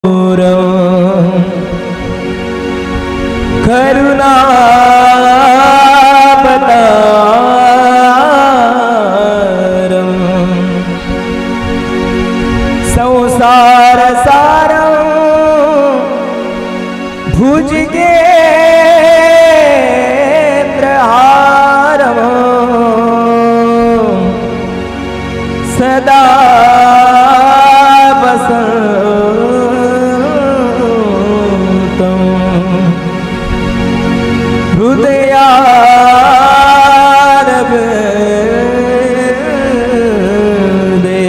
करुणावतारं संसारसारं भुजगेन्द्रहारं सदा वसन्तं हृदयारविन्दे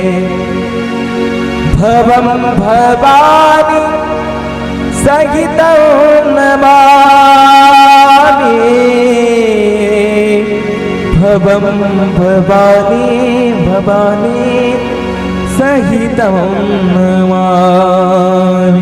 भवं भवानि सहितं नमामि भवं भवानि सहितं नमामि।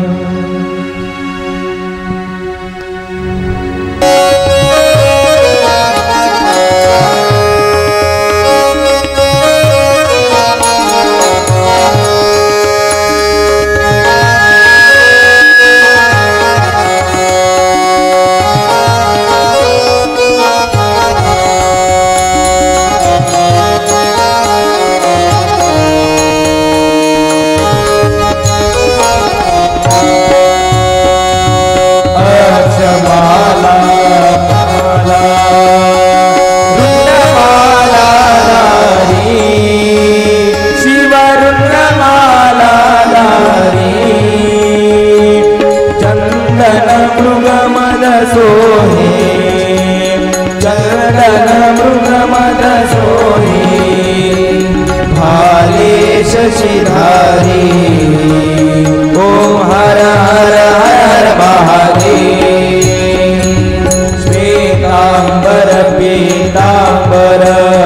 शशिधारी ओम हर हर हर महादेव। श्वेतांबर पीतांबर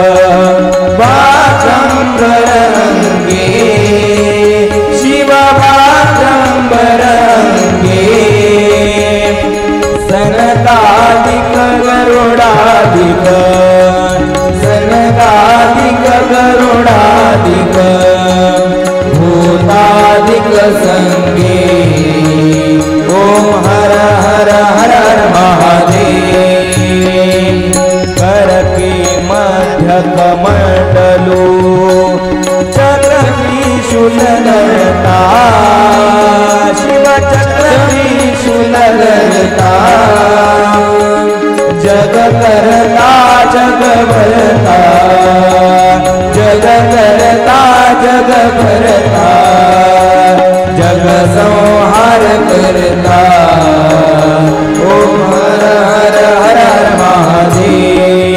वाचांबर अंगे शिव वाचांबर अंगे सनकादिक गरुडादिक सनकादिक गरुडादिक भूतादिक संगे ओम हर हर हर महादेव। कर के मध्य कमंडलो चक्र त्रिशूल धरता शिव चक्र त्रिशूल धरता जग करता जग भरता जग करता जग भरता जग संहार करता ओम हर हर हर हर महादेव।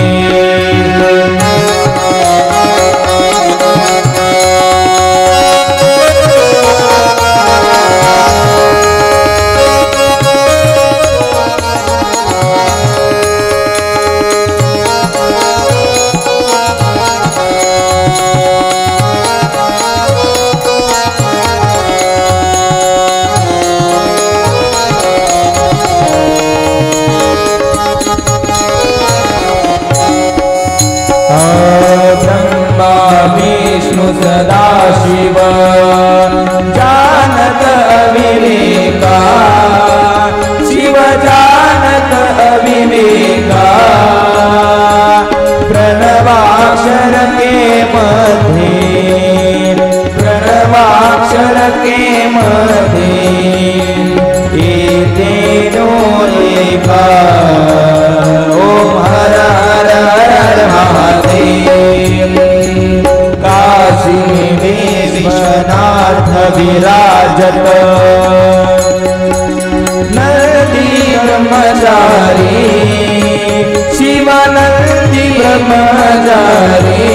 विष्णु सदा शिव जानत अविवेका शिव जानत अविवेका प्रणवाक्षर के मध्य प्रणवाक्षर के मध्य एतेनो एका ओम हर हर हर महादेव। काशी में विश्वनाथ विराजत नंदी ब्रह्मचारी शिवानंदी ब्रह्मचारी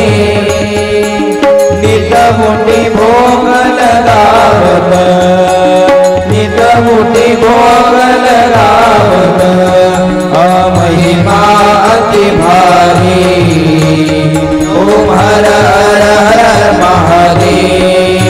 नित मुठि भोग लगावत नित मुठि भोग लगावत महिमा अति भारी ओम हर हर हर महादेव।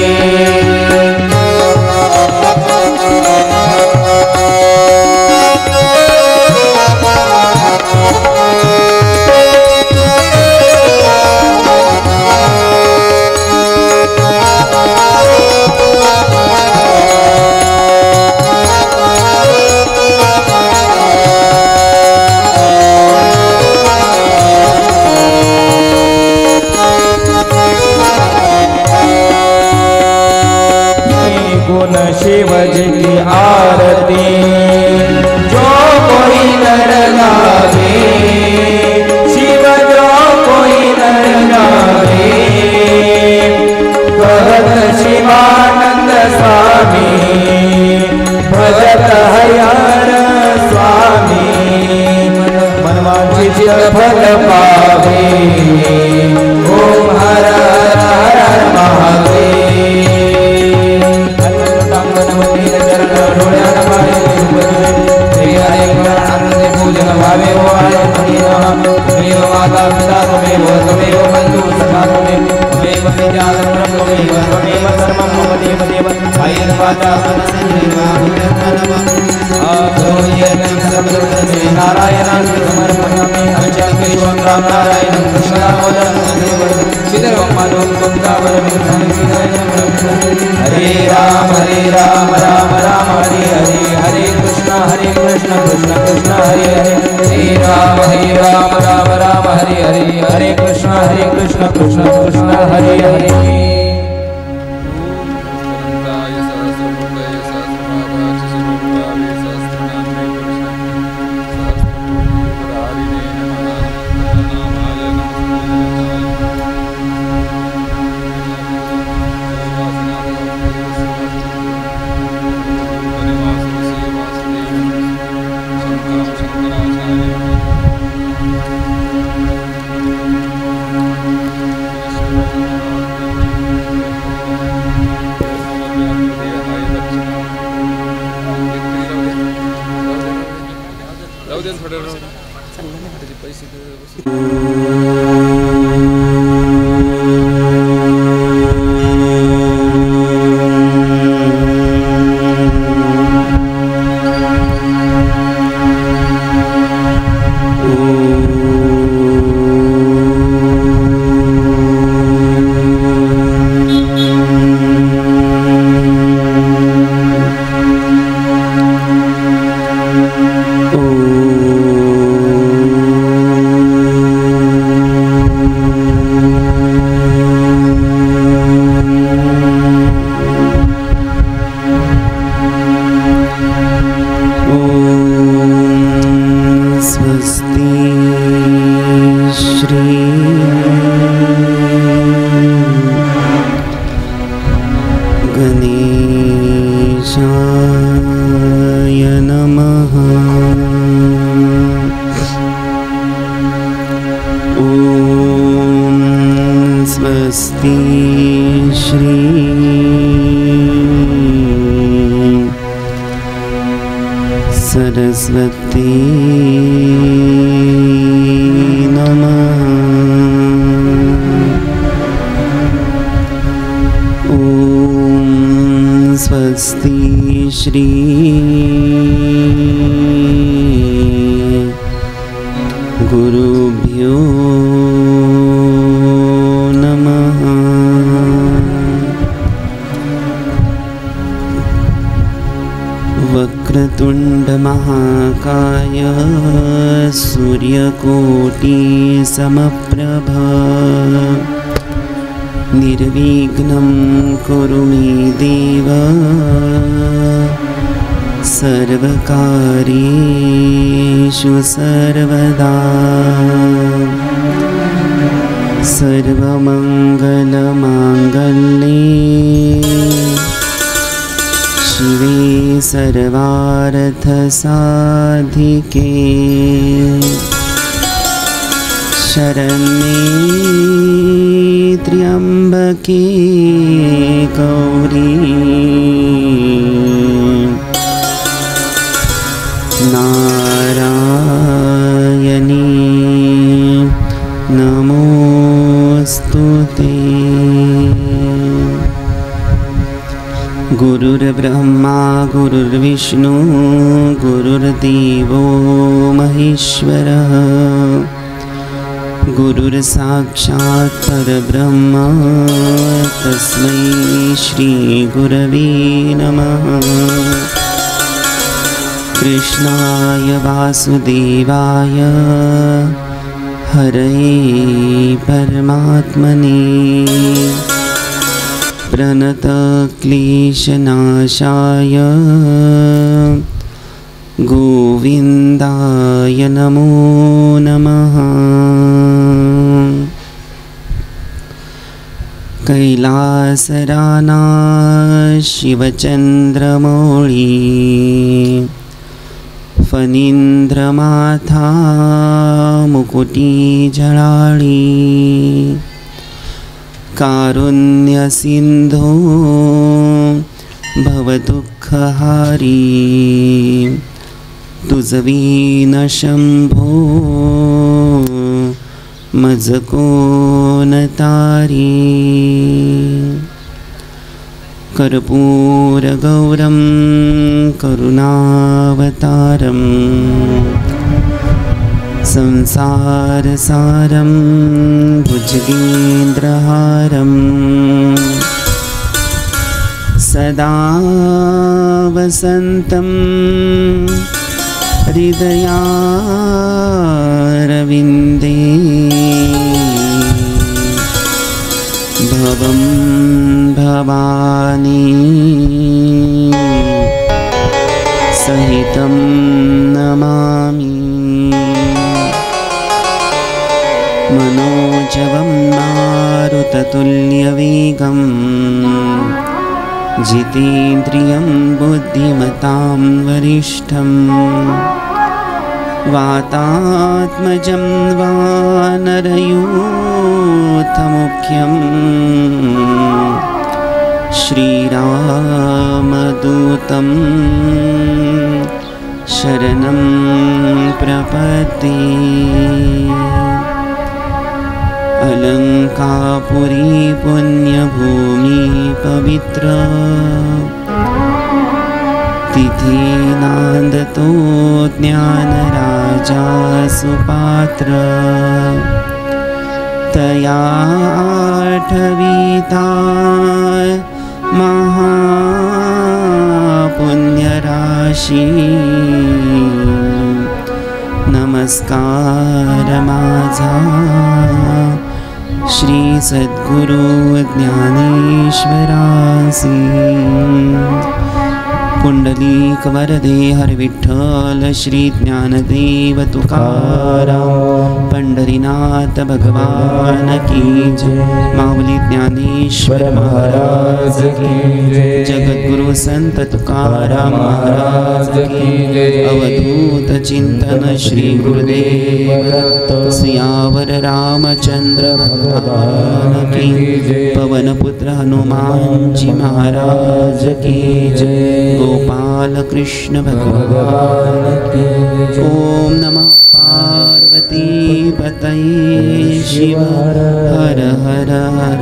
शिव जी की आरती। जो कोई नर गावे शिव जो कोई नर गावे कहत शिवानंद स्वामी भजत हरिहर स्वामी मनवांछित फल पावे। ओम हर हर हर महादेव। पूजन भावे हो त्वमेव माता पिता त्वमेव बंधु सखा त्वमेव विद्या त्वमेव सर्वं मम देव देव आयन वाचा नारायण समर्पयामि। अचल केशवं राम नारायणं कृष्णदामोदरं श्रीधरं माधवं गोपिकावरं हरे राम राम राम हरे हरे हरे कृष्ण कृष्ण कृष्ण हरे हरे हरे राम राम हरे हरे हरे कृष्ण कृष्ण कृष्ण हरे हरे। सरस्वती नमः। ओम स्वस्ति श्री गुरुभ्यो नमः। वक्रतुंड महाकाय सूर्यकोटि समप्रभ निर्विघ्नं कुरु मे देव सर्वकार्येषु सर्वदा। सर्वमंगलमांगल्ये शिवे सर्वार्थसाधिके शरण्ये त्र्यंबके गौरी नारायणी नमोस्तुते। गुरुर्ब्रह्मा गुरुर्विष्णु गुरुर्देवो महेश्वरः गुरुर्साक्षात् परब्रह्म तस्मै श्री गुरवे नमः। कृष्णाय वासुदेवाय हरये परमात्मने प्रणतक्लेशनाशाय गोविन्दाय नमो नमः। कैलासराना शिवचन्द्रमौळी फणीन्द्रमाथा मुकुटी झळाळी कारुण्यसिन्धो भवदुःखहारी तुझवीन शंभो मज कोण तारी। कर्पूरगौरं करुणावतारं संसारसारं भुजगेन्द्रहारं सदा वसन्तं हृदयारविन्दे भवं भवानी सहितं नमामि। मनोजवं मारुततुल्यवेगं जितेन्द्रियं बुद्धिमतां वरिष्ठं वातात्मजं वानरयूथमुख्यं श्रीरामदूतं शरणं प्रपद्ये। अलंकापुरी पुण्यभूमि पवित्र तिथि नांदतो ज्ञानराजा सुपात्र तया आठविता महापुण्यराशी नमस्कार माझा श्री सद्गुरु ज्ञानेश्वरासी। पुंडलीक वरदे हर विठ्ठल श्री ज्ञानदेव तुकाराम पंढरीनाथ भगवान की जय। माऊली ज्ञानेश्वर महाराज की जय। जगद्गुरु संत तुकाराम महाराज की जय। अवधूत चिंतन श्री गुरुदेव दत्त सियावर रामचंद्र भगवान की जय। पवन पुत्र हनुमान जी महाराज की जय। गोपाल कृष्ण भगवान की जय। ओम नमः पार्वती पतये शिव हर हर हर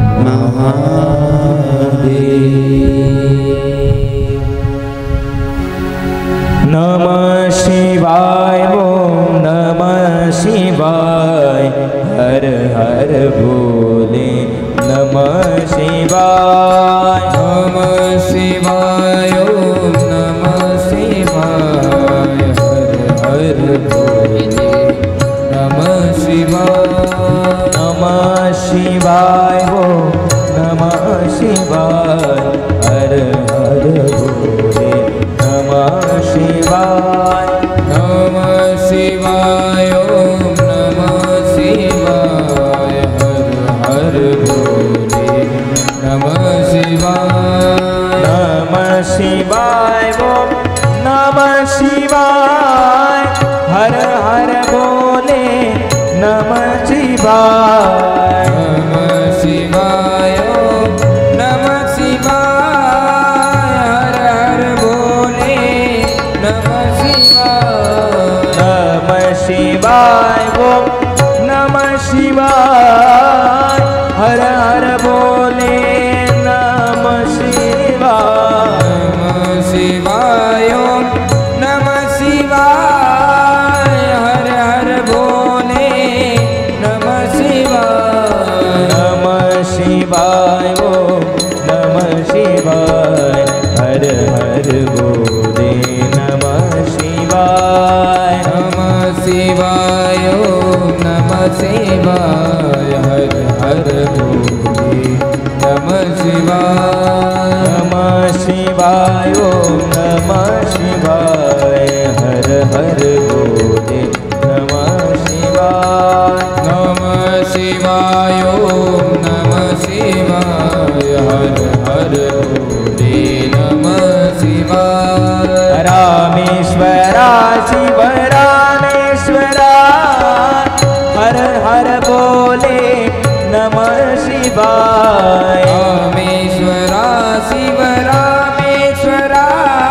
महादेव। नमः शिवाय ओम नमः शिवाय हर हर भोले नमः शिवाय। नमः शिवाय ओम नमः शिवाय हर हर भोले नमः शिवाय। नमः शिवाय ओम नमः शिवाय हर हर भोले नमः शिवाय। नमः शिवाय ओम नमः शिवाय हर हर भोले नमः शिवाय। नमः शिवाय ओम नमः शिवाय हर हर भोले नमः शिवाय। नमः शिवाय ओम नमः शिवाय हर हर भोले नमः शिवाय। नमः शिवाय ओम नमः शिवाय हर हर भोले नमः शिवाय। नमः शिवाय ओम नमः शिवाय हर हर भोले नमः शिवाय। नमः शिवाय ओम नमः शिवाय हर हर भोले नमः शिवाय। नमः शिवाय ओम नमः शिवाय हर हर भोले नमः शिवाय। शिवाय नमः शिवाय ओम नमः शिवाय हर हर भोले नमः शिवाय नमः शिवाय ओम नमः शिवाय हर हर भोले नमः शिवाय रामेश्वरा शिव रामेश्वरा हर हर बोले नमः शिवाय रामेश्वरा शिव रामेश्वरा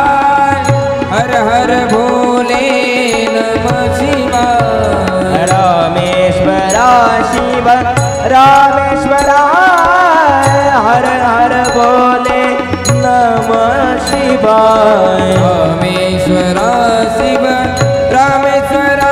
हर हर भोले नमः शिवाय रामेश्वरा शिव रामेश्वरा हर हर बोले नमः शिवाय रामेश्वरा शिव रामेश्वरा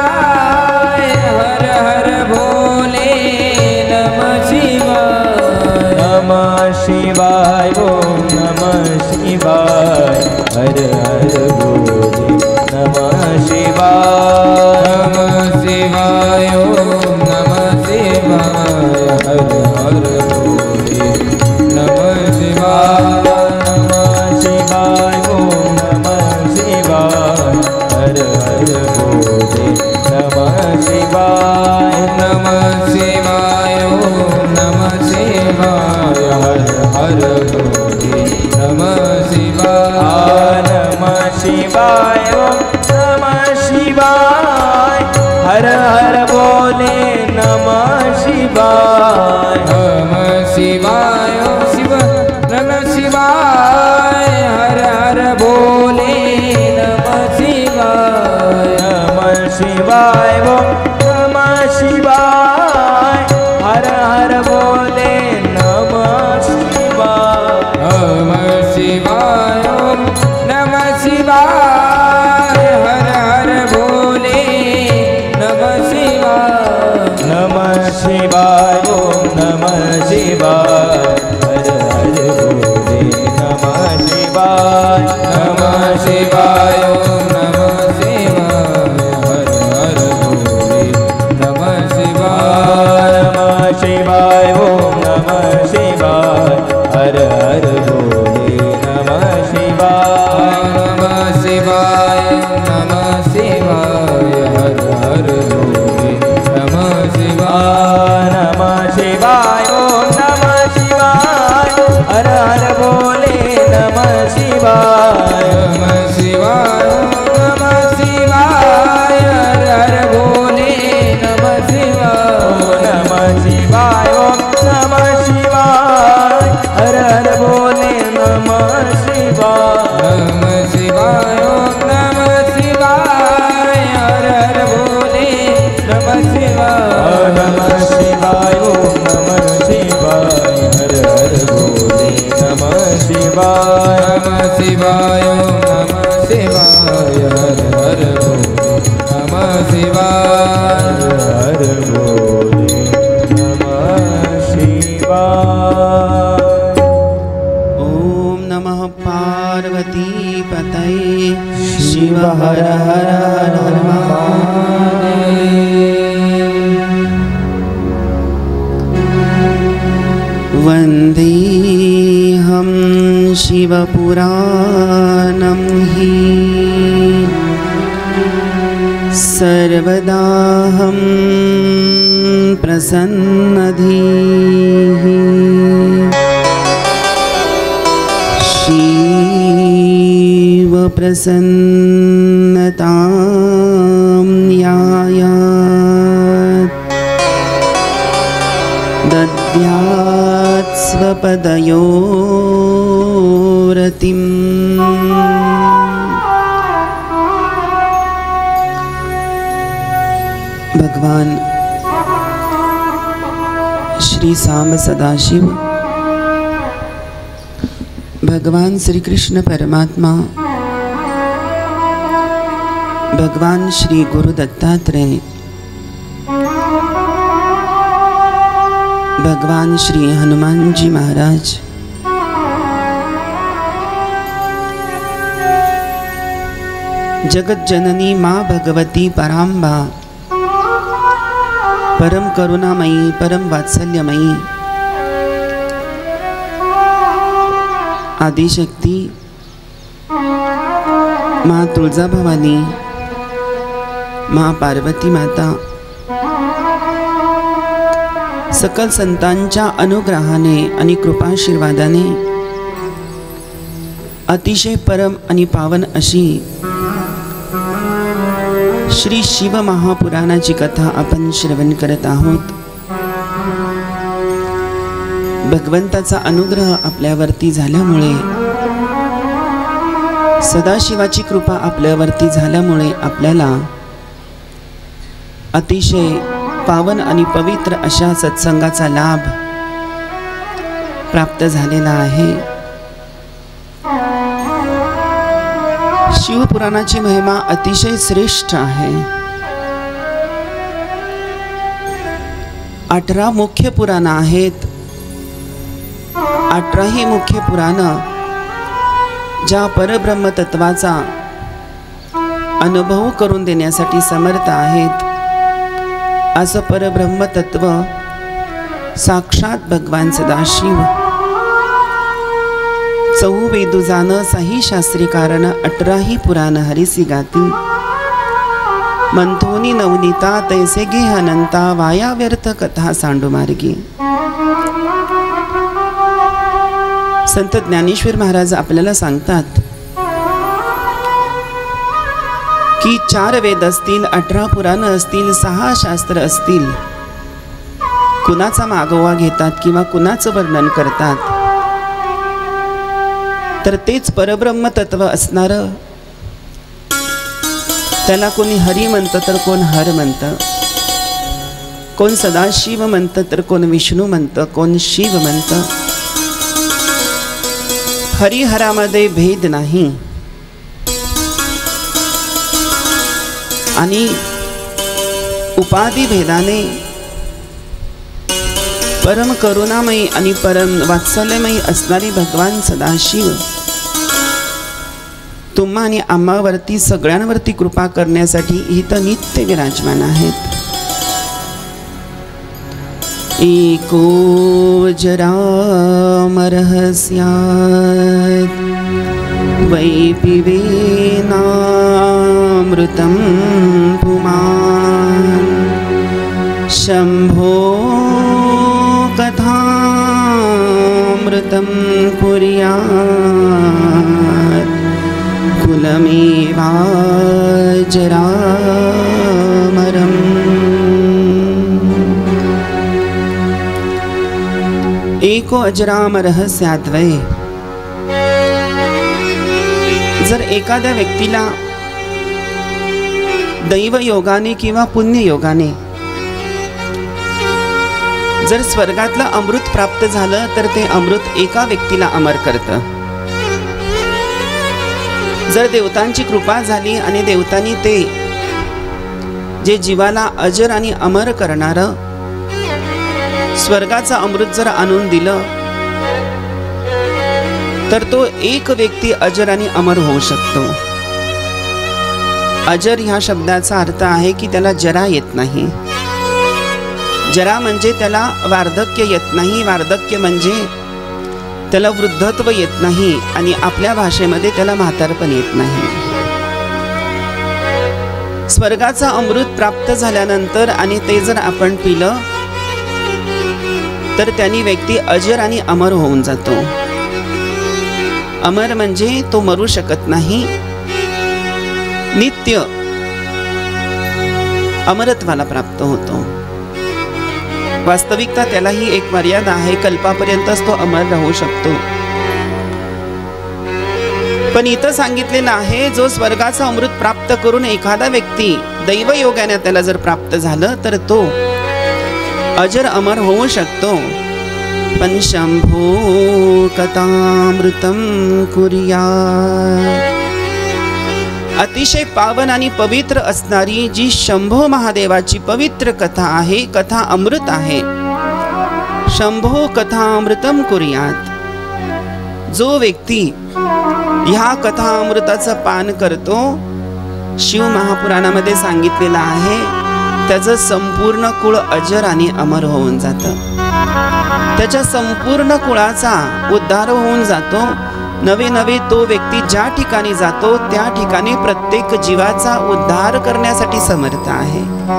हर हर भोले नमः शिवाय नमः शिवाय ओम नमः शिवाय हर हर बोले नमः शिवाय नमः शिवाय ओम नमः शिवाय हर हर भोले नमः शिवाय नमः शिवाय ओम नमः शिवाय हर हर बोले नमः शिवाय नमः शिवाय ओम नमः शिवाय हर हर भोले नमः शिवाय नमः शिवाय ओम नमः शिवाय हर हर बोले नमः शिवाय नमः शिवाय ओम शिव नमः शिवाय हर हर भोले नमः शिवाय नमः शिवाय ओम नमः शिवाय हर हर बोले नमः शिवाय नमः शिवाय ओम नमः शिवाय हर हर भोले नमः शिवाय नमः शिवाय ओम नमः शिवाय हर हर बोले नमः शिवाय नमः शिवाय ओम नमः शिवाय हर हर भोले नमः शिवाय नमः शिवाय ओम नमः शिवाय हर हर बोले नमः शिवाय नमः शिवाय नमः शिवाय हर हर भोले नमः शिवाय नमः शिवाय ओम नमः शिवाय हर हर बोले नमः शिवाय नमः शिवाय नमः शिवाय हर हर भोले नमः शिवाय नमः शिवाय ओम नमः शिवाय हर हर बोले नमः शिवाय नमः शिवाय ओम नमः शिवाय हर हर भोले नमः शिवाय नमः शिवाय ओम नमः शिवाय हर हर बोले नमः शिवाय नमः शिवाय ओम नमः शिवाय हर हर भोले नमः शिवाय हर बोले नमः शिवाय ॐ नमः पार्वती पतये शिव हर हर हर महादेव। वन्देऽहं शिवपुराणं हि सर्वदाहं प्रसन्नधीः शिवप्रसन्नतां यायात् दद्यात् स्वपदयोरतिम् भगवान श्री सांब सदाशिव भगवान श्री कृष्ण परमात्मा भगवान श्री गुरु दत्तात्रेय भगवान श्री हनुमान जी महाराज जगत जननी माँ भगवती पराम्बा परम करुणामयी परम वात्सल्यमयी आदिशक्ती माँ तुळजाभवानी, माँ पार्वती माता सकल संतांच्या अनुग्रहाने आणि कृपाशीर्वादाने अतिशय परम आणि पावन अशी श्री शिव महापुराणाची कथा आपण श्रवण करत आहोत। भगवंताचा अनुग्रह आपल्यावरती झाल्यामुळे, सदाशिवाची कृपा आपल्यावरती झाल्यामुळे आपल्याला अतिशय पावन आणि पवित्र अशा सत्संगाचा लाभ प्राप्त झालेला आहे। शिवपुराणाची महिमा अतिशय श्रेष्ठ आहे। 18 मुख्य पुराण आहेत। 18ही मुख्य पुराण ज्या परब्रह्म तत्वाचा अनुभव करून देण्यासाठी समर्थ आहेत। असं परब्रह्म तत्व साक्षात भगवान सदाशिव, चौवेदु जान साही शास्त्री कारण 18ही पुराण हरिसी गाती, मंथोनी नवनीता तैसे गे अनंता, वाया व्यर्थ कथा सांडू मार्गी। संत ज्ञानेश्वर महाराज आपल्याला सांगतात की 4 वेद असतील, 18 पुराण असतील, 6 शास्त्र असतील, कुणाचा मागोवा घेतात किंवा कुणाचं वर्णन करतात, तर तेच परब्रह्म तत्व असणारं त्याला कोणी हरी म्हणतं तर कोण हर म्हणतं, कोण सदाशिव म्हणतं तर कोण विष्णू म्हणतं, कोण शिव म्हणतं। हरिहरामध्ये भेद नाही आणि उपाधी भेदाने परम करुणामयी आणि परम वात्सल्यमयी असणारी भगवान सदाशिव तुम्हा आणि आम्हावरती सगळ्यांवरती कृपा करण्यासाठी इथं नित्य विराजमान आहेत। एको जराम रहस्यात् वै पिबेनामृतं पुमान्, शम्भो कथामृतं कुर्यात्, कुलमेवाजरामरम्। एको अजराम रहस्याद्वय। जर एखाद्या व्यक्तीला दैवयोगाने किंवा पुण्ययोगाने जर स्वर्गातलं अमृत प्राप्त झालं तर ते अमृत एका व्यक्तीला अमर करतं। जर देवतांची कृपा झाली आणि देवतांनी ते जे जीवाला अजर आणि अमर करणारं स्वर्गाचं अमृत जर आणून दिलं तर तो एक व्यक्ती अजर आणि अमर होऊ शकतो। अजर ह्या शब्दाचा अर्थ आहे की त्याला जरा येत नाही। जरा म्हणजे त्याला वार्धक्य येत नाही, वार्धक्य म्हणजे त्याला वृद्धत्व येत नाही आणि आपल्या भाषेमध्ये त्याला म्हातारपण येत नाही। स्वर्गाचं अमृत प्राप्त झाल्यानंतर आणि ते जर आपण पिलं तर त्यांनी व्यक्ती अजर आणि अमर होऊन जातो। अमर म्हणजे तो मरू शकत नाही, नित्य अमरत्वाला प्राप्त होतो। वास्तविकता त्यालाही एक मर्यादा आहे, कल्पापर्यंतच तो अमर राहू शकतो। पण इथं सांगितलेलं आहे जो स्वर्गाचं अमृत प्राप्त करून एखादा व्यक्ती दैवयोगाने त्याला जर प्राप्त झालं तर तो अजर अमर होऊ शकतो। पण शंभो कथामृतं कुर्यात्, अतिशय पावन आणि पवित्र असणारी जी शंभो महादेवाची पवित्र कथा आहे, कथा अमृत आहे। शंभो कथामृतं कुर्यात्, जो व्यक्ती ह्या कथा अमृताचं पान करतो, शिव महापुराणामध्ये सांगितलेलं आहे त्याचं संपूर्ण कुळ अजर आणि अमर होऊन जातं। त्याच्या संपूर्ण कुळाचा उद्धार होऊन जातो नवे नवे तो व्यक्ती ज्या ठिकाणी जातो त्या ठिकाणी प्रत्येक जीवाचा उद्धार करण्यासाठी समर्थ आहे.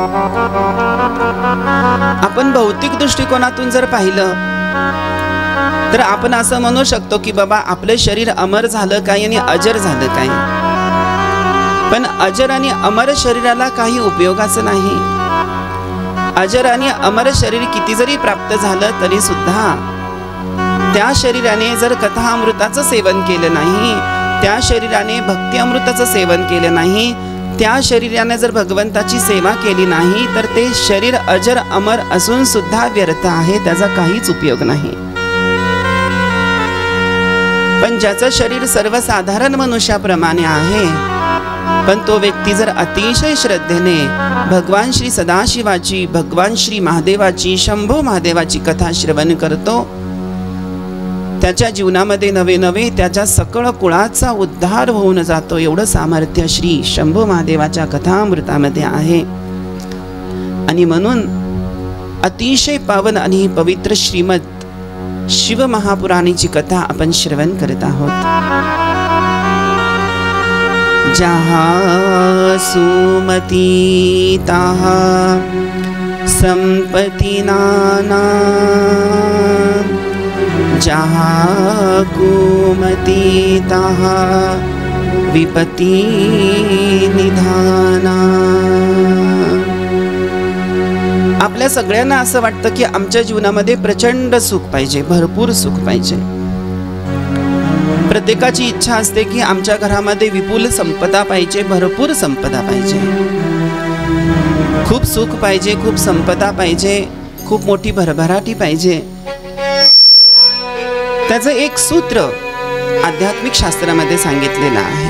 आपण भौतिक दृष्टिकोनातून जर पाहिलं तर आपण असं म्हणू शकतो की बाबा आपलं शरीर अमर झालं काय आणि अजर झालं काय. पण अजर आणि अमर शरीराला काही उपयोगाचं नाही. अजर आणि अमर शरीर किती जरी प्राप्त झालं तरी सुद्धा त्या शरीराने जर कथा अमृताचं सेवन केलं नाही, त्या शरीराने भक्ती अमृताचं सेवन केलं नाही, त्या शरीराने जर भगवंताची सेवा केली नाही तर ते शरीर अजर अमर असून सुद्धा व्यर्थ आहे, त्याचा काहीच उपयोग नाही. पण ज्याचं शरीर सर्वसाधारण मनुष्याप्रमाणे आहे, पण तो व्यक्ती जर अतिशय श्रद्धेने भगवान श्री सदाशिवाची, भगवान श्री महादेवाची, शंभू महादेवाची कथा श्रवण करतो, त्याच्या जीवनामध्ये नवे नवे त्याच्या सकळ कुळाचा उद्धार होऊन जातो. एवढं सामर्थ्य श्री शंभू महादेवाच्या कथामृतामध्ये आहे. आणि म्हणून अतिशय पावन आणि पवित्र श्रीमद शिव महापुराणीची कथा आपण श्रवण करत आहोत. जहा सुमती ताहा संपत्ती नाना, जहा कुमती ताहा विपत्ती निधाना. आपल्या सगळ्यांना असं वाटतं की आमच्या जीवनामध्ये प्रचंड सुख पाहिजे, भरपूर सुख पाहिजे. प्रत्येकाची इच्छा असते की आमच्या घरामध्ये विपुल संपदा पाहिजे, भरपूर संपदा पाहिजे, खूप सुख पाहिजे, खूप संपदा पाहिजे, खूप मोठी भरभराटी पाहिजे. त्याचं एक सूत्र आध्यात्मिक शास्त्रामध्ये सांगितलेलं आहे.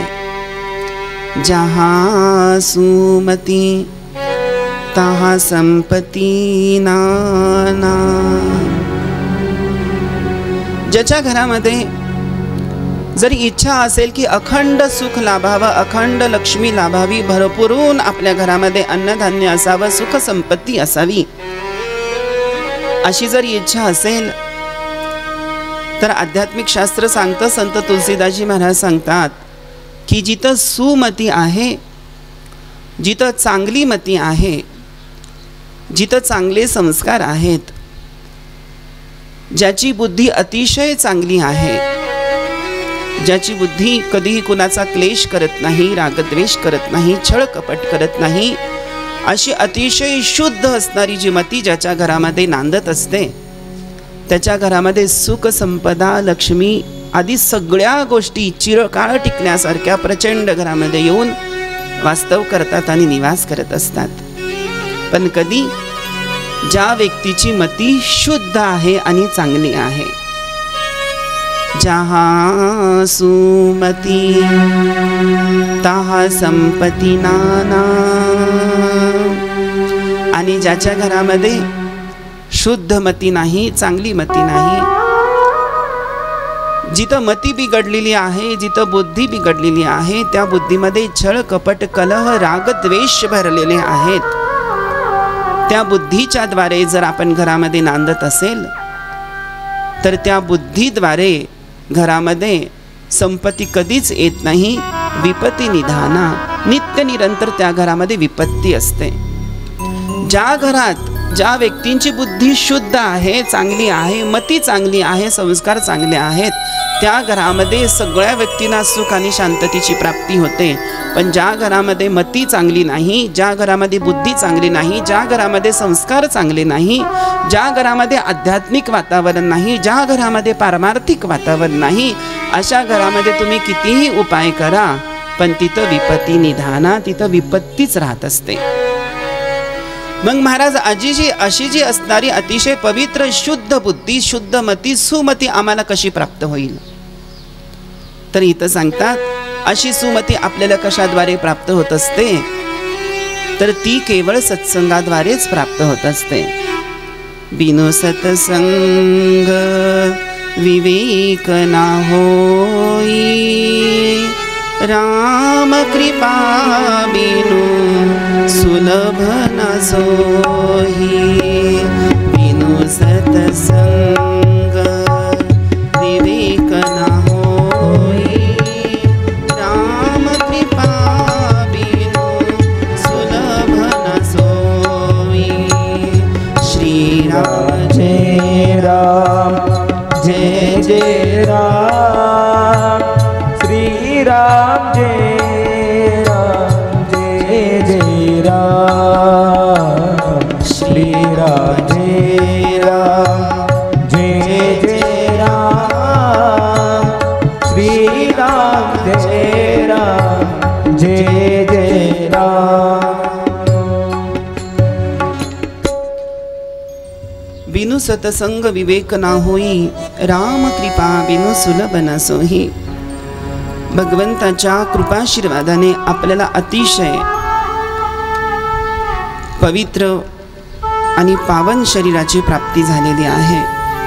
जहा सुमती तहा संपत्ती नाना. ज्याच्या घरामध्ये जर इच्छा असेल की अखंड सुख लाभावं, अखंड लक्ष्मी लाभावी, भरपूरून आपल्या घरामध्ये अन्नधान्य असावं, सुख संपत्ती असावी, अशी जर इच्छा असेल तर आध्यात्मिक शास्त्र सांगतं, संत तुलसीदासजी महाराज सांगतात की जिथं सुमती आहे, जिथं चांगली मती आहे, जिथं चांगले संस्कार आहेत, ज्याची बुद्धी अतिशय चांगली आहे, ज्याची बुद्धी कधीही कुणाचा क्लेश करत नाही, रागद्वेष करत नाही, छळ कपट करत नाही, अशी अतिशय शुद्ध असणारी जी मती ज्याच्या घरामध्ये नांदत असते, त्याच्या घरामध्ये सुख संपदा लक्ष्मी आदी सगळ्या गोष्टी चिरकाळ टिकण्यासारख्या प्रचंड घरामध्ये येऊन वास्तव करतात आणि निवास करत असतात. पण कधी ज्या व्यक्तीची मती शुद्ध आहे आणि चांगली आहे. जहा सुमती तहा संपत्ती नाना. आणि ज्याच्या घरामध्ये शुद्ध मती नाही, चांगली मती नाही, जिथं मती बिघडलेली आहे, जिथं बुद्धी बिघडलेली आहे, त्या बुद्धीमध्ये छळ कपट कलह राग द्वेष भरलेले आहेत, त्या बुद्धीच्या द्वारे जर आपण घरामध्ये नांदत असेल तर त्या बुद्धीद्वारे घरामध्ये संपत्ती कधीच येत नाही. विपत्ती निधाना. नित्य निरंतर त्या घरामध्ये विपत्ती असते. ज्या घरात ज्या व्यक्तींची बुद्धी शुद्ध आहे, चांगली आहे, मती चांगली आहे, संस्कार चांगले आहेत, त्या घरामध्ये सगळ्या व्यक्तींना सुख आणि शांततेची प्राप्ती होते. पण ज्या घरामध्ये मती चांगली नाही, ज्या घरामध्ये बुद्धी चांगली नाही, ज्या घरामध्ये संस्कार चांगले नाही, ज्या घरामध्ये आध्यात्मिक वातावरण नाही, ज्या घरामध्ये पारमार्थिक वातावरण नाही, अशा घरामध्ये तुम्ही कितीही उपाय करा पण तिथं विपत्ती निधाना, तिथं विपत्तीच राहत असते. मग महाराज अशी जी असणारी अतिशय पवित्र शुद्ध बुद्धी, शुद्ध मती, सुमती आम्हाला कशी प्राप्त होईल? तर इथं सांगतात अशी सुमती आपल्याला कशाद्वारे प्राप्त होत असते? तर ती केवळ सत्संगाद्वारेच प्राप्त होत असते. बिनु सत्संग विवेक ना होई, राम कृपा बिनु सुलभ न सोही. बिनु सत्संग विवेक न होई, जय राम श्री राम जय राम जय जय राम श्री राम जय राम जय जय राम श्री राम जय राम जय जय राम। बिनु सतसंग विवेक ना होई, राम कृपा बिनु सुलभ न सोही। भगवंताच्या कृपाशीर्वादाने आपल्याला अतिशय पवित्र आणि पावन शरीराची प्राप्ती झालेली आहे।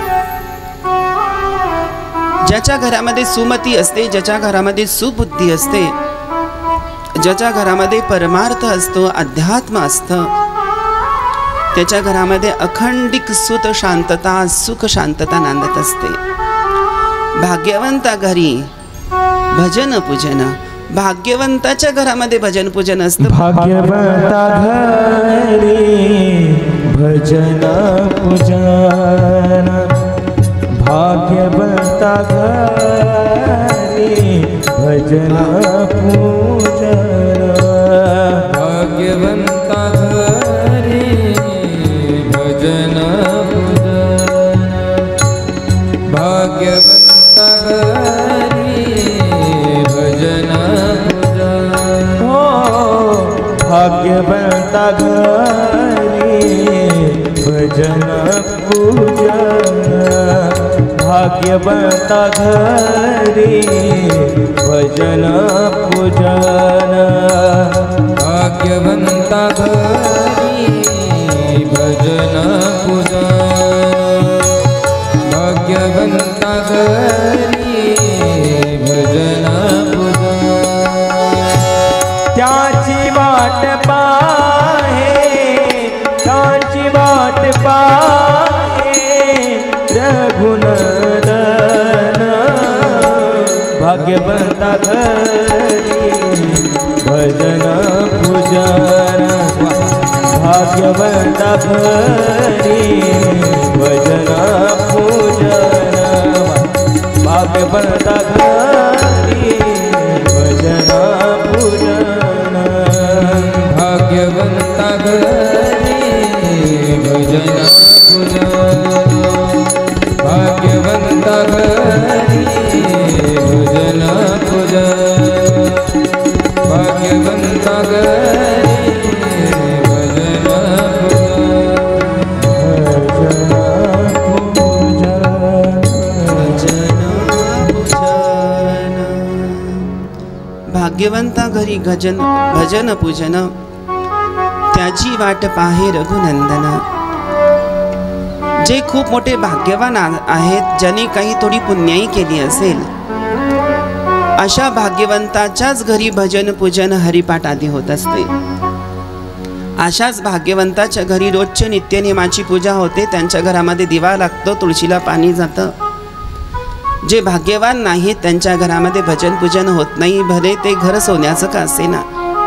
ज्याच्या घरामध्ये सुमती असते, ज्याच्या घरामध्ये सुबुद्धी असते, ज्याच्या घरामध्ये परमार्थ असतो, अध्यात्म असतं, त्याच्या घरामध्ये अखंडिक सुत शांतता, सुख शांतता नांदत असते। भाग्यवंता घरी भजन पूजन, भाग्यवंताच्या घरामध्ये भजन पूजन असतं। भाग्यवंता घरी भजन पूजन, भाग्यवंता घरी भजन पूजन, भाग्यवंता घरी भजन पूजन, भाग्यवंता घरी भजन पूजन, हो भाग्यवंता घरी भजन पूजन, भाग्यवंता घरी भजन पूजन, भाग्यवंता घरी भजन पूजन, भाग्यवंता घरी भजन पूजन। त्याची वाट पाहे, त्याची वाट पाहे रघुनंदन, भाग्यवंता घरी भजन पूजन, भाग्यवंता घरी भजन पूजन, भाग्यवंता घरी भजन पूजन, भाग्यवंता घरी भजन पूजन, भाग्यवंता घरी भजन पूजन, भाग्यवंता घरी भजन भाग्यवंता घरी भजन पूजन, त्याची वाट पाहे रघुनंदन। जे खूप मोठे भाग्यवान आहेत, ज्यांनी काही थोडी पुण्याई केली असेल, अशा भाग्यवंताच्याच घरी भजन पूजन हरिपाठ आदी होत असते। अशाच भाग्यवंताच्या घरी रोजच्या नित्यनेमाची पूजा होते, त्यांच्या घरामध्ये दिवा लागतो, तुळशीला पाणी जातं। जे भाग्यवान नाहीत त्यांच्या घरामध्ये भजन पूजन होत नाही, भले ते घर सोन्याचं का असेना।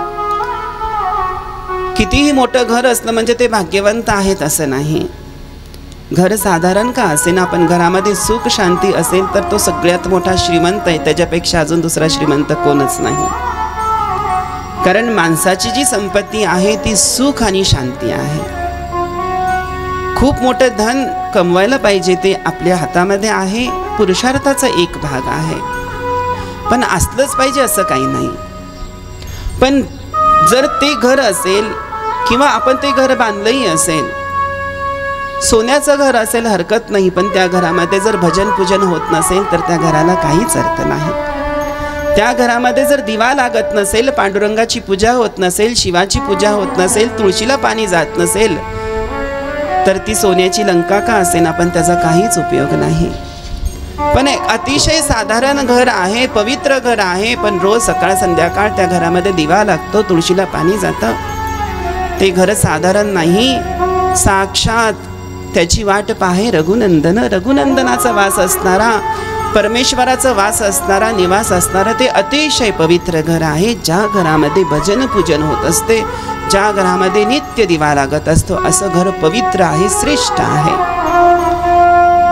कितीही मोठं घर असलं म्हणजे ते भाग्यवंत आहेत असं नाही। घर साधारण का असेना, पण घरामध्ये सुख शांती असेल तर तो सगळ्यात मोठा श्रीमंत आहे, त्याच्यापेक्षा अजून दुसरा श्रीमंत कोणच नाही। कारण माणसाची जी संपत्ती आहे ती सुख आणि शांती आहे। खूप मोठं धन कमवायला पाहिजे, ते आपल्या हातामध्ये आहे, पुरुषार्थाचा एक भाग आहे, पण असलंच पाहिजे असं काही नाही। पण जर ते घर असेल किंवा आपण ते घर बांधलंही असेल, सोन्याचं घर असेल हरकत नाही, पण त्या घरामध्ये जर भजन पूजन होत नसेल तर त्या घराला काहीच अर्थ नाही। त्या घरामध्ये जर दिवा लागत नसेल, पांडुरंगाची पूजा होत नसेल, शिवाची पूजा होत नसेल, तुळशीला पाणी जात नसेल, तर ती सोन्याची लंका का असेना, पण त्याचा काहीच उपयोग नाही। पण एक अतिशय साधारण घर आहे, पवित्र घर आहे, पण रोज सकाळ संध्याकाळ त्या घरामध्ये दिवा लागतो, तुळशीला पाणी जातं, ते घर साधारण नाही, साक्षात त्याची वाट पाहे रघुनंदन। रघुनंदनाचा वास असणारा, परमेश्वराचा वास असणारा, निवास असणारा ते अतिशय पवित्र घर आहे, ज्या घरामध्ये भजन पूजन होत असते, ज्या घरामध्ये नित्य दिवा लागत असतो, असं घर पवित्र आहे, श्रेष्ठ आहे।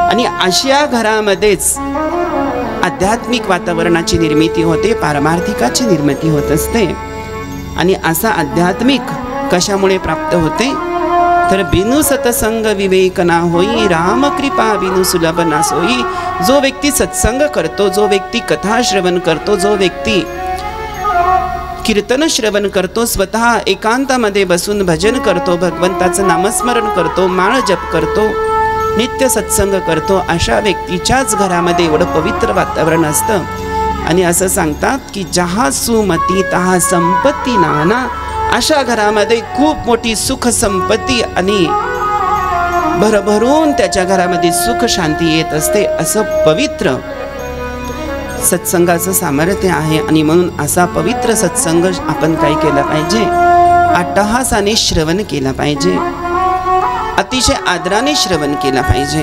आणि अशा घरामध्येच आध्यात्मिक वातावरणाची निर्मिती होते, पारमार्थिकाची निर्मिती होत असते. आणि असा आध्यात्मिक कशामुळे प्राप्त होते तर बिनु सतसंग विवेक ना होई, राम कृपा बिनु सुलभ ना सोई. जो व्यक्ती सत्संग करतो, जो व्यक्ती कथा श्रवण करतो, जो व्यक्ती कीर्तन श्रवण करतो, स्वतः एकांतामध्ये बसून भजन करतो, भगवंताचं नामस्मरण करतो, माळ जप करतो, नित्य सत्संग करतो, अशा व्यक्तीच्याच घरामध्ये एवढं पवित्र वातावरण असतं. आणि असं सांगतात की जहा सुमती तहा संपत्ती नाना. अशा घरामध्ये खूप मोठी सुख संपत्ती आणि भरभरून त्याच्या घरामध्ये सुख शांती येत असते. असं पवित्र सत्संगाचं सामर्थ्य आहे. आणि म्हणून असा पवित्र सत्संग आपण काय केला पाहिजे, अट्टहासाने श्रवण केला पाहिजे, अतिशय आदराने श्रवण केला पाहिजे.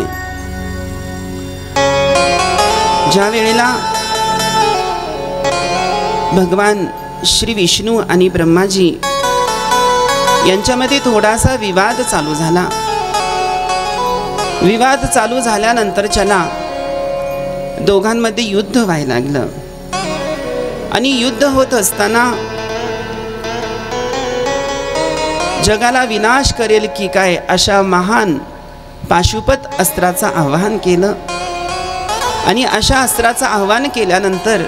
ज्या वेळेला भगवान श्री विष्णू आणि ब्रह्माजी यांच्यामध्ये थोडासा विवाद चालू झाला. विवाद चालू झाल्यानंतरच्याला दोघांमध्ये युद्ध व्हायला लागलं. आणि युद्ध होत असताना जगाला विनाश करेल की काय अशा महान पाशुपत अस्त्राचं आवाहन केलं. आणि अशा अस्त्राचं आवाहन केल्यानंतर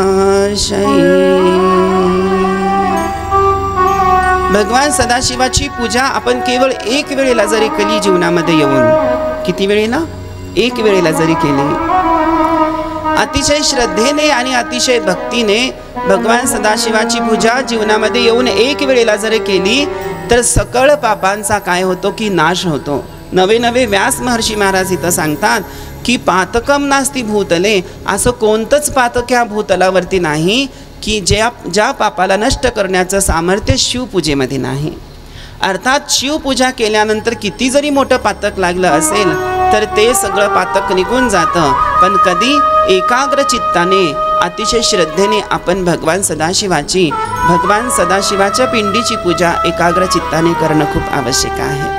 भगवान सदाशिवाची पूजा आपण केवळ एक वेळेला जरी केली जीवनामध्ये येऊन, किती वेळेला, एक वेळेला जरी केली, अतिशय श्रद्धेने आणि अतिशय भक्तीने भगवान सदाशिवाची पूजा जीवनामध्ये येऊन एक वेळेला जर केली तर सकळ पापांचा काय होतो की नाश होतो. नवे नवे व्यास महर्षी महाराज इथं सांगतात की पातकम नास्ती भूतले. असं कोणतंच पातक या भूतलावरती नाही की ज्या पापाला नष्ट करण्याचं सामर्थ्य शिवपूजेमध्ये नाही. अर्थात शिवपूजा केल्यानंतर किती जरी मोठं पातक लागलं असेल तर ते सगळं पातक निघून जातं. पण कधी एकाग्र चित्ताने अतिशय श्रद्धेने आपण भगवान सदाशिवाच्या पिंडीची पूजा एकाग्र चित्ताने करणं खूप आवश्यक आहे.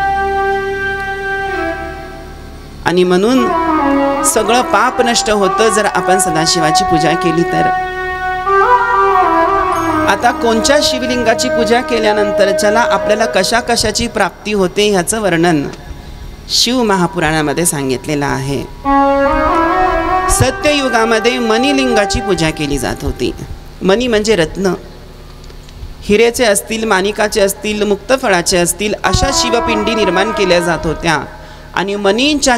आणि म्हणून सगळं पाप नष्ट होतं जर आपण सदाशिवाची पूजा केली तर. आता कोणत्या शिवलिंगाची पूजा केल्यानंतरच्याला आपल्याला कशा कशाची प्राप्ती होते ह्याचं वर्णन शिव महापुराणामध्ये सांगितलेलं आहे. सत्ययुगामध्ये मणिलिंगाची पूजा केली जात होती. मणी म्हणजे रत्न, हिरेचे असतील, माणिकाचे असतील, मुक्तफळाचे असतील, अशा शिवपिंडी निर्माण केल्या जात होत्या. आणि मणींच्या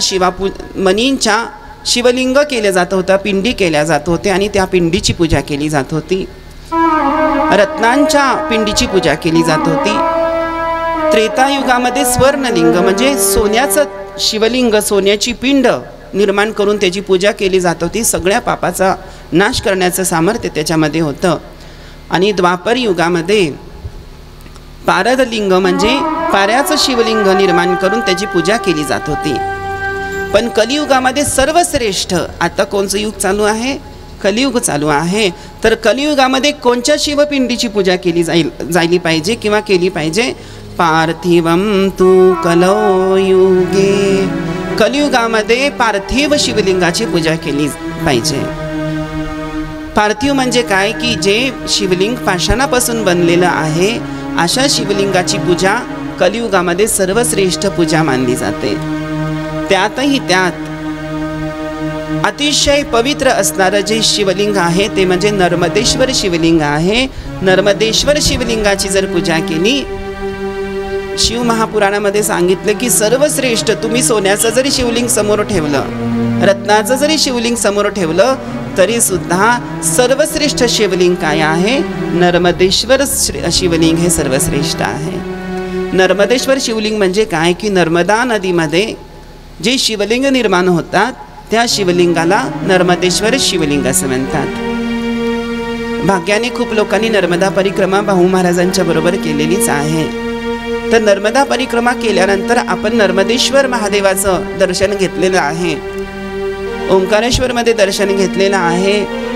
शिवलिंग केले जात होता, पिंडी केल्या जात होते आणि त्या पिंडीची पूजा केली जात होती. रत्नांच्या पिंडीची पूजा केली जात होती. त्रेतायुगामध्ये स्वर्णलिंग म्हणजे सोन्याचं शिवलिंग, सोन्याची पिंड निर्माण करून त्याची पूजा केली जात होती. सगळ्या पापाचा नाश करण्याचं सामर्थ्य त्याच्यामध्ये होतं. आणि द्वापर युगामध्ये पारदलिंग म्हणजे पाऱ्याचं शिवलिंग निर्माण करून त्याची पूजा केली जात होती. पण कलियुगामध्ये सर्वश्रेष्ठ, आता कोणचं युग चालू आहे, कलियुग चालू आहे, तर कलियुगामध्ये कोणत्या शिवपिंडीची पूजा केली जायली पाहिजे किंवा केली पाहिजे, पार्थिवम तू कलौ युगे. कलियुगामध्ये पार्थिव शिवलिंगाची पूजा केली पाहिजे. पार्थिव म्हणजे काय की जे शिवलिंग पाषाणापासून बनलेलं आहे अशा शिवलिंगाची पूजा कलियुगामध्ये सर्वश्रेष्ठ पूजा मानली जाते. त्यातही त्यात अतिशय पवित्र असणारं जे शिवलिंग आहे ते म्हणजे नर्मदेश्वर शिवलिंग आहे. नर्मदेश्वर शिवलिंगाची जर पूजा केली, शिव महापुराणामध्ये सांगितलं की सर्वश्रेष्ठ, तुम्ही सोन्याचं जरी शिवलिंग समोर ठेवलं, रत्नाचं जरी शिवलिंग समोर ठेवलं तरी सुद्धा सर्वश्रेष्ठ शिवलिंग काय आहे, नर्मदेश्वर शिवलिंग हे सर्वश्रेष्ठ आहे. नर्मदेश्वर शिवलिंग म्हणजे काय की नर्मदा नदीमध्ये जे शिवलिंग निर्माण होतात त्या शिवलिंगाला नर्मदेश्वर शिवलिंग असं म्हणतात. भाग्याने खूप लोकांनी नर्मदा परिक्रमा भाऊ महाराजांच्या बरोबर केलेलीच आहे. तर नर्मदा परिक्रमा केल्यानंतर आपण नर्मदेश्वर महादेवाचं दर्शन घेतलेलं आहे, ओंकारेश्वर मध्ये दर्शन घेतलेलं आहे.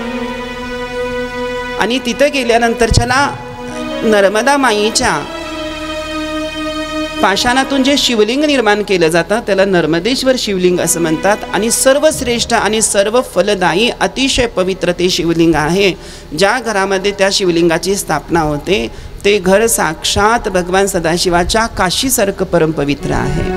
आणि तिथं गेल्यानंतरच्याला नर्मदा माईच्या पाषाणातून जे शिवलिंग निर्माण केलं जातं त्याला नर्मदेश्वर शिवलिंग असं म्हणतात. आणि सर्वश्रेष्ठ आणि सर्व फलदायी अतिशय पवित्र ते शिवलिंग आहे. ज्या घरामध्ये त्या शिवलिंगाची स्थापना होते ते घर साक्षात भगवान सदाशिवाच्या काशीसारखं परमपवित्र आहे.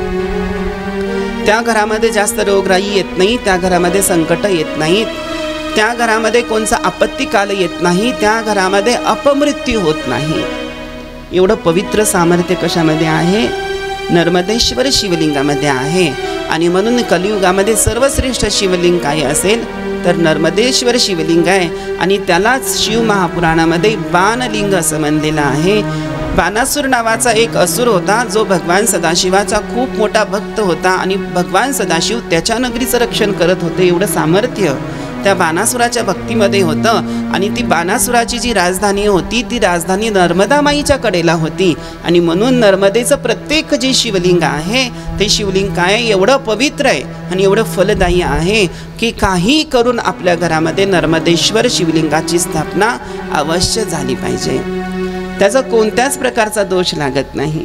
त्या घरामध्ये जास्त रोगराई येत नाही, त्या घरामध्ये संकट येत नाहीत, त्या घरामध्ये कोणचा आपत्ती काल येत नाही, त्या घरामध्ये अपमृत्यू होत नाही. एवढं पवित्र सामर्थ्य कशामध्ये आहे? नर्मदेश्वर शिवलिंगामध्ये आहे. आणि म्हणून कलियुगामध्ये सर्वश्रेष्ठ शिवलिंग काय असेल तर नर्मदेश्वर शिवलिंग आहे. आणि त्यालाच शिव महापुराणामध्ये बाणलिंग असं म्हणलेलं आहे. बाणासूर नावाचा एक असुर होता जो भगवान सदाशिवाचा खूप मोठा भक्त होता आणि भगवान सदाशिव त्याच्या नगरीचं रक्षण करत होते. एवढं सामर्थ्य त्या बाणासुराच्या भक्तीमध्ये होतं. आणि ती बाणासुराची जी राजधानी होती ती राजधानी नर्मदा माईच्या कडेला होती. आणि म्हणून नर्मदेचं प्रत्येक जे शिवलिंग आहे ते शिवलिंग काय एवढं पवित्र आहे आणि एवढं फलदायी आहे की काही करून आपल्या घरामध्ये नर्मदेश्वर शिवलिंगाची स्थापना अवश्य झाली पाहिजे. त्याचा कोणत्याच प्रकारचा दोष लागत नाही.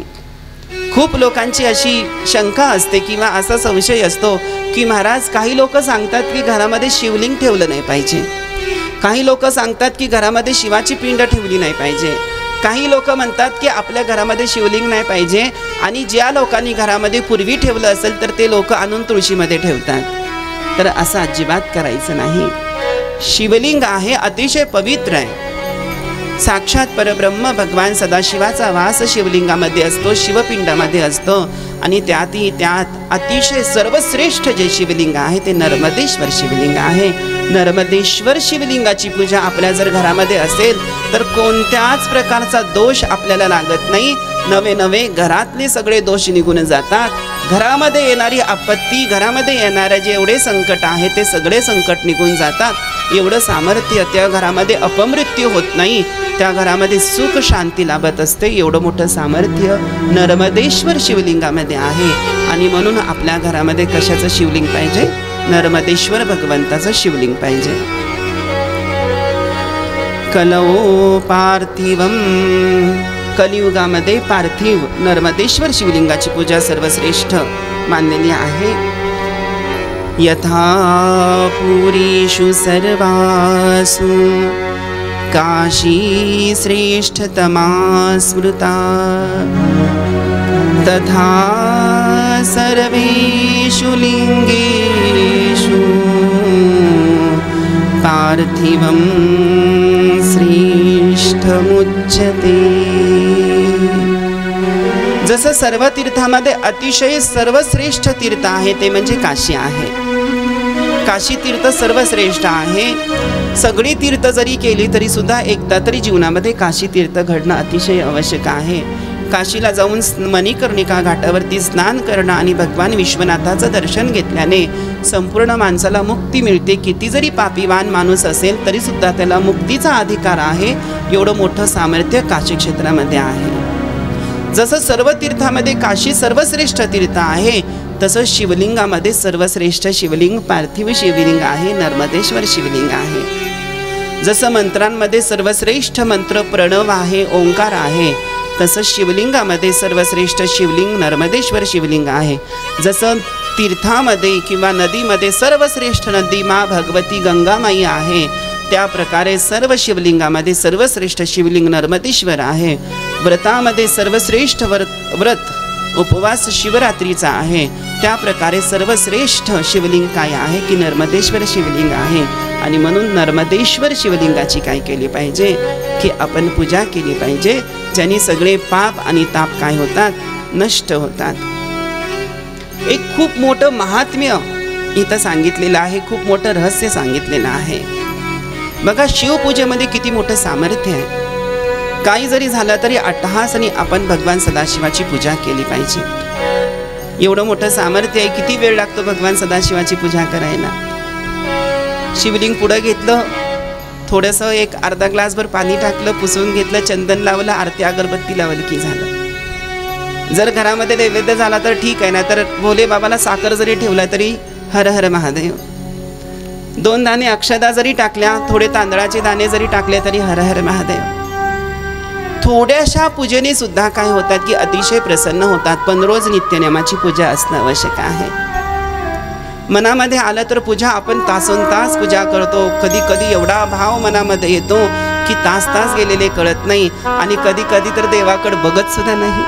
खूप लोकांची अशी शंका असते किंवा असा संशय असतो की महाराज काही लोक सांगतात की घरामध्ये शिवलिंग ठेवलं नाही पाहिजे, काही लोक सांगतात की घरामध्ये शिवाची पिंड ठेवली नाही पाहिजे, काही लोक म्हणतात की आपल्या घरामध्ये शिवलिंग नाही पाहिजे आणि ज्या लोकांनी घरामध्ये पूर्वी ठेवलं असेल तर ते लोक आणून तुळशीमध्ये ठेवतात. तर असं अजिबात करायचं नाही. शिवलिंग आहे अतिशय पवित्र आहे. साक्षात परब्रह्म भगवान सदाशिवाचा वास शिवलिंगामध्ये असतो, शिवपिंडामध्ये असतो. आणि त्यात अतिशय सर्वश्रेष्ठ जे शिवलिंग आहे ते नर्मदेश्वर शिवलिंग आहे. नर्मदेश्वर शिवलिंगाची पूजा आपल्या जर घरामध्ये असेल तर कोणत्याच प्रकारचा दोष आपल्याला लागत नाही. नवे नवे घरातले सगळे दोष निघून जातात. घरामध्ये येणारी आपत्ती, घरामध्ये येणारे जे एवढे संकट आहे ते सगळे संकट निघून जातात. एवढं सामर्थ्य त्या घरामध्ये अपमृत्यू होत नाही, त्या घरामध्ये सुख शांती लाभत असते. एवढं मोठं सामर्थ्य नर्मदेश्वर शिवलिंगामध्ये आहे. आणि म्हणून आपल्या घरामध्ये कशाचं शिवलिंग पाहिजे? नर्मदेश्वर भगवंताचं शिवलिंग पाहिजे. कलौ पार्थिवम, कलियुगामध्ये पार्थिव नर्मदेश्वर शिवलिंगाची पूजा सर्वश्रेष्ठ मानलेली आहे. यथा पुरीषु सर्वासु काशी श्रेष्ठतमा स्मृता तथा सर्वेषु लिंगेषु पार्थिवं श्रेष्ठमुच्यते. जसं सर्व तीर्थामध्ये अतिशय सर्वश्रेष्ठ तीर्थ आहे ते म्हणजे काशी आहे. काशी तीर्थ सर्वश्रेष्ठ आहे. सगळी तीर्थ जरी केली तरी सुद्धा एकदा तरी जीवनामध्ये काशी तीर्थ घडणं अतिशय आवश्यक आहे. काशीला जाऊन मणिकर्णिका घाटावरती स्नान करणं आणि भगवान विश्वनाथाचं दर्शन घेतल्याने संपूर्ण माणसाला मुक्ती मिळते. किती जरी पापीवान माणूस असेल तरी सुद्धा त्याला मुक्तीचा अधिकार आहे. एवढं मोठं सामर्थ्य काशी क्षेत्रामध्ये आहे. जसं सर्व तीर्थामध्ये काशी सर्वश्रेष्ठ तीर्थ आहे तसं शिवलिंगामध्ये सर्वश्रेष्ठ शिवलिंग पार्थिव शिवलिंग आहे, नर्मदेश्वर शिवलिंग आहे. जसं मंत्रांमध्ये सर्वश्रेष्ठ मंत्र प्रणव आहे, ओंकार आहे, तसं शिवलिंगामध्ये सर्वश्रेष्ठ शिवलिंग नर्मदेश्वर शिवलिंग आहे. जसं तीर्थामध्ये किंवा नदीमध्ये सर्वश्रेष्ठ नदी मा भगवती गंगामाई आहे, त्या प्रकारे सर्व शिवलिंगामध्ये सर्वश्रेष्ठ शिवलिंग नर्मदेश्वर आहे. व्रतामध्ये सर्वश्रेष्ठ व्रत उपवास शिवरात्रीचा आहे, त्या प्रकारे सर्वश्रेष्ठ शिवलिंग काय आहे की नर्मदेश्वर शिवलिंग आहे. आणि म्हणून नर्मदेश्वर शिवलिंगाची काय केली पाहिजे की आपण पूजा केली पाहिजे, ज्याने सगळे पाप आणि ताप काय होतात, नष्ट होतात. एक खूप मोठं महात्म्य इथं सांगितलेलं आहे, खूप मोठं रहस्य सांगितलेलं आहे. बघा शिवपूजेमध्ये किती मोठं सामर्थ्य आहे. काही जरी झालं तरी अट्टहासाने आपण भगवान सदाशिवाची पूजा केली पाहिजे. एवढं मोठं सामर्थ्य आहे. किती वेळ लागतो भगवान सदाशिवाची पूजा करायला? शिवलिंग पुढं घेतलं, थोडंसं एक अर्धा ग्लासभर पाणी टाकलं, पुसून घेतलं, चंदन लावलं, आरती अगरबत्ती लावली की झालं. जर घरामध्ये नैवेद्य झाला तर ठीक आहे, ना तर भोले बाबाला साखर जरी ठेवला तरी हर हर महादेव. 2 दाणे अक्षदा जरी टाकल्या, थोडे तांदळाचे दाणे जरी टाकले तरी हर हर महादेव. थोड्याशा पूजेने सुद्धा काय होतात की अतिशय प्रसन्न होतात. पण रोज नित्यनेमाची पूजा असणं आवश्यक आहे. मनामध्ये आलं तर पूजा आपण तासोन तास पूजा करतो. कधी कधी एवढा भाव मनामध्ये येतो की तास तास गेलेले कळत नाही आणि कधी कधी तर देवाकडे बघत सुद्धा नाही.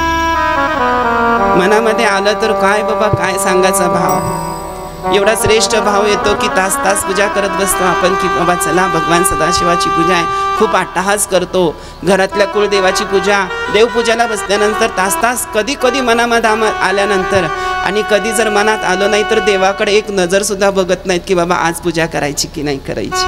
मनामध्ये आलं तर काय बाबा काय सांगायचा भाव, एवढा श्रेष्ठ भाव येतो की तास तास पूजा करत बसतो आपण की बाबा चला भगवान सदाशिवाची पूजा आहे. खूप अट्टहास करतो. घरातल्या कुळदेवाची पूजा, देवपूजाला बसल्यानंतर तास तास कधी कधी मनामध्ये आल्यानंतर आणि कधी जर मनात आलं नाही तर देवाकडे एक नजर सुद्धा बघत नाहीत की बाबा आज पूजा करायची की नाही करायची.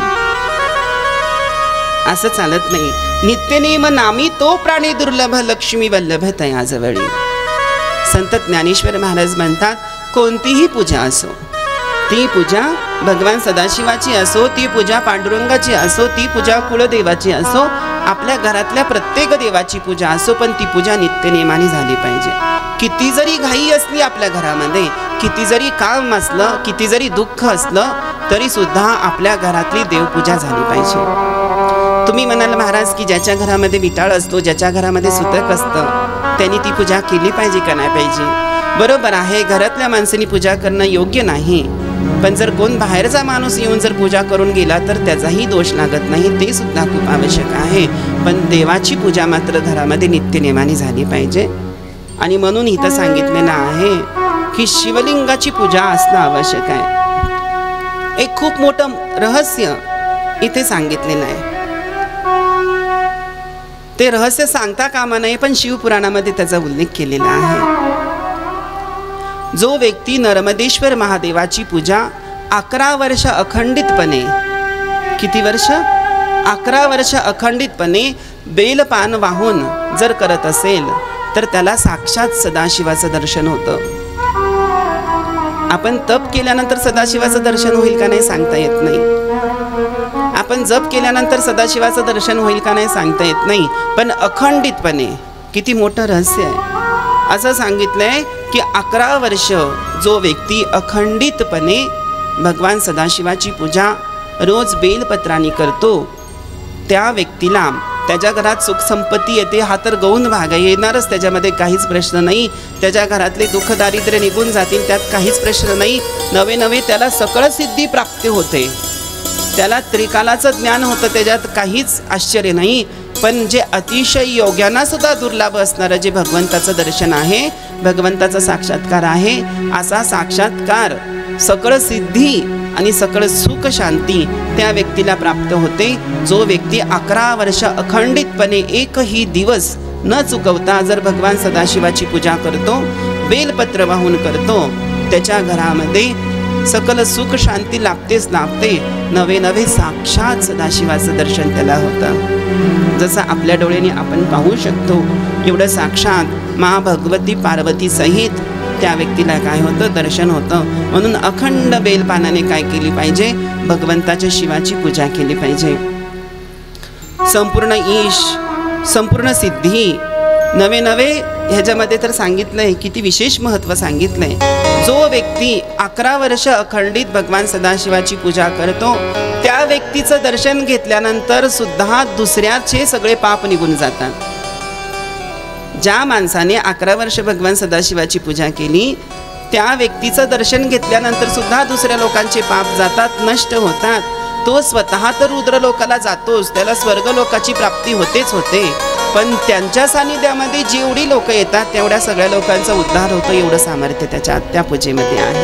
असं चालत नाही. नित्यनेम नामी तो प्राणी दुर्लभ लक्ष्मी वल्लभ तयाजवळी. संत ज्ञानेश्वर महाराज म्हणतात कोणतीही पूजा असो, ती पूजा भगवान सदाशिवाची असो, ती पूजा पांडुरंगाची असो, ती पूजा कुलदेवाची असो, आपल्या घरातल्या प्रत्येक देवाची पूजा असो, पण ती पूजा नित्यनेमाने झाली पाहिजे. किती जरी घाई असली आपल्या घरामध्ये, किती जरी काम असलं, किती जरी दुःख असलं तरी सुद्धा आपल्या घरातली देवपूजा झाली पाहिजे. तुम्ही म्हणाल महाराज की ज्याच्या घरामध्ये विटाळ असतो, ज्याच्या घरामध्ये सुतक असतं, त्यांनी ती पूजा केली पाहिजे का नाही पाहिजे? बरोबर आहे, घरातल्या माणसांनी पूजा करणं योग्य नाही. पण जर कोण बाहेरचा माणूस येऊन जर पूजा करून गेला तर त्याचाही दोष लागत नाही, ते सुद्धा खूप आवश्यक आहे. पण देवाची पूजा मात्र घरामध्ये नित्यनेमाने झाली पाहिजे. आणि म्हणून इथं सांगितलेलं आहे की शिवलिंगाची पूजा असणं आवश्यक आहे. एक खूप मोठं रहस्य इथे सांगितलेलं आहे. ते रहस्य सांगता कामा नये, पण शिवपुराणामध्ये त्याचा उल्लेख केलेला आहे. जो व्यक्ती नर्मदेश्वर महादेवाची पूजा 11 वर्ष अखंडितपणे, किती वर्ष? 11 वर्ष अखंडितपणे बेलपान वाहून जर करत असेल तर त्याला साक्षात सदाशिवाचं दर्शन होतं. आपण तप केल्यानंतर सदाशिवाचं दर्शन होईल का नाही सांगता येत नाही. आपण जप केल्यानंतर सदाशिवाचं दर्शन होईल का नाही सांगता येत नाही. पण अखंडितपणे किती मोठं रहस्य आहे. असं सांगितलंय की 11 वर्ष जो व्यक्ती अखंडितपणे भगवान सदाशिवाची पूजा रोज बेलपत्राने करतो, त्या व्यक्तीला त्याच्या घरात सुख संपत्ती येते. हा तर गौण भाग आहे, येणारच, त्याच्यामध्ये काहीच प्रश्न नाही. त्याच्या घरातले दुःख दारिद्र्य निघून जातील, त्यात काहीच प्रश्न नाही. नवे नवे त्याला सकळ सिद्धी प्राप्ती होते, त्याला त्रिकालाचं ज्ञान होतं, त्याच्यात काहीच आश्चर्य नाही. पण जे अतिशय योग्यांना सुद्धा दुर्लभ असणारं जे भगवंताचं दर्शन आहे, भगवंताचा साक्षात्कार आहे, असा साक्षात्कार सकळ सिद्धी आणि सकळ सुख शांती त्या व्यक्तीला प्राप्त होते. जो व्यक्ती 11 वर्ष अखंडितपणे एकही दिवस न चुकवता जर भगवान सदाशिवाची पूजा करतो, बेलपत्र वाहून करतो, त्याच्या घरामध्ये सकल सुख शांती लाभतेच लाभते. नवे नवे साक्षात सदाशिवाचं दर्शन त्याला होतं. जसं आपल्या डोळ्याने आपण पाहू शकतो एवढं साक्षात मा भगवती पार्वती सहित त्या व्यक्तीला काय होतं? दर्शन होतं. म्हणून अखंड बेलपानाने काय केली पाहिजे? भगवंताच्या शिवाची पूजा केली पाहिजे. संपूर्ण ईश, संपूर्ण सिद्धी, नवे नवे ह्याच्यामध्ये तर सांगितलंय, किती विशेष महत्त्व सांगितलंय. जो व्यक्ती 11 वर्ष अखंडित भगवान सदाशिवाची पूजा करतो, त्या व्यक्तीचं दर्शन घेतल्यानंतर सुद्धा दुसऱ्याचे सगळे पाप निघून जातात. ज्या माणसाने 11 वर्ष भगवान सदाशिवाची पूजा केली, त्या व्यक्तीचं दर्शन घेतल्यानंतर सुद्धा दुसऱ्या लोकांचे पाप जातात, नष्ट होतात. तो स्वतः तर रुद्र लोकाला जातोच, त्याला स्वर्ग लोकाची प्राप्ती होतेच होते. पण त्यांच्या सानिध्यामध्ये जेवढी लोक येतात तेवढ्या सगळ्या लोकांचा उद्धार होतो, एवढं सामर्थ्य त्या पूजेमध्ये आहे.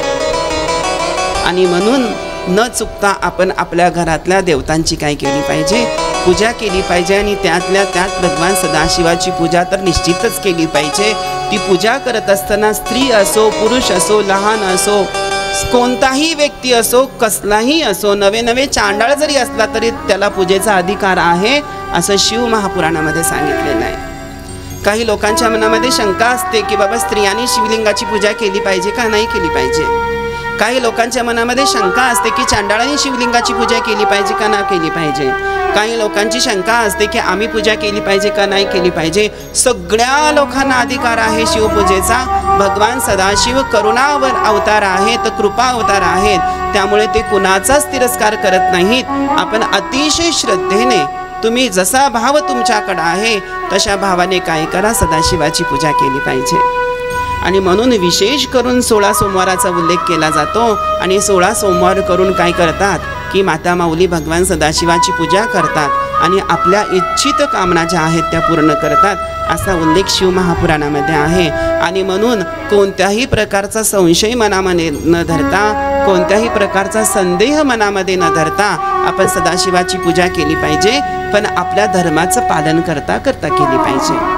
आणि म्हणून न चुकता आपण आपल्या घरातल्या देवतांची काय केली पाहिजे? पूजा केली पाहिजे. आणि त्यातल्या त्यात भगवान सदाशिवाची पूजा तर निश्चितच केली पाहिजे. ती पूजा करत असताना स्त्री असो, पुरुष असो, लहान असो, कोणताही व्यक्ती असो, कसलाही असो, नवे नवे चांडाळ जरी असला तरी त्याला पूजेचा अधिकार आहे, असं शिव महापुराणामध्ये सांगितलेलं आहे. काही लोकांच्या मनामध्ये शंका असते की बाबा स्त्रियांनी शिवलिंगाची पूजा केली पाहिजे का नाही केली पाहिजे. काही लोकांच्या मनामध्ये शंका असते की चांडाळांनी शिवलिंगाची पूजा केली पाहिजे का नाही केली पाहिजे. काही लोकांची शंका असते की आम्ही पूजा केली पाहिजे का नाही केली पाहिजे. सगळ्या लोकांना अधिकार आहे शिवपूजेचा. भगवान सदाशिव करुणावर अवतार आहेत, कृपा अवतार आहेत, त्यामुळे ते कुणाचाच तिरस्कार करत नाहीत. आपण अतिशय श्रद्धेने तुम्ही जसा भाव तुमच्याकडे आहे तशा भावाने काय करा, सदाशिवाची पूजा केली पाहिजे. आणि म्हणून विशेष करून 16 सोमवाराचा उल्लेख केला जातो. आणि 16 सोमवार करून काय करतात की माता माऊली भगवान सदाशिवाची पूजा करतात आणि आपल्या इच्छित कामना ज्या आहेत त्या पूर्ण करतात, असा उल्लेख शिवमहापुराणामध्ये आहे. आणि म्हणून कोणत्याही प्रकारचा संशय मनामध्ये न धरता, कोणत्याही प्रकारचा संदेह मनामध्ये न धरता आपण सदाशिवाची पूजा केली पाहिजे, पण आपल्या धर्माचं पालन करता करता केली पाहिजे.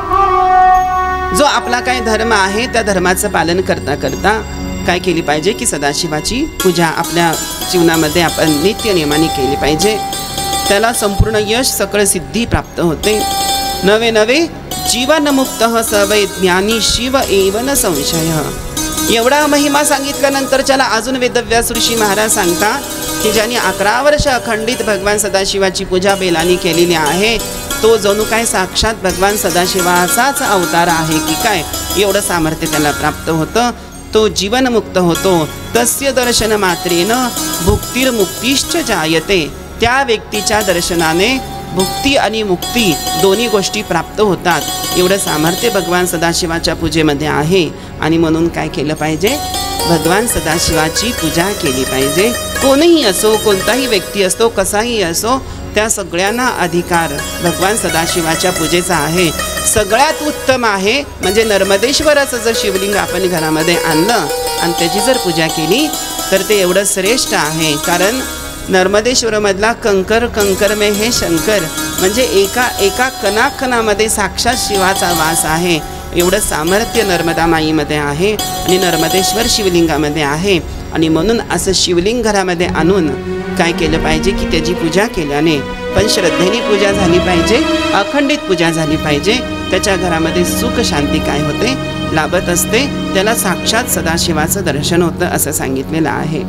जो आपला काय धर्म आहे त्या धर्माचं पालन करता करता काय केली पाहिजे की सदाशिवाची पूजा आपल्या जीवनामध्ये आपण नित्य नियमाने केली पाहिजे. त्याला संपूर्ण यश सकळ सिद्धी प्राप्त होते. नवे नवे जीवनमुक्त सवय ज्ञानी शिव एव न संशय. एवढा महिमा सांगितल्यानंतर त्याला अजून वेदव्यास ऋषी महाराज सांगतात की ज्यांनी 11 वर्ष अखंडित भगवान सदाशिवाची पूजा बेलानी केलेली आहे, तो जणू काय साक्षात भगवान सदाशिवाचाच अवतार आहे की काय, एवढं सामर्थ्य त्याला प्राप्त होतं. तो जीवनमुक्त होतो. तस्य दर्शन मात्रेन भुक्तिर्मुक्तिश्च जायते. त्या व्यक्तीच्या दर्शनाने भुक्ती आणि मुक्ती दोन्ही गोष्टी प्राप्त होतात. एवढं सामर्थ्य भगवान सदाशिवाच्या पूजेमध्ये आहे. आणि म्हणून काय केलं पाहिजे, भगवान सदाशिवाची पूजा केली पाहिजे. कोणीही असो, कोणताही व्यक्ती असतो, कसाही असो, त्या सगळ्यांना अधिकार भगवान सदाशिवाच्या पूजेचा आहे. सगळ्यात उत्तम आहे म्हणजे नर्मदेश्वराचं जर शिवलिंग आपण घरामध्ये आणलं आणि त्याची जर पूजा केली तर ते एवढं श्रेष्ठ आहे. कारण नर्मदेश्वरमधला कंकर कंकर में हे शंकर, म्हणजे एका एका कणाकणामध्ये साक्षात शिवाचा वास आहे. एवढं सामर्थ्य नर्मदा माईमध्ये आहे आणि नर्मदेश्वर शिवलिंगामध्ये आहे. आणि म्हणून असं शिवलिंग घरामध्ये आणून काय केलं पाहिजे की त्याची पूजा केल्याने पण श्रद्धेने पूजा झाली पाहिजे, अखंडित पूजा झाली पाहिजे. त्याच्या घरामध्ये सुख शांती काय होते, लाभत असते. त्याला साक्षात सदाशिवाचं दर्शन होतं असं सांगितलेलं आहे.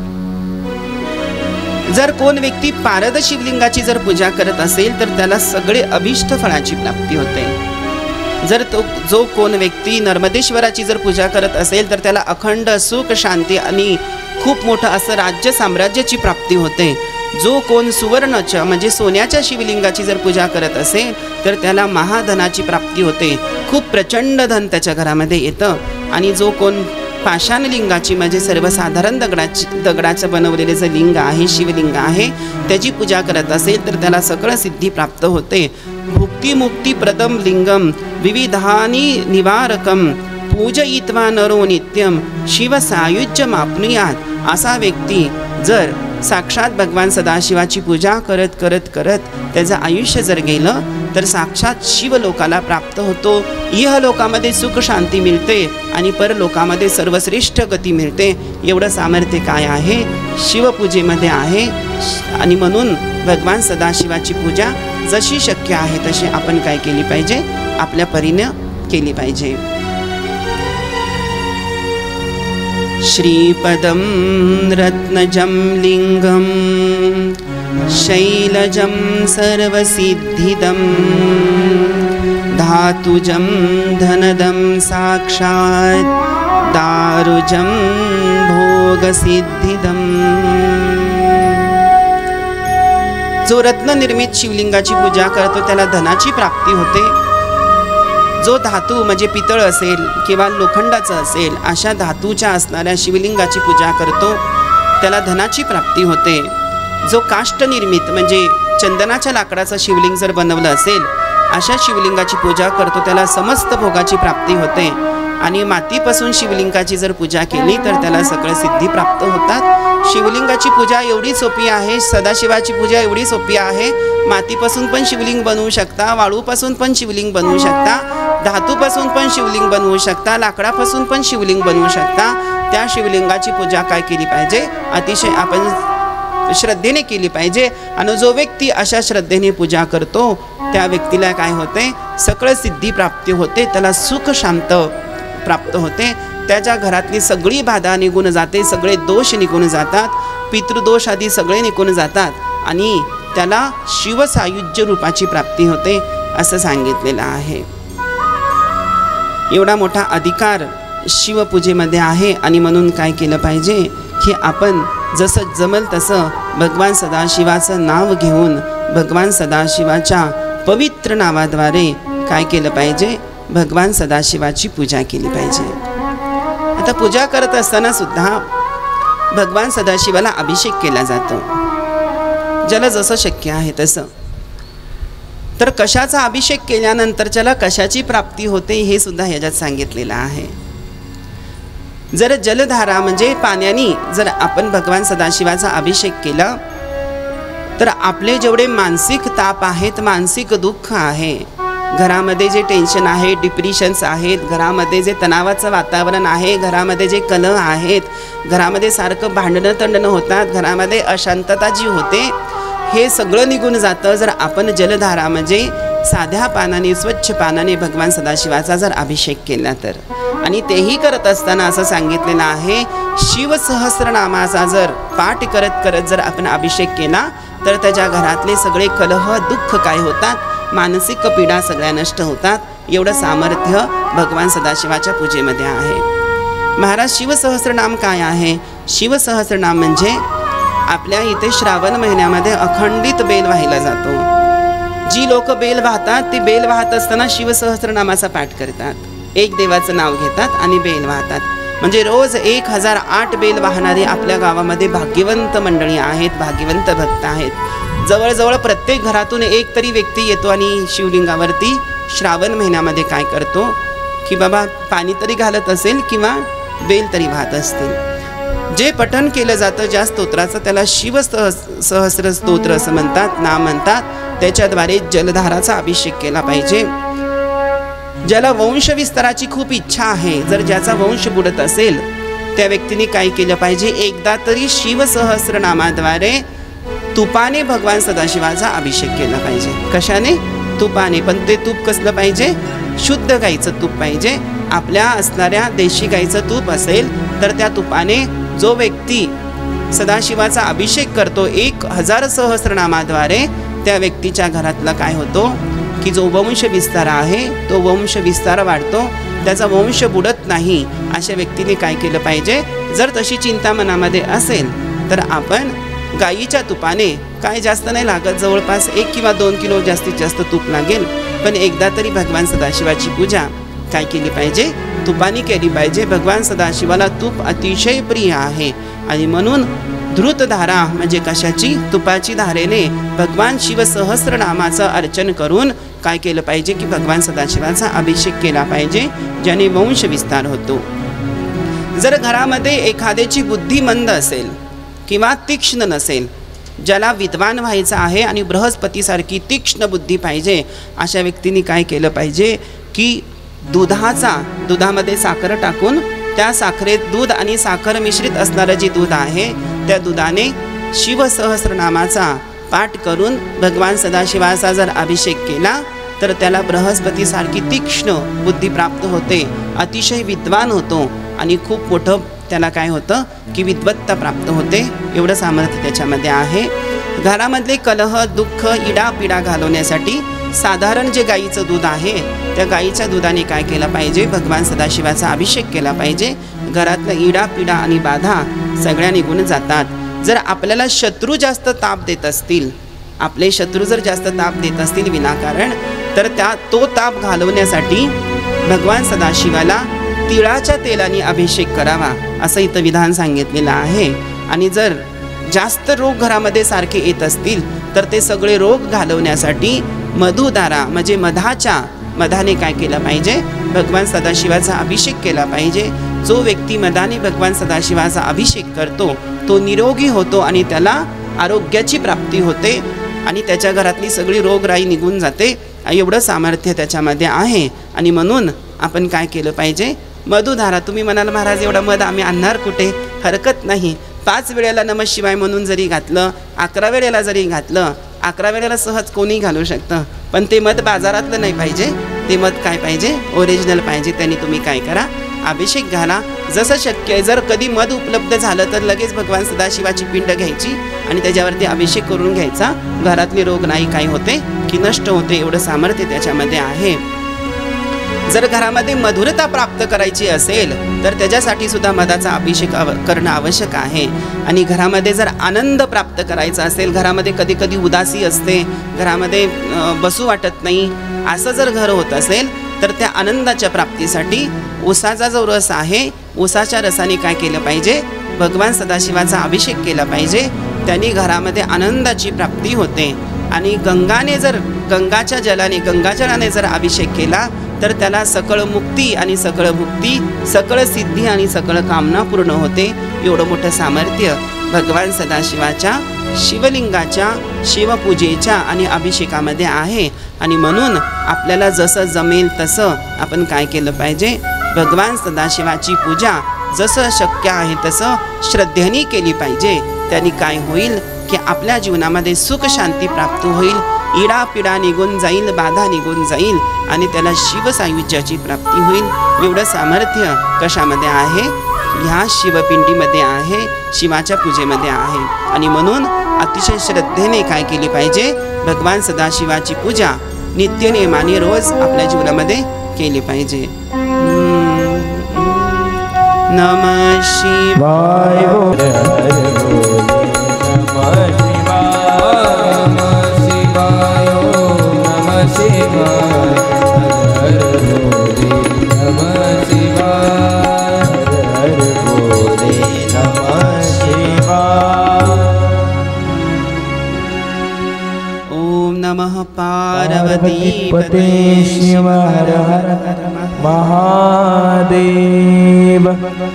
जर कोण व्यक्ती पारद शिवलिंगाची जर पूजा करत असेल तर त्याला सगळे अभिष्ट फळाची प्राप्ती होते. जर जो कोण व्यक्ती नर्मदेश्वराची जर पूजा करत असेल तर त्याला अखंड सुख शांती आणि खूप मोठं असं राज्य साम्राज्याची प्राप्ती होते. जो कोण सुवर्णाच्या म्हणजे सोन्याच्या शिवलिंगाची जर पूजा करत असेल तर त्याला महाधनाची प्राप्ती होते. खूप प्रचंड धन त्याच्या घरामध्ये येतं. आणि जो कोण पाषाण लिंगाची म्हणजे सर्वसाधारण दगडाचं बनवलेले जे लिंग आहे, शिवलिंग आहे, त्याची पूजा करत असेल तर त्याला सकळ सिद्धी प्राप्त होते. भुक्ती मुक्ती प्रदम लिंगम विविधानी निवारकम पूजयित्वा नरो नित्यम शिव सायुज्यम आपनुयात. असा व्यक्ती जर साक्षात भगवान सदाशिवाची पूजा करत करत करत त्याचं आयुष्य जर गेलं तर साक्षात शिवलोकाला प्राप्त होतो. इहलोकामध्ये सुख शांती मिळते आणि परलोकामध्ये सर्वश्रेष्ठ गती मिळते. एवढं सामर्थ्य काय आहे, शिवपूजेमध्ये आहे. आणि म्हणून भगवान सदाशिवाची पूजा जशी शक्य आहे तशी आपण काय केली पाहिजे, आपल्या परीनं केली पाहिजे. श्रीपदं रत्नजं लिंगं शैलजं सर्वसिद्धिदं धातुजं धनदं साक्षात् दारुजं भोगसिद्धिदं. जो रत्ननिर्मित शिवलिंगाची पूजा करतो त्याला धनाची प्राप्ती होते. जो धातू म्हणजे पितळ असेल किंवा लोखंडाचं असेल अशा धातूच्या असणाऱ्या शिवलिंगाची पूजा करतो त्याला धनाची प्राप्ती होते. जो काष्ट निर्मित म्हणजे चंदनाच्या लाकडाचं शिवलिंग जर बनवलं असेल अशा शिवलिंगाची पूजा करतो त्याला समस्त भोगाची प्राप्ती होते. आणि मातीपासून शिवलिंगाची जर पूजा केली तर त्याला सगळं सिद्धी प्राप्त होतात. शिवलिंगाची पूजा एवढी सोपी आहे, सदाशिवाची पूजा एवढी सोपी आहे. मातीपासून पण शिवलिंग बनवू शकता, वाळूपासून पण शिवलिंग बनवू शकता, धातूपासून पण शिवलिंग बनवू शकता, लाकडापासून पण शिवलिंग बनवू शकता. त्या शिवलिंगाची पूजा काय केली पाहिजे, अतिशय आपण श्रद्धेने केली पाहिजे. आणि जो व्यक्ती अशा श्रद्धेने पूजा करतो त्या व्यक्तीला काय होते, सकळ सिद्धी प्राप्ती होते. त्याला सुख शांत प्राप्त होते. त्याच्या घरातली सगळी बाधा निघून जाते, सगळे दोष निघून जातात, पितृदोष आदी सगळे निघून जातात आणि त्याला शिवसायुज्य रूपाची प्राप्ती होते असं सांगितलेलं आहे. एवढा मोठा अधिकार शिवपूजेमध्ये आहे. आणि म्हणून काय केलं पाहिजे की आपण जसं जमल तसं भगवान सदाशिवाचं नाव घेऊन भगवान सदाशिवाच्या पवित्र नावाद्वारे काय केलं पाहिजे? भगवान सदाशिवाची पूजा केली पाहिजे. आता पूजा करत असताना सुद्धा भगवान सदाशिवाला अभिषेक केला जातो, ज्याला जसं शक्य आहे तसं. तर कशाचा अभिषेक केल्यानंतर त्याला कशाची प्राप्ती होते हे सुद्धा ह्याच्यात सांगितलेलं आहे. जर जलधारा म्हणजे पाण्याने जर आपण भगवान सदाशिवाचा अभिषेक केला तर आपले जेवढे मानसिक ताप आहेत, मानसिक दुःख आहे, घरामध्ये जे टेन्शन आहे, डिप्रेशन्स आहेत, घरामध्ये जे तणावाचं वातावरण आहे, घरामध्ये जे कलह आहेत, घरामध्ये सारखं भांडणं तंडणं होतात, घरामध्ये अशांतता जी होते, हे सगळं निघून जातं जर आपण जलधारा म्हणजे साध्या पानाने, स्वच्छ पानाने भगवान सदाशिवाचा जर अभिषेक केला तर. आणि तेही करत असताना असं सांगितलेलं आहे, शिवसहस्रनामाचा जर पाठ करत करत जर आपण अभिषेक केला तर त्याच्या घरातले सगळे कलह, दुःख काय होतात, मानसिक पीडा सगळ्या नष्ट होतात. एवढं सामर्थ्य भगवान सदाशिवाच्या पूजेमध्ये आहे. महाराज, शिवसहस्रनाम काय आहे? शिवसहस्रनाम म्हणजे आपल्या इथे श्रावण महिन्यामध्ये अखंडित बेल वाहिला जातो. जी लोक बेल वाहतात ती बेल वाहत असताना शिवसहस्रनामाचा पाठ करतात, एक देवाचं नाव घेतात आणि बेल वाहतात. म्हणजे रोज 1008 बेल वाहणारी आपल्या गावामध्ये भाग्यवंत मंडळी आहेत, भाग्यवंत भक्त आहेत. जवळजवळ प्रत्येक घरातून एक तरी व्यक्ती येतो आणि शिवलिंगावरती श्रावण महिन्यामध्ये काय करतो की बाबा पाणी तरी घालत असेल किंवा बेल तरी वाहत असतील. जे पठण केलं जातं ज्या स्तोत्राचं त्याला शिवसहस्र स्तोत्र असं म्हणतात, नाम म्हणतात. त्याच्याद्वारे जलधाराचा अभिषेक केला पाहिजे. ज्याला वंशविस्ताराची खूप इच्छा आहे, जर ज्याचा वंश बुडत असेल त्या व्यक्तीने काय केलं पाहिजे? एकदा तरी शिवसहस्रनामाद्वारे तुपाने भगवान सदाशिवाचा अभिषेक केला पाहिजे. कशाने? तुपाने. पण ते तूप कसलं पाहिजे? शुद्ध गाईचं तूप पाहिजे. आपल्या असणाऱ्या देशी गाईचं तूप असेल तर त्या तुपाने जो व्यक्ती सदाशिवाचा अभिषेक करतो 1000 सहस्रनामाद्वारे, त्या व्यक्तीच्या घरातला काय होतो की जो वंश विस्तार आहे तो वंश विस्तार वाढतो, त्याचा वंश बुडत नाही. अशा व्यक्तीने काय केलं पाहिजे? जर तशी चिंता मनामध्ये असेल तर आपण गाईच्या तुपाने, काय जास्त नाही लागत, जवळपास 1 किंवा 2 किलो जास्तीत जास्त तूप लागेल, पण एकदा तरी भगवान सदाशिवाची पूजा काय केली पाहिजे? तुपाने केली पाहिजे. भगवान सदाशिवाला तूप अतिशय प्रिय आहे आणि म्हणून धृतधारा म्हणजे कशाची? तुपाची धारेने भगवान शिवसहस्रनामाचं अर्चन करून काय केलं पाहिजे की भगवान सदाशिवाचा अभिषेक केला पाहिजे, ज्याने वंश विस्तार होतो. जर घरामध्ये एखाद्याची बुद्धी मंद असेल किंवा तीक्ष्ण नसेल, ज्याला विद्वान व्हायचं आहे आणि बृहस्पतीसारखी तीक्ष्ण बुद्धी पाहिजे, अशा व्यक्तीने काय केलं पाहिजे की दुधामध्ये साखर टाकून त्या साखरेत दूध आणि साखर मिश्रित असणारं जे दूध आहे त्या दुधाने शिवसहस्रनामाचा पाठ करून भगवान सदाशिवाचा जर अभिषेक केला तर त्याला बृहस्पतीसारखी तीक्ष्ण बुद्धी प्राप्त होते, अतिशय विद्वान होतो आणि खूप मोठं त्याला काय होतं की विद्वत्ता प्राप्त होते. एवढं सामर्थ्य त्याच्यामध्ये आहे. घरामधले कलह, दुःख, इडापिडा घालवण्यासाठी साधारण जे गाईचं दूध आहे त्या गाईच्या दुधाने काय केलं पाहिजे? भगवान सदाशिवाचा अभिषेक केला पाहिजे. घरातलं इडापिडा आणि बाधा सगळ्या निघून जातात. जर आपल्याला शत्रू जास्त ताप देत असतील, आपले शत्रू जर जास्त ताप देत असतील विनाकारण, तर तो ताप घालवण्यासाठी भगवान सदाशिवाला तिळाच्या तेलाने अभिषेक करावा असं इथं विधान सांगितलेलं आहे. आणि जर जास्त रोग घरामध्ये सारखे येत असतील तर ते सगळे रोग घालवण्यासाठी मधुधारा म्हणजे मधाने काय केलं पाहिजे? भगवान सदाशिवाचा अभिषेक केला पाहिजे. जो व्यक्ती मधाने भगवान सदाशिवाचा अभिषेक करतो तो निरोगी होतो आणि त्याला आरोग्याची प्राप्ती होते आणि त्याच्या घरातली सगळी रोगराई निघून जाते. एवढं सामर्थ्य त्याच्यामध्ये आहे. आणि म्हणून आपण काय केलं पाहिजे? मधुधारा. तुम्ही म्हणाल महाराज एवढा मध आम्ही आणणार कुठे? हरकत नाही. 5 वेळेला नमः शिवाय म्हणून जरी घातलं, 11 वेळेला जरी घातलं, 11 वेळेला सहज कोणी घालू शकतं, पण ते मध बाजारातलं नाही पाहिजे. ते मध काय पाहिजे? ओरिजिनल पाहिजे. त्यांनी तुम्ही काय करा? अभिषेक घाला जसं शक्य आहे. जर कधी मध उपलब्ध झालं तर लगेच भगवान सदाशिवाची पिंड घ्यायची आणि त्याच्यावरती अभिषेक करून घ्यायचा. घरातले रोग नाही काय होते की नष्ट होते. एवढं सामर्थ्य त्याच्यामध्ये आहे. जर घरामध्ये मधुरता प्राप्त करायची असेल तर त्याच्यासाठी सुद्धा मधाचा अभिषेक करणं आवश्यक आहे. आणि घरामध्ये जर आनंद प्राप्त करायचा असेल, घरामध्ये कधी कधी उदासी असते, घरामध्ये बसू वाटत नाही, असं जर घर होत असेल तर त्या आनंदाच्या प्राप्तीसाठी ऊसाचा जो रस आहे, ऊसाच्या रसाने काय केलं पाहिजे, भगवान सदाशिवाचा अभिषेक केला पाहिजे. त्यांनी घरामध्ये आनंदाची प्राप्ती होते. आणि गंगाच्या जलाने जर अभिषेक केला तर त्याला सकळ मुक्ती आणि सकळ भुक्ती, सकळ सिद्धी आणि सकळ कामना पूर्ण होते. एवढं मोठं सामर्थ्य भगवान सदाशिवाच्या शिवलिंगाच्या शिवपूजेच्या आणि अभिषेकामध्ये आहे. आणि म्हणून आपल्याला जसं जमेल तसं आपण काय केलं पाहिजे, भगवान सदाशिवाची पूजा जसं शक्य आहे तसं श्रद्धेने केली पाहिजे. त्यांनी काय होईल की आपल्या जीवनामध्ये सुख शांती प्राप्त होईल, इडा पिडा निघून जाईल, बाधा निघून जाईल आणि त्याला शिवसायुज्याची प्राप्ती होईल. एवढं सामर्थ्य कशामध्ये आहे, ह्या शिवपिंडीमध्ये आहे, शिवाच्या पूजेमध्ये आहे. आणि म्हणून अतिशय श्रद्धेने काय केली पाहिजे, भगवान सदाशिवाची पूजा नित्यनेमाने रोज आपल्या जीवनामध्ये केली पाहिजे. नमः शिवाय. ओम नमः पार्वती पते शिव हर हर महादेव.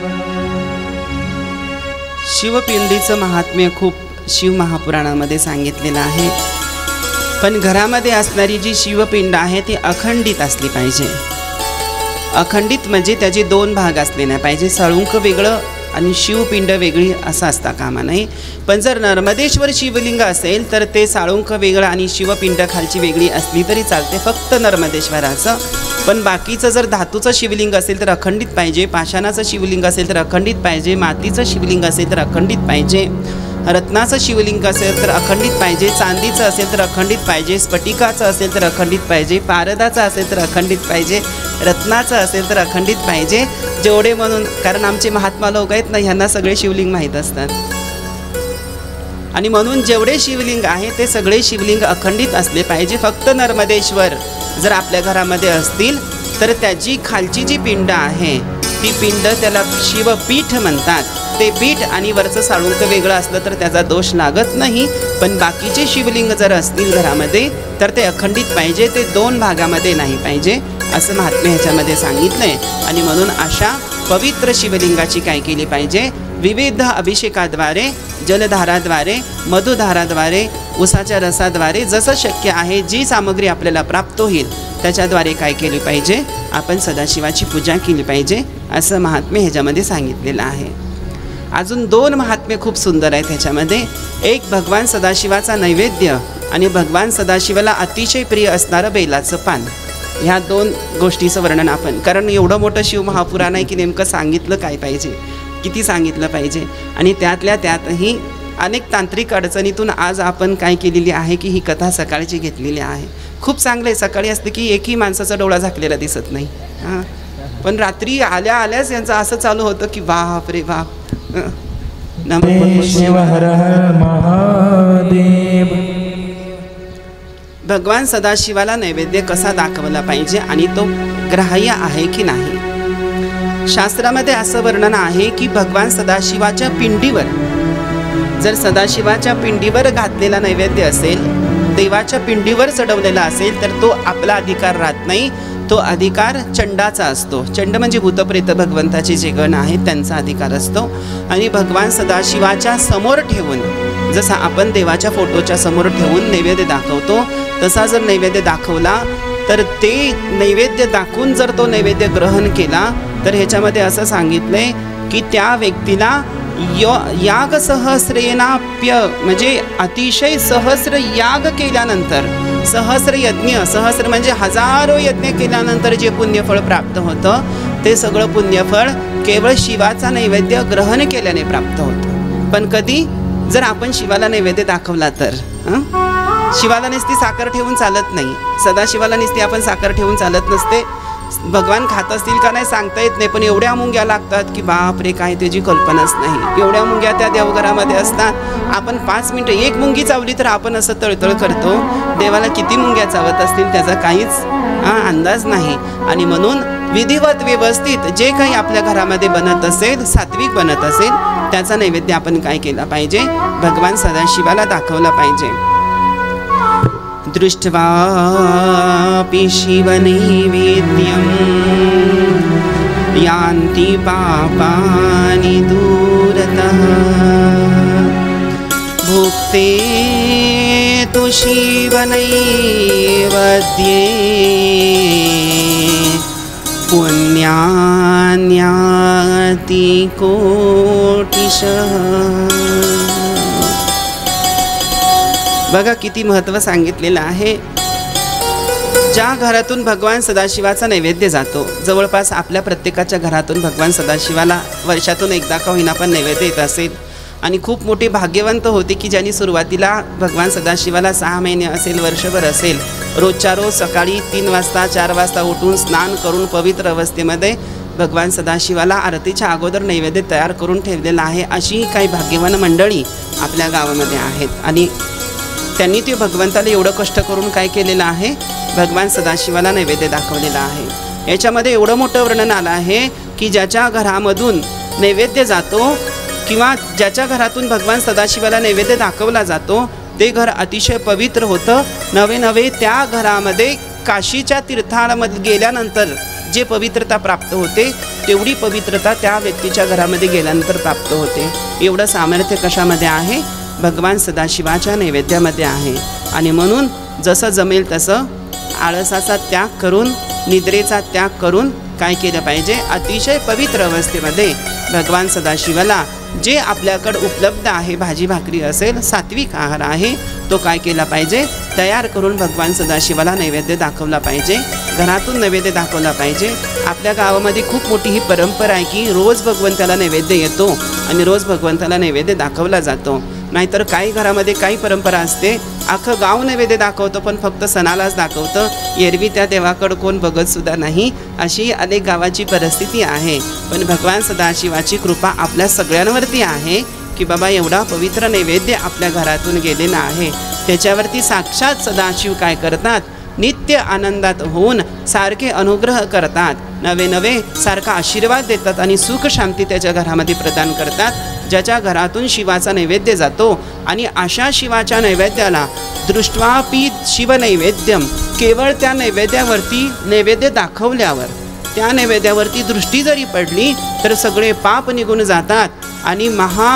शिवपिंडीचं महात्म्य खूप शिव महापुराणामध्ये सांगितलेलं आहे. पण घरामध्ये असणारी जी शिवपिंड आहे ती अखंडित असली पाहिजे. अखंडित म्हणजे त्याचे दोन भाग असले नाही पाहिजे. सळुंक वेगळं आणि शिवपिंड वेगळी असं असता कामा नाही. पण जर नर्मदेश्वर शिवलिंग असेल तर ते साळुंक वेगळं आणि शिवपिंड खालची वेगळी असली तरी चालते, फक्त नर्मदेश्वराचं. पण बाकीचं जर धातूचं शिवलिंग असेल तर अखंडित पाहिजे, पाषाणाचं शिवलिंग असेल तर अखंडित पाहिजे, मातीचं शिवलिंग असेल तर अखंडित पाहिजे, रत्नाचं शिवलिंग असेल तर अखंडित पाहिजे, चांदीचं असेल तर अखंडित पाहिजे, स्फटिकाचं असेल तर अखंडित पाहिजे, पारदाचं असेल तर अखंडित पाहिजे, रत्नाचं असेल तर अखंडित पाहिजे. जेवढे म्हणून, कारण आमचे महात्मा लोक आहेत ना, ह्यांना सगळे शिवलिंग माहीत असतात. आणि म्हणून जेवढे शिवलिंग आहे ते सगळे शिवलिंग अखंडित असले पाहिजे. फक्त नर्मदेश्वर जर आपल्या घरामध्ये असतील तर त्याची खालची जी पिंड आहे ती पिंड त्याला शिवपीठ म्हणतात. ते पीठ आणि वरचं साळुंक वेगळं असलं तर त्याचा दोष लागत नाही. पण बाकीचे शिवलिंग जर असतील घरामध्ये तर ते अखंडित पाहिजे, ते दोन भागामध्ये नाही पाहिजे, असं महात्म्य ह्याच्यामध्ये सांगितलंय. आणि म्हणून अशा पवित्र शिवलिंगाची काय केली पाहिजे, विविध अभिषेकाद्वारे, जलधाराद्वारे, मधुधाराद्वारे, उसाच्या रसाद्वारे, जसं शक्य आहे जी सामग्री आपल्याला प्राप्त होईल त्याच्याद्वारे काय केली पाहिजे, आपण सदाशिवाची पूजा केली पाहिजे, असं महात्म्य ह्याच्यामध्ये सांगितलेलं आहे. अजून दोन महात्म्य खूप सुंदर आहेत ह्याच्यामध्ये. एक भगवान सदाशिवाचा नैवेद्य आणि भगवान सदाशिवाला अतिशय प्रिय असणारं बेलाचं पान. ह्या दोन गोष्टीचं वर्णन आपण, कारण एवढं मोठं शिव महापुराण आहे की नेमकं सांगितलं काय पाहिजे, किती सांगितलं पाहिजे. आणि त्यातल्या त्यातही अनेक तांत्रिक अडचणीतून आज आपण काय केलेली आहे की ही कथा सकाळची घेतलेली आहे. खूप चांगले, सकाळी असते की एकही माणसाचा डोळा झाकलेला दिसत नाही. हां, पण रात्री आल्याच यांचं असं चालू होतं की बाप रे बाप. शिव हर हर महादेव. भगवान सदाशिवाला नैवेद्य कसा दाखवला पाहिजे आणि तो ग्राह्य आहे की नाही. शास्त्रामध्ये असं वर्णन आहे की भगवान सदाशिवाच्या पिंडीवर, जर सदाशिवाच्या पिंडीवर घातलेला नैवेद्य असेल, देवाच्या पिंडीवर चढवलेला असेल तर तो आपला अधिकार राहत नाही, तो अधिकार चंडाचा असतो. चंड म्हणजे भूतप्रेत भगवंताचे जे गण आहेत त्यांचा अधिकार असतो. आणि भगवान सदाशिवाच्या समोर ठेवून, जसा आपण देवाच्या फोटोच्या समोर ठेवून नैवेद्य दाखवतो तसा जर नैवेद्य दाखवला तर ते नैवेद्य दाखवून जर तो नैवेद्य ग्रहण केला तर ह्याच्यामध्ये असं सांगितलंय की त्या व्यक्तीला याग सहस्रेनाप्य, म्हणजे अतिशय सहस्र याग केल्यानंतर, सहस्र यज्ञ, सहस्र म्हणजे हजारो यज्ञ केल्यानंतर जे पुण्यफळ प्राप्त होतं ते सगळं पुण्यफळ केवळ शिवाचा नैवेद्य ग्रहण केल्याने प्राप्त होतं. पण कधी जर आपण शिवाला नैवेद्य दाखवला तर, शिवाला नुसती साखर ठेवून चालत नाही, सदाशिवाला नुसती आपण साखर ठेवून चालत नसते. भगवान खात असतील का नाही सांगता येत नाही, पण एवढ्या मुंग्या लागतात की बाप रे, काय त्याची कल्पनाच नाही. एवढ्या मुंग्या त्या देवघरामध्ये असतात. आपण 5 मिनिटं एक मुंगी चावली तर आपण असं तळतळ करतो. देवाला किती मुंग्या चावत असतील त्याचा काहीच अंदाज नाही. आणि म्हणून विधिवत व्यवस्थित जे काही आपल्या घरामध्ये बनत असेल, सात्विक बनत असेल, त्याचा नैवेद्य आपण काय केला पाहिजे, भगवान सदाशिवाला दाखवला पाहिजे. दृष्ट्वापि शिवनैवेद्यं यान्ति पापानि दूरतः भुक्ते तु शिवनैवेद्ये पुण्यान्याति कोटिशः. बघा किती महत्त्व सांगितलेलं आहे. ज्या घरातून भगवान सदाशिवाचा नैवेद्य जातो, जवळपास आपल्या प्रत्येकाच्या घरातून भगवान सदाशिवाला वर्षातून एकदा का होईना पण नैवेद्य येत असेल. आणि खूप मोठी भाग्यवंत होते की ज्यांनी सुरुवातीला भगवान सदाशिवाला 6 महिने असेल, वर्षभर असेल, रोजच्या रोज सकाळी 3 वाजता 4 वाजता उठून स्नान करून पवित्र अवस्थेमध्ये भगवान सदाशिवाला आरतीच्या अगोदर नैवेद्य तयार करून ठेवलेला आहे. अशी काही भाग्यवान मंडळी आपल्या गावामध्ये आहेत. आणि त्यांनी ते भगवंताला एवढं कष्ट करून काय केलेलं आहे, भगवान सदाशिवाला नैवेद्य दाखवलेला आहे. याच्यामध्ये एवढं मोठं वर्णन आलं आहे की ज्याच्या घरामधून नैवेद्य जातो किंवा ज्याच्या घरातून भगवान सदाशिवाला नैवेद्य दाखवला जातो, ते घर अतिशय पवित्र होतं. नवे त्या घरामध्ये काशीच्या तीर्थामध्ये गेल्यानंतर जे पवित्रता प्राप्त होते, तेवढी पवित्रता त्या व्यक्तीच्या घरामध्ये गेल्यानंतर प्राप्त होते. एवढं सामर्थ्य कशामध्ये आहे, भगवान सदाशिवाच्या नैवेद्यामध्ये आहे. आणि म्हणून जसं जमेल तसं आळसाचा त्याग करून, निद्रेचा त्याग करून काय केलं पाहिजे, अतिशय पवित्र अवस्थेमध्ये भगवान सदाशिवाला जे आपल्याकडं उपलब्ध आहे, भाजी भाकरी असेल, सात्विक आहार आहे, तो काय केला पाहिजे, तयार करून भगवान सदाशिवाला नैवेद्य दाखवला पाहिजे. घरातून नैवेद्य दाखवला पाहिजे. आपल्या गावामध्ये खूप मोठी ही परंपरा आहे की रोज भगवंताला नैवेद्य येतो आणि रोज भगवंताला नैवेद्य दाखवला जातो. नाहीतर काही घरामध्ये काही परंपरा असते, अख्खं गाव नैवेद्य दाखवतं पण फक्त सणालाच दाखवतं, एरवी त्या देवाकडं कोण बघत सुद्धा नाही. अशी अनेक गावाची परिस्थिती आहे. पण भगवान सदाशिवाची कृपा आपल्या सगळ्यांवरती आहे की बाबा एवढा पवित्र नैवेद्य आपल्या घरातून गेलेला आहे. त्याच्यावरती साक्षात सदाशिव काय करतात, नित्य आनंदात होऊन सारखे अनुग्रह करतात, नवे सारखा आशीर्वाद देतात आणि सुख शांती त्याच्या घरामध्ये प्रदान करतात. ज्याच्या घरातून शिवाचा नैवेद्य जातो आणि अशा शिवाच्या नैवेद्याला दृष्ट्वापि शिवनैवेद्यम, केवळ त्या नैवेद्यावरती नैवेद्य दाखवल्यावर त्या नैवेद्यावरती दृष्टी जरी पडली तर सगळे पाप निघून जातात आणि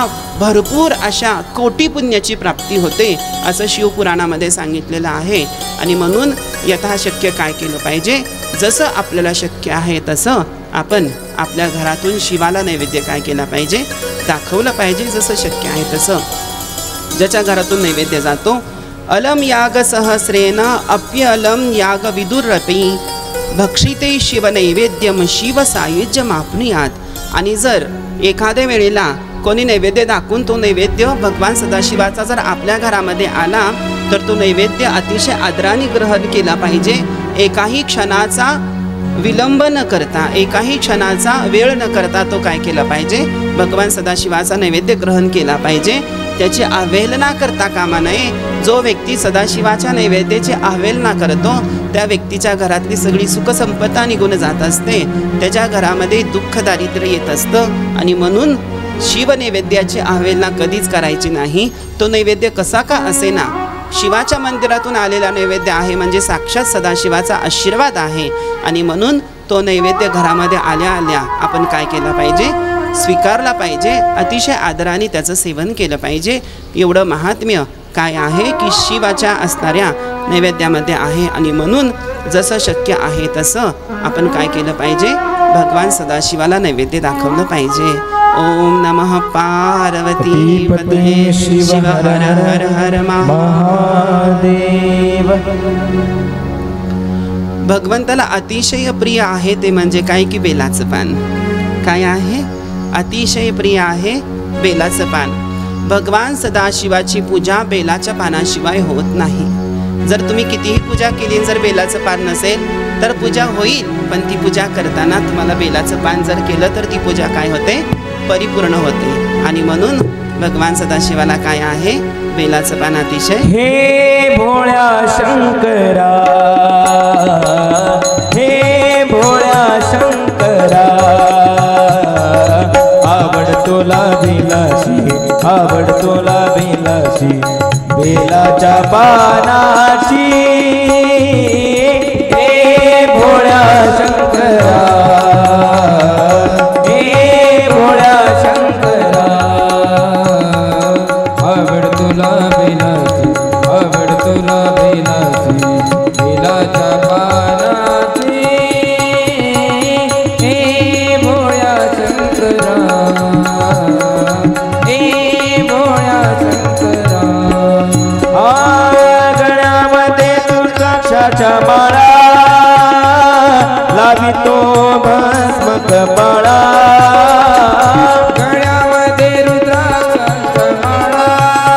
भरपूर अशा कोटी पुण्याची प्राप्ती होते, असं शिवपुराणामध्ये सांगितलेलं आहे. आणि म्हणून यथाशक्य काय केलं पाहिजे, जसं आपल्याला शक्य आहे तसं आपण आपल्या घरातून शिवाला नैवेद्य काय केला पाहिजे, दाखवलं पाहिजे. जसं शक्य आहे तसं ज्याच्या घरातून नैवेद्य जातो. अलम याग सहस्रेन अप्यलम याग विदुरपी भक्षिते शिवनैवेद्यम शिवसायुज्यम आपनुयात. आणि जर एखाद्या वेळेला कोणी नैवेद्य दाखवून तो नैवेद्य भगवान सदाशिवाचा जर आपल्या घरामध्ये आला तर तो नैवेद्य अतिशय आदराने ग्रहण केला पाहिजे. एकाही क्षणाचा विलंब न करता, एकाही क्षणाचा वेळ न करता तो काय केला पाहिजे, भगवान सदाशिवाचा नैवेद्य ग्रहण केला पाहिजे. त्याची अवहेलना करता कामा नये. जो व्यक्ती सदाशिवाच्या नैवेद्याची अवहेलना करतो त्या व्यक्तीच्या घरातली सगळी सुखसंपदा निघून जात असते, त्याच्या घरामध्ये दुःख दारिद्र्य येत असतं. आणि म्हणून शिवनैवेद्याची अवहेलना कधीच करायची नाही. तो नैवेद्य कसा का असेना, शिवाच्या मंदिरातून आलेला नैवेद्य आहे म्हणजे साक्षात सदाशिवाचा आशीर्वाद आहे. आणि म्हणून तो नैवेद्य घरामध्ये आल्या आपण काय केलं पाहिजे, स्वीकारला पाहिजे. अतिशय आदराने त्याचं सेवन केलं पाहिजे. एवढं महात्म्य काय आहे की शिवाच्या असणाऱ्या नैवेद्यामध्ये आहे. आणि म्हणून जसं शक्य आहे तसं आपण काय केलं पाहिजे, भगवान सदाशिवाला नैवेद्य दाखवलं पाहिजे. ओम नमः पार्वती पते शिव हर हर हर महादेव. भगवंताला अतिशय प्रिय आहे ते म्हणजे काय की बेलाचं पान. काय आहे, अतिशय प्रिय आहे बेलाचं पान. भगवान सदाशिवाची पूजा बेलाच्या पानाशिवाय होत नाही. जर तुम्ही कितीही पूजा केली जर बेलाचं पान नसेल तर पूजा होईल, पण ती पूजा करताना तुम्हाला बेलाचं पान जर केलं तर ती पूजा काय होते, परिपूर्ण होते. आणि म्हणून भगवान सदाशिवाला काय आहे, बेलाचं पान अतिशय. हे भोळ्या शंकरा, हे भोळ्या शंकरा, आवड तुला बेलाची, आवड तुला बेलाची, बेलाच्या पानाची. हे भोळ्या शंकरा, हे भोळ्या शंकरा, आवड तुला बेलाची, आवड तुला बेलाची, बेलाच्या पानाची. हे भोळ्या शंकरा, हे भोळ्या शंकरा. गळ्यामध्ये रुद्राक्षाच्या माळा, लावितो भस्म कपाळा. गळ्यामध्ये रुद्राक्षाच्या माळा,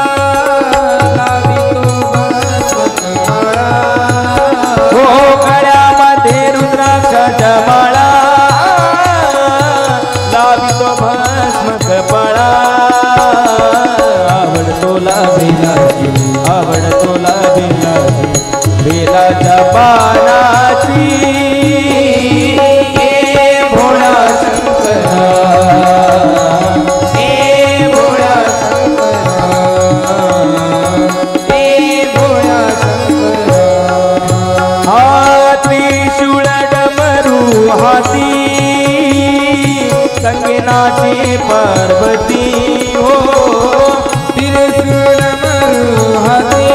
लावितो भस्म कपाळा. हो गळ्यामध्ये रुद्राक्षाच्या माळा, लावितो भस्म कपाळा. आवड तुला बेलाची, आवड तुला बेलाची, बेलाच्या पानाची. हे भोळा शंकरा, हे भोळा शंकरा, हे भोळ्या शंकरा. त्रिशूळ डमरू हाती, संगीनाची पार्वती. हो त्रिशूळ मरू हाती,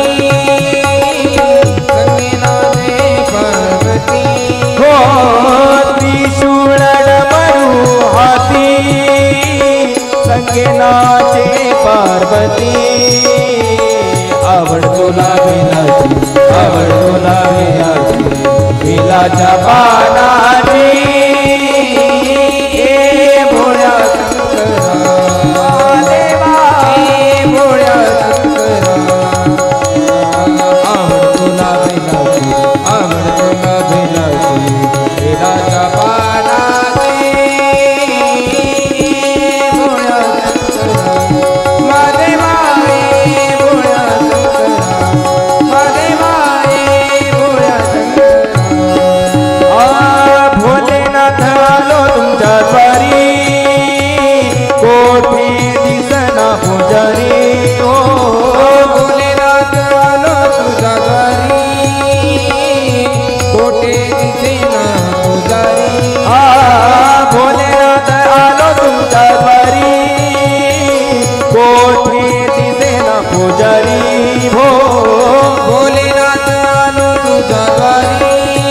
संगीनाचे पार्वती. हो त्रिशूळ डमरू हाती, संगीनाचे पार्वती. आवड तुला बेलाची, आवड तुला बेलाची, बेलाच्या पानाची. हे भोळ्या शंकरा, देवा, हे भोळ्या शंकरा. आवड तुला बेलाची, आवड तुला बेलाची, बेलाच्या पानाची. भोळ्या शंकरा, महादेवा हे भोळ्या शंकरा, महादेवा हे भोळ्या शंकरा. भोलेनाथ आलो तुमच्या द्वारी, कोठे दिसना पुजारी. हो भोलेनाथ आलो तुझ्या द्वारी, कोठे दिसेना पुजारी. भोलेनाथ आलो तुमच्या द्वारी, कोठे दिसेना पुजारी. हो भोलेनाथ आलो तुझ्या द्वारी,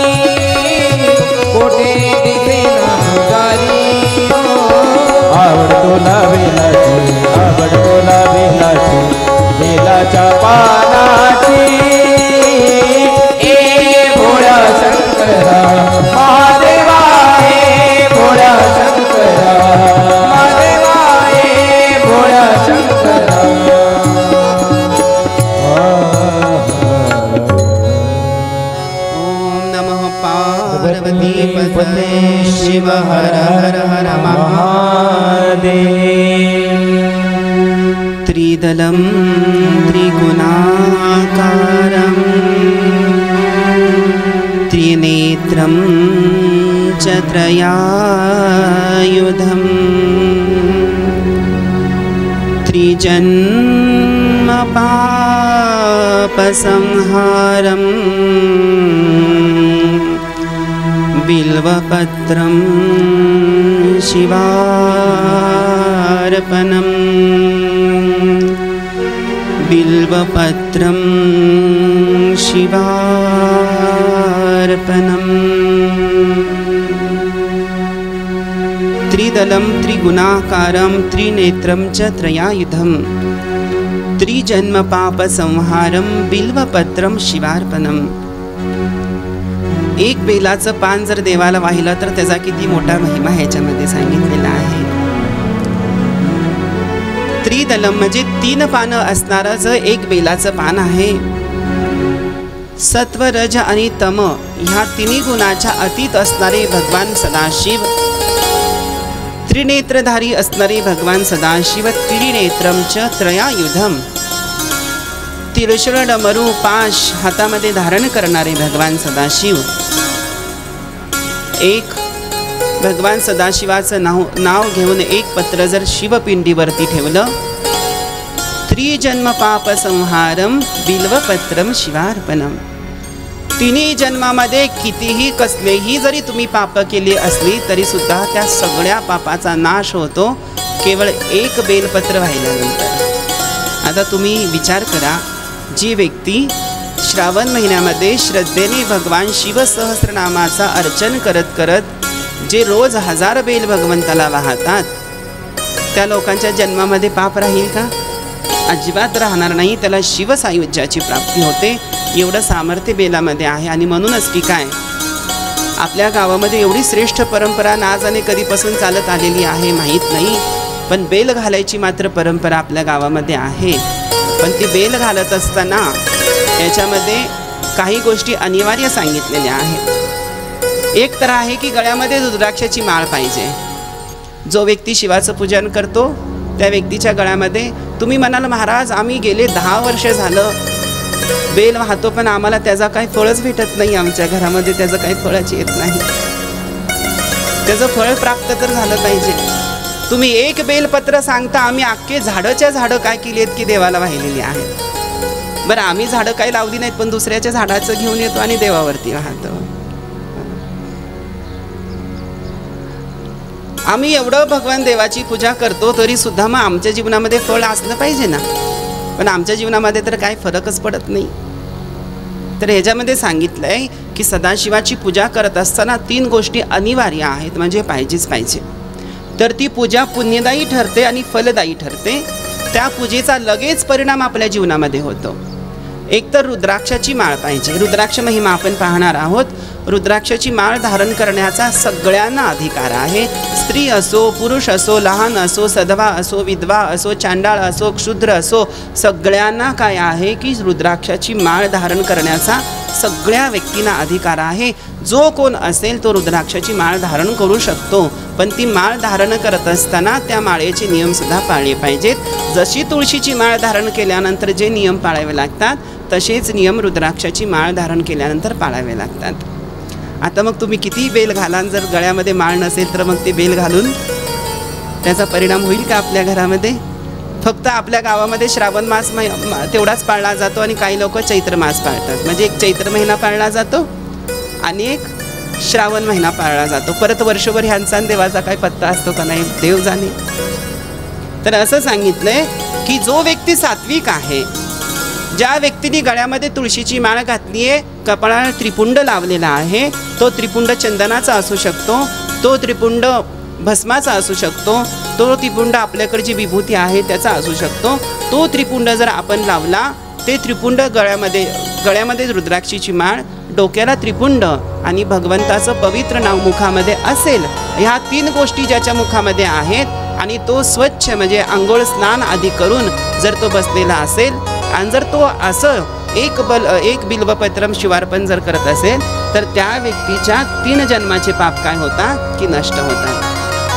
कोठे दिसेना पुजारी. आवड तुला बेलाची, आवड तुला बेलाची, बेलाच्या पानाची. हे भोळ्या शंकरा, महादेवा हे भोळ्या शंकरा, महादेवा हे भोळ्या शंकरा. ओम नमः पार्वती पतये शिव हर हर हर महादेव. त्रिदलं त्रिगुणाकारं, त्रिनेत्रं च त्रयायुधं, त्रिजन्म पापसंहारं, बिल्वपत्रं शिवार्पणम्, बिल्वपत्रं शिवार्पणम्. त्रिदलं त्रिगुणाकारं त्रिनेत्रं च त्रयायुधं, त्रिजन्मपापसंहारं बिल्वपत्रं शिवार्पणम्. एक बेलाचं पान जर देवाला वाहिलं तर त्याचा किती मोठा महिमा ह्याच्यामध्ये सांगितलेला आहे. त्रिदलम म्हणजे 3 पानं असणारं जे एक बेलाचं पान आहे सत्व रज आणि तम ह्या तिन्ही गुणाच्या अतीत असणारे भगवान सदाशिव, त्रिनेत्रधारी असणारे भगवान सदाशिव, त्रिनेत्रम च त्रयायुधम, त्रिशूळ डमरू पाश हातामध्ये धारण करणारे भगवान सदाशिव. एक भगवान सदाशिवाचं नाव घेऊन एक पत्र जर शिवपिंडीवरती ठेवलं, त्रिजन्म पाप संहारम बिल्वपत्रम शिवार्पणम. तिन्ही जन्मामध्ये कितीही कसलेही जरी तुम्ही पाप केली असली तरी सुद्धा त्या सगळ्या पापाचा नाश होतो केवळ एक बेलपत्र वाहिल्यानंतर. आता तुम्ही विचार करा, जी व्यक्ती श्रावण महिन्यामध्ये श्रद्धेने भगवान शिवसहस्रनामाचा अर्चन करत करत जे रोज 1000 बेल भगवंताला वाहतात, त्या लोकांच्या जन्मामध्ये पाप राहील का? अजिबात राहणार नाही. त्याला शिवसायुज्याची प्राप्ती होते. एवढं सामर्थ्य बेलामध्ये आहे. आणि म्हणूनच की काय, आपल्या गावामध्ये एवढी श्रेष्ठ परंपरा ना जाणे कधीपासून चालत आलेली आहे माहीत नाही, पण बेल घालायची मात्र परंपरा आपल्या गावामध्ये आहे. पण ती बेल घालत असताना याच्यामध्ये काही गोष्टी अनिवार्य सांगितलेल्या आहेत. एक तर आहे की गळ्यामध्ये रुद्राक्षाची माळ पाहिजे. जो व्यक्ती शिवाचं पूजन करतो त्या व्यक्तीच्या गळ्यामध्ये, तुम्ही म्हणाल महाराज आम्ही गेले 10 वर्ष झालं बेल वाहतो पण आम्हाला त्याचा काही फळच भेटत नाही, आमच्या घरामध्ये त्याचं काही फळच येत नाही. त्याचं फळ प्राप्त तर झालं पाहिजे. तुम्ही एक बेलपत्र सांगता, आम्ही अख्खे झाडच्या झाडं काय केली आहेत की देवाला वाहिलेली आहेत. बरं, आम्ही झाडं काही लावली नाहीत पण दुसऱ्याच्या झाडाचं घेऊन येतो आणि देवावरती वाहतो. आम्ही एवढं भगवान देवाची पूजा करतो तरी सुद्धा मग आमच्या जीवनामध्ये फळ असलं पाहिजे ना. पण आमच्या जीवनामध्ये तर काही फरकच पडत नाही. तर ह्याच्यामध्ये सांगितलंय की सदाशिवाची पूजा करत असताना 3 गोष्टी अनिवार्य आहेत, म्हणजे पाहिजेच पाहिजे. तर ती पूजा पुण्यदायी ठरते आणि फलदायी ठरते. त्या पूजेचा लगेच परिणाम आपल्या जीवनामध्ये होतो. एक तर रुद्राक्षाची माळ पाहिजे. रुद्राक्ष महिमा आपण पाहणार आहोत. रुद्राक्षाची माळ धारण करण्याचा सगळ्यांना अधिकार आहे. स्त्री असो, पुरुष असो, लहान असो, सधवा असो, विधवा असो, चांडाळ असो, क्षुद्र असो, सगळ्यांना काय आहे की रुद्राक्षाची माळ धारण करण्याचा सगळ्या व्यक्तींना अधिकार आहे. जो कोण असेल तो रुद्राक्षाची माळ धारण करू शकतो. पण ती माळ धारण करत असताना त्या माळेचे नियमसुद्धा पाळले पाहिजेत. जशी तुळशीची माळ धारण केल्यानंतर जे नियम पाळावे लागतात तसेच नियम रुद्राक्षाची माळ धारण केल्यानंतर पाळावे लागतात. आता मग तुम्ही किती बेल घालान, जर गळ्यामध्ये माळ नसेल तर मग ते बेल घालून त्याचा परिणाम होईल का आपल्या घरामध्ये? फक्त आपल्या गावामध्ये श्रावण मास तेवढाच पाळला जातो आणि काही लोक चैत्र मास पाळतात. म्हणजे एक चैत्र महिना पाळला जातो आणि एक श्रावण महिना पाळला जातो. परत वर्षभर ह्यांचा देवाचा काय पत्ता असतो का नाही देव जाणे. तर असं सांगितलंय की जो व्यक्ती सात्विक आहे, ज्या व्यक्तीने गळ्यामध्ये तुळशीची माळ घातली आहे, कपाळाला त्रिपुंड लावलेला आहे, तो त्रिपुंड चंदनाचा असू शकतो, तो त्रिपुंड भस्माचा असू शकतो, तो त्रिपुंड आपल्याकडे जी विभूती आहे त्याचा असू शकतो. तो त्रिपुंड जर आपण लावला, ते त्रिपुंड गळ्यामध्ये रुद्राक्षीची माळ, डोक्याला त्रिपुंड आणि भगवंताचं पवित्र नाव मुखामध्ये असेल, ह्या 3 गोष्टी ज्याच्या मुखामध्ये आहेत आणि तो स्वच्छ म्हणजे आंघोळ स्नान आदी करून जर तो बसलेला असेल आणि जर तो असं एक बिल्वपत्रम शिवार्पण जर करत असेल तर त्या व्यक्तीच्या 3 जन्माचे पाप काय होतात की नष्ट होतात.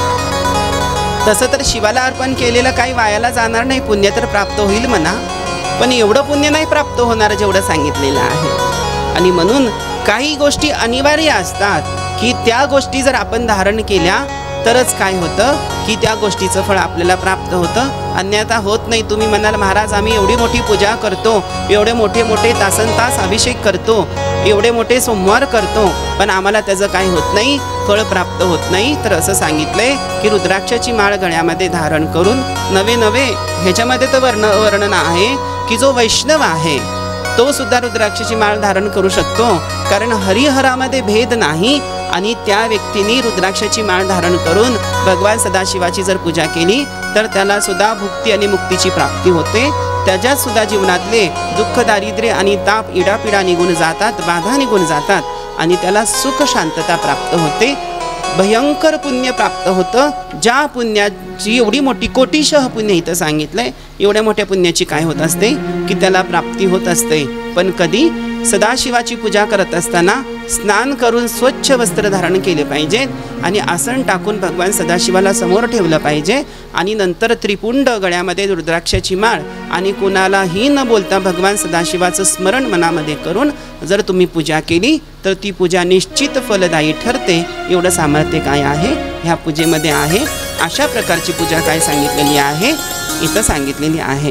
तसं तर शिवाला अर्पण केलेलं काही वायाला जाणार नाही, पुण्य तर प्राप्त होईल म्हणा, पण एवढं पुण्य नाही प्राप्त होणार जेवढं सांगितलेलं आहे. आणि म्हणून काही गोष्टी अनिवार्य असतात की त्या गोष्टी जर आपण धारण केल्या तरच काय होतं की त्या गोष्टीचं फळ आपल्याला प्राप्त होतं, अन्यथा होत नाही. तुम्ही म्हणाल महाराज आम्ही एवढी मोठी पूजा करतो, एवढे मोठे मोठे तासनतास अभिषेक करतो, एवढे मोठे सोमवार करतो, पण आम्हाला त्याचं काही होत नाही, फळ प्राप्त होत नाही. तर असं सांगितलंय की रुद्राक्षाची माळ गळ्यामध्ये धारण करून नवे ह्याच्यामध्ये तर वर्णन आहे की जो वैष्णव आहे तो सुद्धा रुद्राक्षाची माळ धारण करू शकतो, कारण हरिहरामध्ये भेद नाही. आणि त्या व्यक्तीने रुद्राक्षाची माळ धारण करून भगवान सदाशिवाची जर पूजा केली तर त्याला सुद्धा भुक्ती आणि मुक्तीची प्राप्ती होते. त्याच्यात सुद्धा जीवनातले दुःख, दारिद्र्य आणि ताप, इडापिडा निघून जातात, बाधा निघून जातात आणि त्याला सुख शांतता प्राप्त होते. भयंकर पुण्य प्राप्त होतं. ज्या पुण्याची एवढी मोठी कोटीशः पुण्य इथं सांगितलंय, एवढ्या मोठ्या पुण्याची काय होत असते की त्याला प्राप्ती होत असते. पण कधी सदाशिवाची पूजा करत असताना स्नान करून स्वच्छ वस्त्र धारण केले पाहिजेत आणि आसन टाकून भगवान सदाशिवाला समोर ठेवलं पाहिजे आणि नंतर त्रिपुंड गळ्यामध्ये रुद्राक्षाची माळ आणि कुणालाही न बोलता भगवान सदाशिवाचं स्मरण मनामध्ये करून जर तुम्ही पूजा केली तर ती पूजा निश्चित फलदायी ठरते. एवढं सामर्थ्य काय आहे ह्या पूजेमध्ये आहे. अशा प्रकारची पूजा काय सांगितलेली आहे इथं सांगितलेली आहे.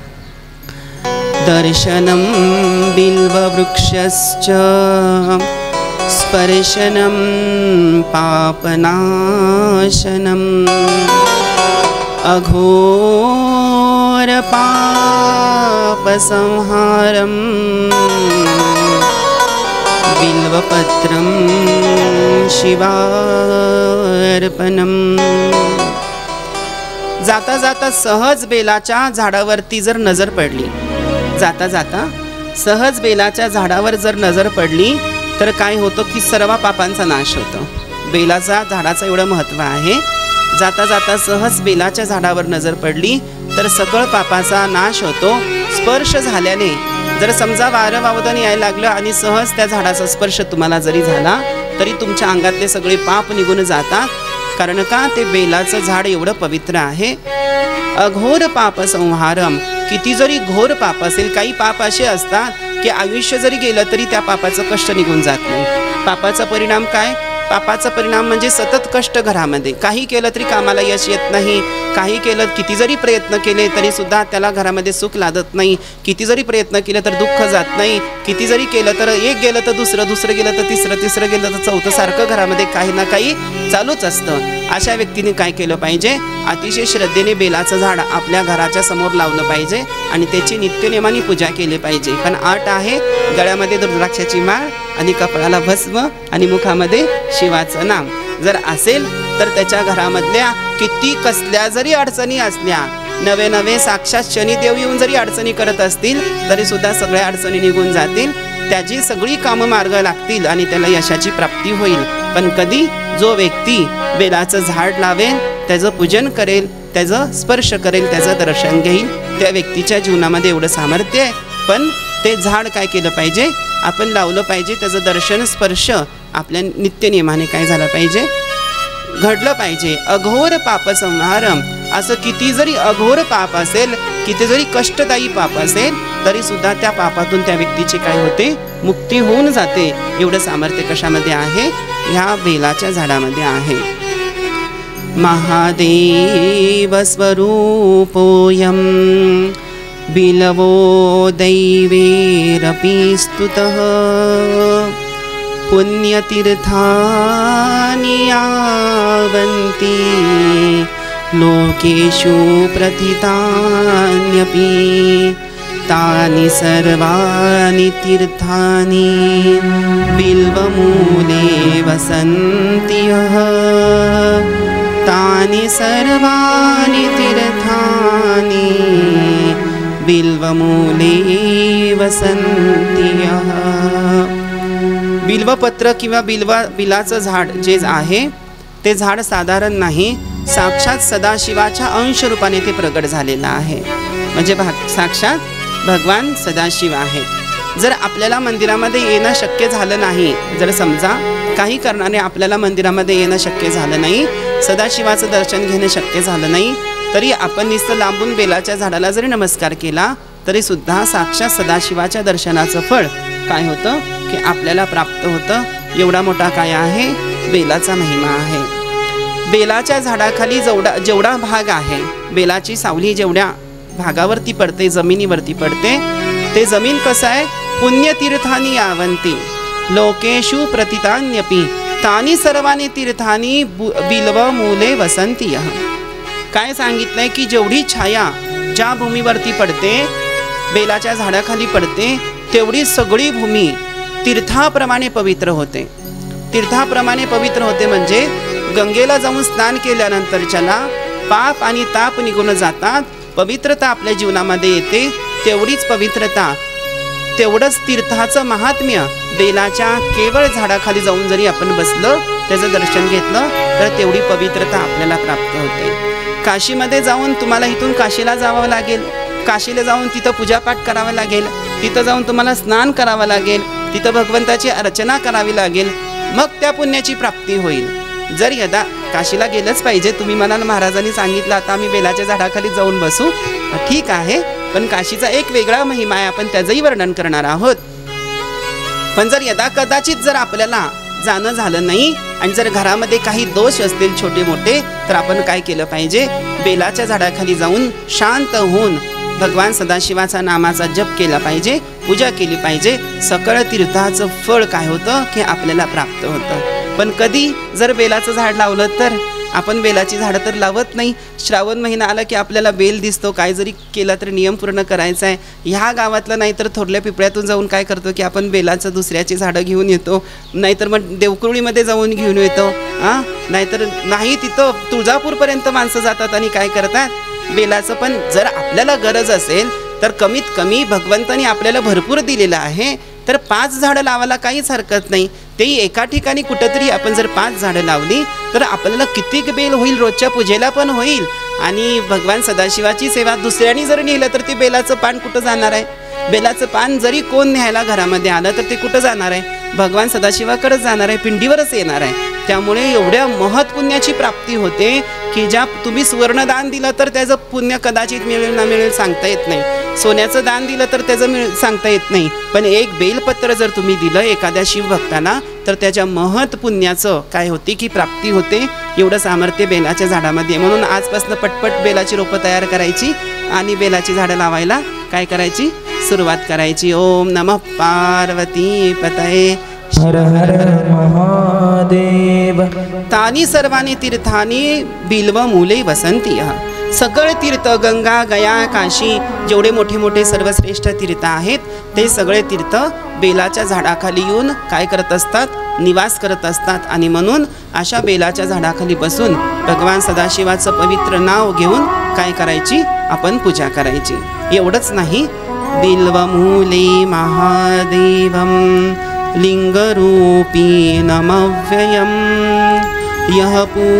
दर्शनं बिल्ववृक्षश्च स्पर्शनं पापनाशनम् अघोरपापसंहारं बिल्वपत्रं शिवार्पणम्. जाता जाता सहज बेलाच्या झाडावरती जर नजर पडली, जाता जाता सहज बेलाच्या झाडावर जर नजर पडली तर काय होतं की सर्व पापांचा नाश होतो. बेलाचा झाडाचं एवढं महत्त्व आहे. जाता जाता सहज बेलाच्या झाडावर नजर पडली तर सकळ पापाचा नाश होतो. स्पर्श झाल्याने जर समजा वारं वावदन यायला लागलं आणि सहज त्या झाडाचा स्पर्श तुम्हाला जरी झाला तरी तुमच्या अंगातले सगळे पाप निघून जातात. कारण का ते बेलाचं झाड एवढं पवित्र आहे. अघोर पाप संहारम. किती जरी घोर पाप असेल, काही पाप असे असतात की आयुष्य जरी गेलं तरी त्या पापाचं कष्ट निघून जात नाही. पापाचा परिणाम काय? पापाचा परिणाम म्हणजे सतत कष्ट घरामध्ये. काही केलं तरी कामाला यश येत नाही. काही केलं, किती जरी प्रयत्न केले तरी सुद्धा त्याला घरामध्ये सुख लादत नाही. किती जरी प्रयत्न केले तर दुःख जात नाही. किती जरी केलं तर एक गेलं तर दुसरं, दुसरं गेलं तर तिसरं, तिसरं गेलं तर चौथं, सारखं घरामध्ये काही ना काही चालूच असतं. अशा व्यक्तीने काय केलं पाहिजे? अतिशय श्रद्धेने बेलाचं झाड आपल्या घराच्या समोर लावलं पाहिजे आणि त्याची नित्यनेमाने पूजा केली पाहिजे. पण अट आहे, गळ्यामध्ये रुद्राक्षाची माळ आणि कपाळाला भस्म आणि मुखामध्ये शिवाचं नाम जर असेल तर त्याच्या घरामधल्या किती कसल्या जरी अडचणी असल्या, नवे नवे साक्षात शनिदेव येऊन जरी अडचणी करत असतील तरी सुद्धा सगळ्या अडचणी निघून जातील. त्याची सगळी कामं मार्ग लागतील आणि त्याला यशाची प्राप्ती होईल. पण कधी जो व्यक्ती बेलाचं झाड लावेल, त्याचं पूजन करेल, त्याचं स्पर्श करेल, त्याचं दर्शन घेईल, त्या व्यक्तीच्या जीवनामध्ये एवढं सामर्थ्य आहे. पण ते झाड काय केलं पाहिजे? आपण लावलं पाहिजे. त्याचं दर्शन स्पर्श आपल्या नित्यनियमाने काय झालं पाहिजे? घडलं पाहिजे. अघोर पाप संहारम. असं किती जरी अघोर पाप असेल, किती जरी कष्टदायी पाप असेल तरी सुद्धा त्या पापातून त्या व्यक्तीची काय होते? मुक्ती होऊन जाते. एवढं सामर्थ्य कशामध्ये आहे? ह्या बेलाच्या झाडामध्ये आहे. महादेव स्वरूपोऽयं बिलवो दैवेरपि स्तुतः पुण्यतीर्थानि यावन्ति लोकेषु प्रथितान्यपि तानि सर्वाणि तीर्थानि बिल्वमूले वसन्ति यः तानि सर्वाणि तीर्थानि बिल्वमूले वसन्ति यः. बिल्वपत्र किंवा बिलाचं झाड जे आहे ते झाड साधारण नाही, साक्षात सदाशिवाच्या अंश रूपाने ते प्रगट झालेलं आहे. म्हणजे साक्षात भगवान सदाशिव आहे. जर आपल्याला मंदिरामध्ये येणं शक्य झालं नाही, जर समजा काही कारणाने आपल्याला मंदिरामध्ये येणं शक्य झालं नाही, सदाशिवाचं दर्शन घेणं शक्य झालं नाही, तरी आपण नुसतं लांबून बेलाच्या झाडाला जरी नमस्कार केला तरी सुद्धा साक्षात सदाशिवाच्या दर्शनाचं फळ काय होतं की आपल्याला प्राप्त होतं. एवढा मोठा काय आहे? बेलाचा महिमा आहे. बेलाच्या झाडाखाली जेवढा भाग आहे, बेलाची सावली जेवढ्या भागावरती पडते, जमिनीवरती पडते, ते जमीन कसं आहे? पुण्यतीर्थानी यावंती लोकेषु प्रतितान्यपि तानि सर्वाणि तीर्थानि बिल्वमूले वसन्ति यः. काय सांगितलंय की जेवढी छाया ज्या भूमीवरती पडते, बेलाच्या झाडाखाली पडते, तेवढी सगळी भूमी तीर्थाप्रमाणे पवित्र होते. तीर्थाप्रमाणे पवित्र होते म्हणजे गंगेला जाऊन स्नान केल्यानंतरच्याला पाप आणि ताप निघून जातात. पवित्रता आपल्या जीवनामध्ये येते. तेवढीच पवित्रता, तेवढंच तीर्थाचं महात्म्य बेलाच्या केवळ झाडाखाली जाऊन जरी आपण बसलं त्याचं दर्शन घेतलं तर तेवढी पवित्रता आपल्याला प्राप्त होते. काशीमध्ये जाऊन तुम्हाला इथून काशीला जावं लागेल, काशीला जाऊन तिथं पूजापाठ करावं लागेल, तिथं जाऊन तुम्हाला स्नान करावं लागेल, तिथं भगवंताची अर्चना करावी लागेल, मग त्या पुण्याची प्राप्ती होईल. जर यदा काशीला गेलंच पाहिजे, तुम्ही म्हणाल महाराजांनी सांगितलं आता आम्ही बेलाच्या झाडाखाली जाऊन बसू, ठीक आहे, पण काशीचा एक वेगळा महिमा आहे, आपण त्याचंही वर्णन करणार आहोत. पण जर यदा कदाचित जर आपल्याला जाणं झालं नाही आणि जर घरामध्ये काही दोष असतील छोटे मोठे, तर आपण काय केलं पाहिजे, बेलाच्या झाडाखाली जाऊन शांत होऊन भगवान सदाशिवाचा नामाचा जप केला पाहिजे, पूजा केली पाहिजे. सकळ तीर्थाचं फळ काय होतं की आपल्याला प्राप्त होतं. पण कधी जर बेलाचं झाड लावलं तर आपण बेलाची झाडं तर लावत नाही. श्रावण महिना आला की आपल्याला बेल दिसतो, काय जरी केला तर नियम पूर्ण करायचा आहे. ह्या गावातलं नाही तर थोरल्या पिपळ्यातून जाऊन काय करतो की आपण बेलाचं दुसऱ्याची झाडं घेऊन येतो, नाहीतर मग देवकुळीमध्ये जाऊन घेऊन येतो, नाहीतर नाही तिथं तुळजापूरपर्यंत माणसं जातात आणि काय करतात बेलाचं. पण जर आपल्याला गरज असेल तर कमीत कमी भगवंतानी आपल्याला भरपूर दिलेलं आहे, तर 5 झाडं लावायला काहीच हरकत नाही. तेही एका ठिकाणी कुठंतरी आपण जर 5 झाडं लावली तर आपल्याला कितीक बेल होईल, रोजच्या पूजेला पण होईल. आणि भगवान सदाशिवाची सेवा दुसऱ्यानी जर नेलं तर ते बेलाचं पान कुठं जाणार आहे? बेलाचं पान जरी कोण न्यायला घरामध्ये आलं तर ते कुठं जाणार आहे? भगवान सदाशिवाकडेच जाणार आहे, पिंडीवरच येणार आहे. त्यामुळे एवढ्या महत्पुण्याची प्राप्ती होते की ज्या तुम्ही सुवर्णदान दिलं तर त्याचं पुण्य कदाचित मिळेल ना मिळेल सांगता येत नाही, सोन्याचं दान दिलं तर त्याचं सांगता येत नाही, पण एक बेलपत्र जर तुम्ही दिलं एखाद्या शिवभक्ताला तर त्याच्या महत्पुण्याचं काय होते की प्राप्ती होते. एवढं सामर्थ्य बेलाच्या झाडामध्ये. म्हणून आजपासून पटपट बेलाची रोपं तयार करायची आणि बेलाची झाडं लावायला काय करायची सुरुवात करायची. ओम नमः पार्वती पतये हर हर महादेव. तानी सर्वानी तीर्थानी बिल्व मूले वसंती. सगळे तीर्थ गंगा गया काशी जेवढे मोठे मोठे सर्वश्रेष्ठ तीर्थ आहेत ते सगळे तीर्थ बेलाच्या झाडाखाली येऊन काय करत असतात, निवास करत असतात. आणि म्हणून अशा बेलाच्या झाडाखाली बसून भगवान सदाशिवाचं पवित्र नाव घेऊन काय करायची, आपण पूजा करायची. एवढंच नाही, बिल्वमूले महादेवम लिंगरूपी नमव्ययम यह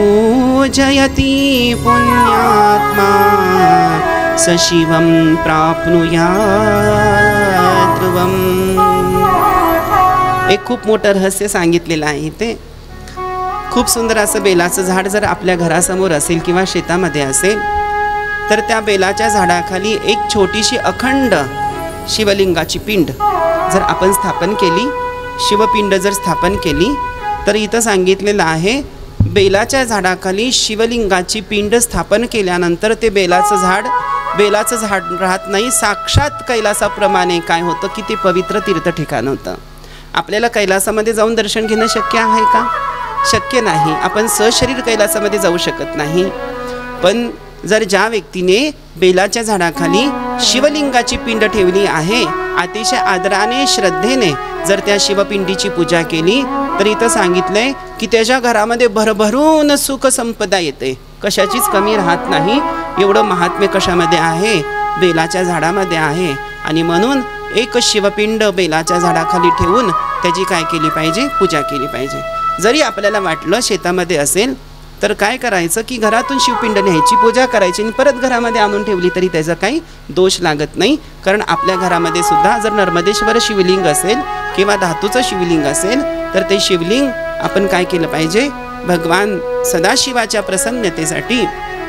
पूजयति पुण्यात्मा स शिवं प्राप्नुयात् ध्रुवम्. एक खूप मोठं रहस्य सांगितलेलं आहे. ते खूप सुंदर असं बेलाचं झाड जर आपल्या घरासमोर असेल किंवा शेतामध्ये असेल तर त्या बेलाच्या झाडाखाली एक छोटीशी अखंड शिवलिंगाची पिंड जर आपण स्थापन केली, शिवपिंड जर स्थापन केली, तर इथं सांगितलेलं आहे बेलाच्या झाडाखाली शिवलिंगाची पिंड स्थापन केल्यानंतर ते बेलाचं झाड राहत नाही, साक्षात कैलासाप्रमाणे काय होतं की ते पवित्र तीर्थ ठिकाण होतं. आपल्याला कैलासामध्ये जाऊन दर्शन घेणं शक्य आहे का? शक्य नाही. आपण सशरीर कैलासामध्ये जाऊ शकत नाही. पण जर ज्या व्यक्तीने बेलाच्या झाडाखाली शिवलिंगाची पिंड ठेवली आहे, अतिशय आदराने श्रद्धेने जर त्या शिवपिंडीची पूजा केली तर इथं सांगितलंय की त्याच्या घरामध्ये भरभरून सुख संपदा येते, कशाचीच कमी राहत नाही. एवढं महात्म्य कशामध्ये आहे? बेलाच्या झाडामध्ये आहे. आणि म्हणून एक शिवपिंड बेलाच्या झाडाखाली ठेवून त्याची काय केली पाहिजे, पूजा केली पाहिजे. जरी आपल्याला वाटलं शेतामध्ये असेल तर काय करायचं की घरातून शिवपिंड न्यायची, पूजा करायची आणि परत घरामध्ये आणून ठेवली तरी त्याचा काही दोष लागत नाही. कारण आपल्या घरामध्ये सुद्धा जर नर्मदेश्वर शिवलिंग असेल किंवा धातूचं शिवलिंग असेल तर ते शिवलिंग आपण काय केलं पाहिजे, भगवान सदाशिवाच्या प्रसन्नतेसाठी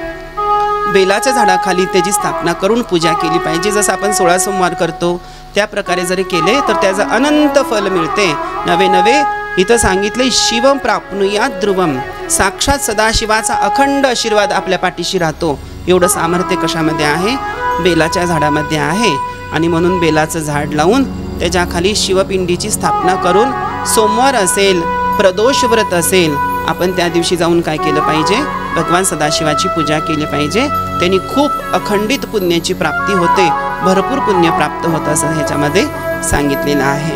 बेलाच्या झाडाखाली त्याची स्थापना करून पूजा केली पाहिजे. जसं आपण 16 सोमवार करतो त्या प्रकारे जरी केले तर त्याचं अनंत फल मिळते. नवे नवे इथं सांगितले शिवम प्राप्नुयात् ध्रुवम, साक्षात सदाशिवाचा अखंड आशीर्वाद आपल्या पाठीशी राहतो. एवढं सामर्थ्य कशामध्ये आहे? बेलाच्या झाडामध्ये आहे. आणि म्हणून बेलाचं झाड लावून त्याच्याखाली शिवपिंडीची स्थापना करून सोमवार असेल, प्रदोष व्रत असेल, आपण त्या दिवशी जाऊन काय केलं पाहिजे, भगवान सदाशिवाची पूजा केली पाहिजे. त्यांनी खूप अखंडित पुण्याची प्राप्ती होते, भरपूर पुण्य प्राप्त होतं असं ह्याच्यामध्ये सांगितलेलं आहे.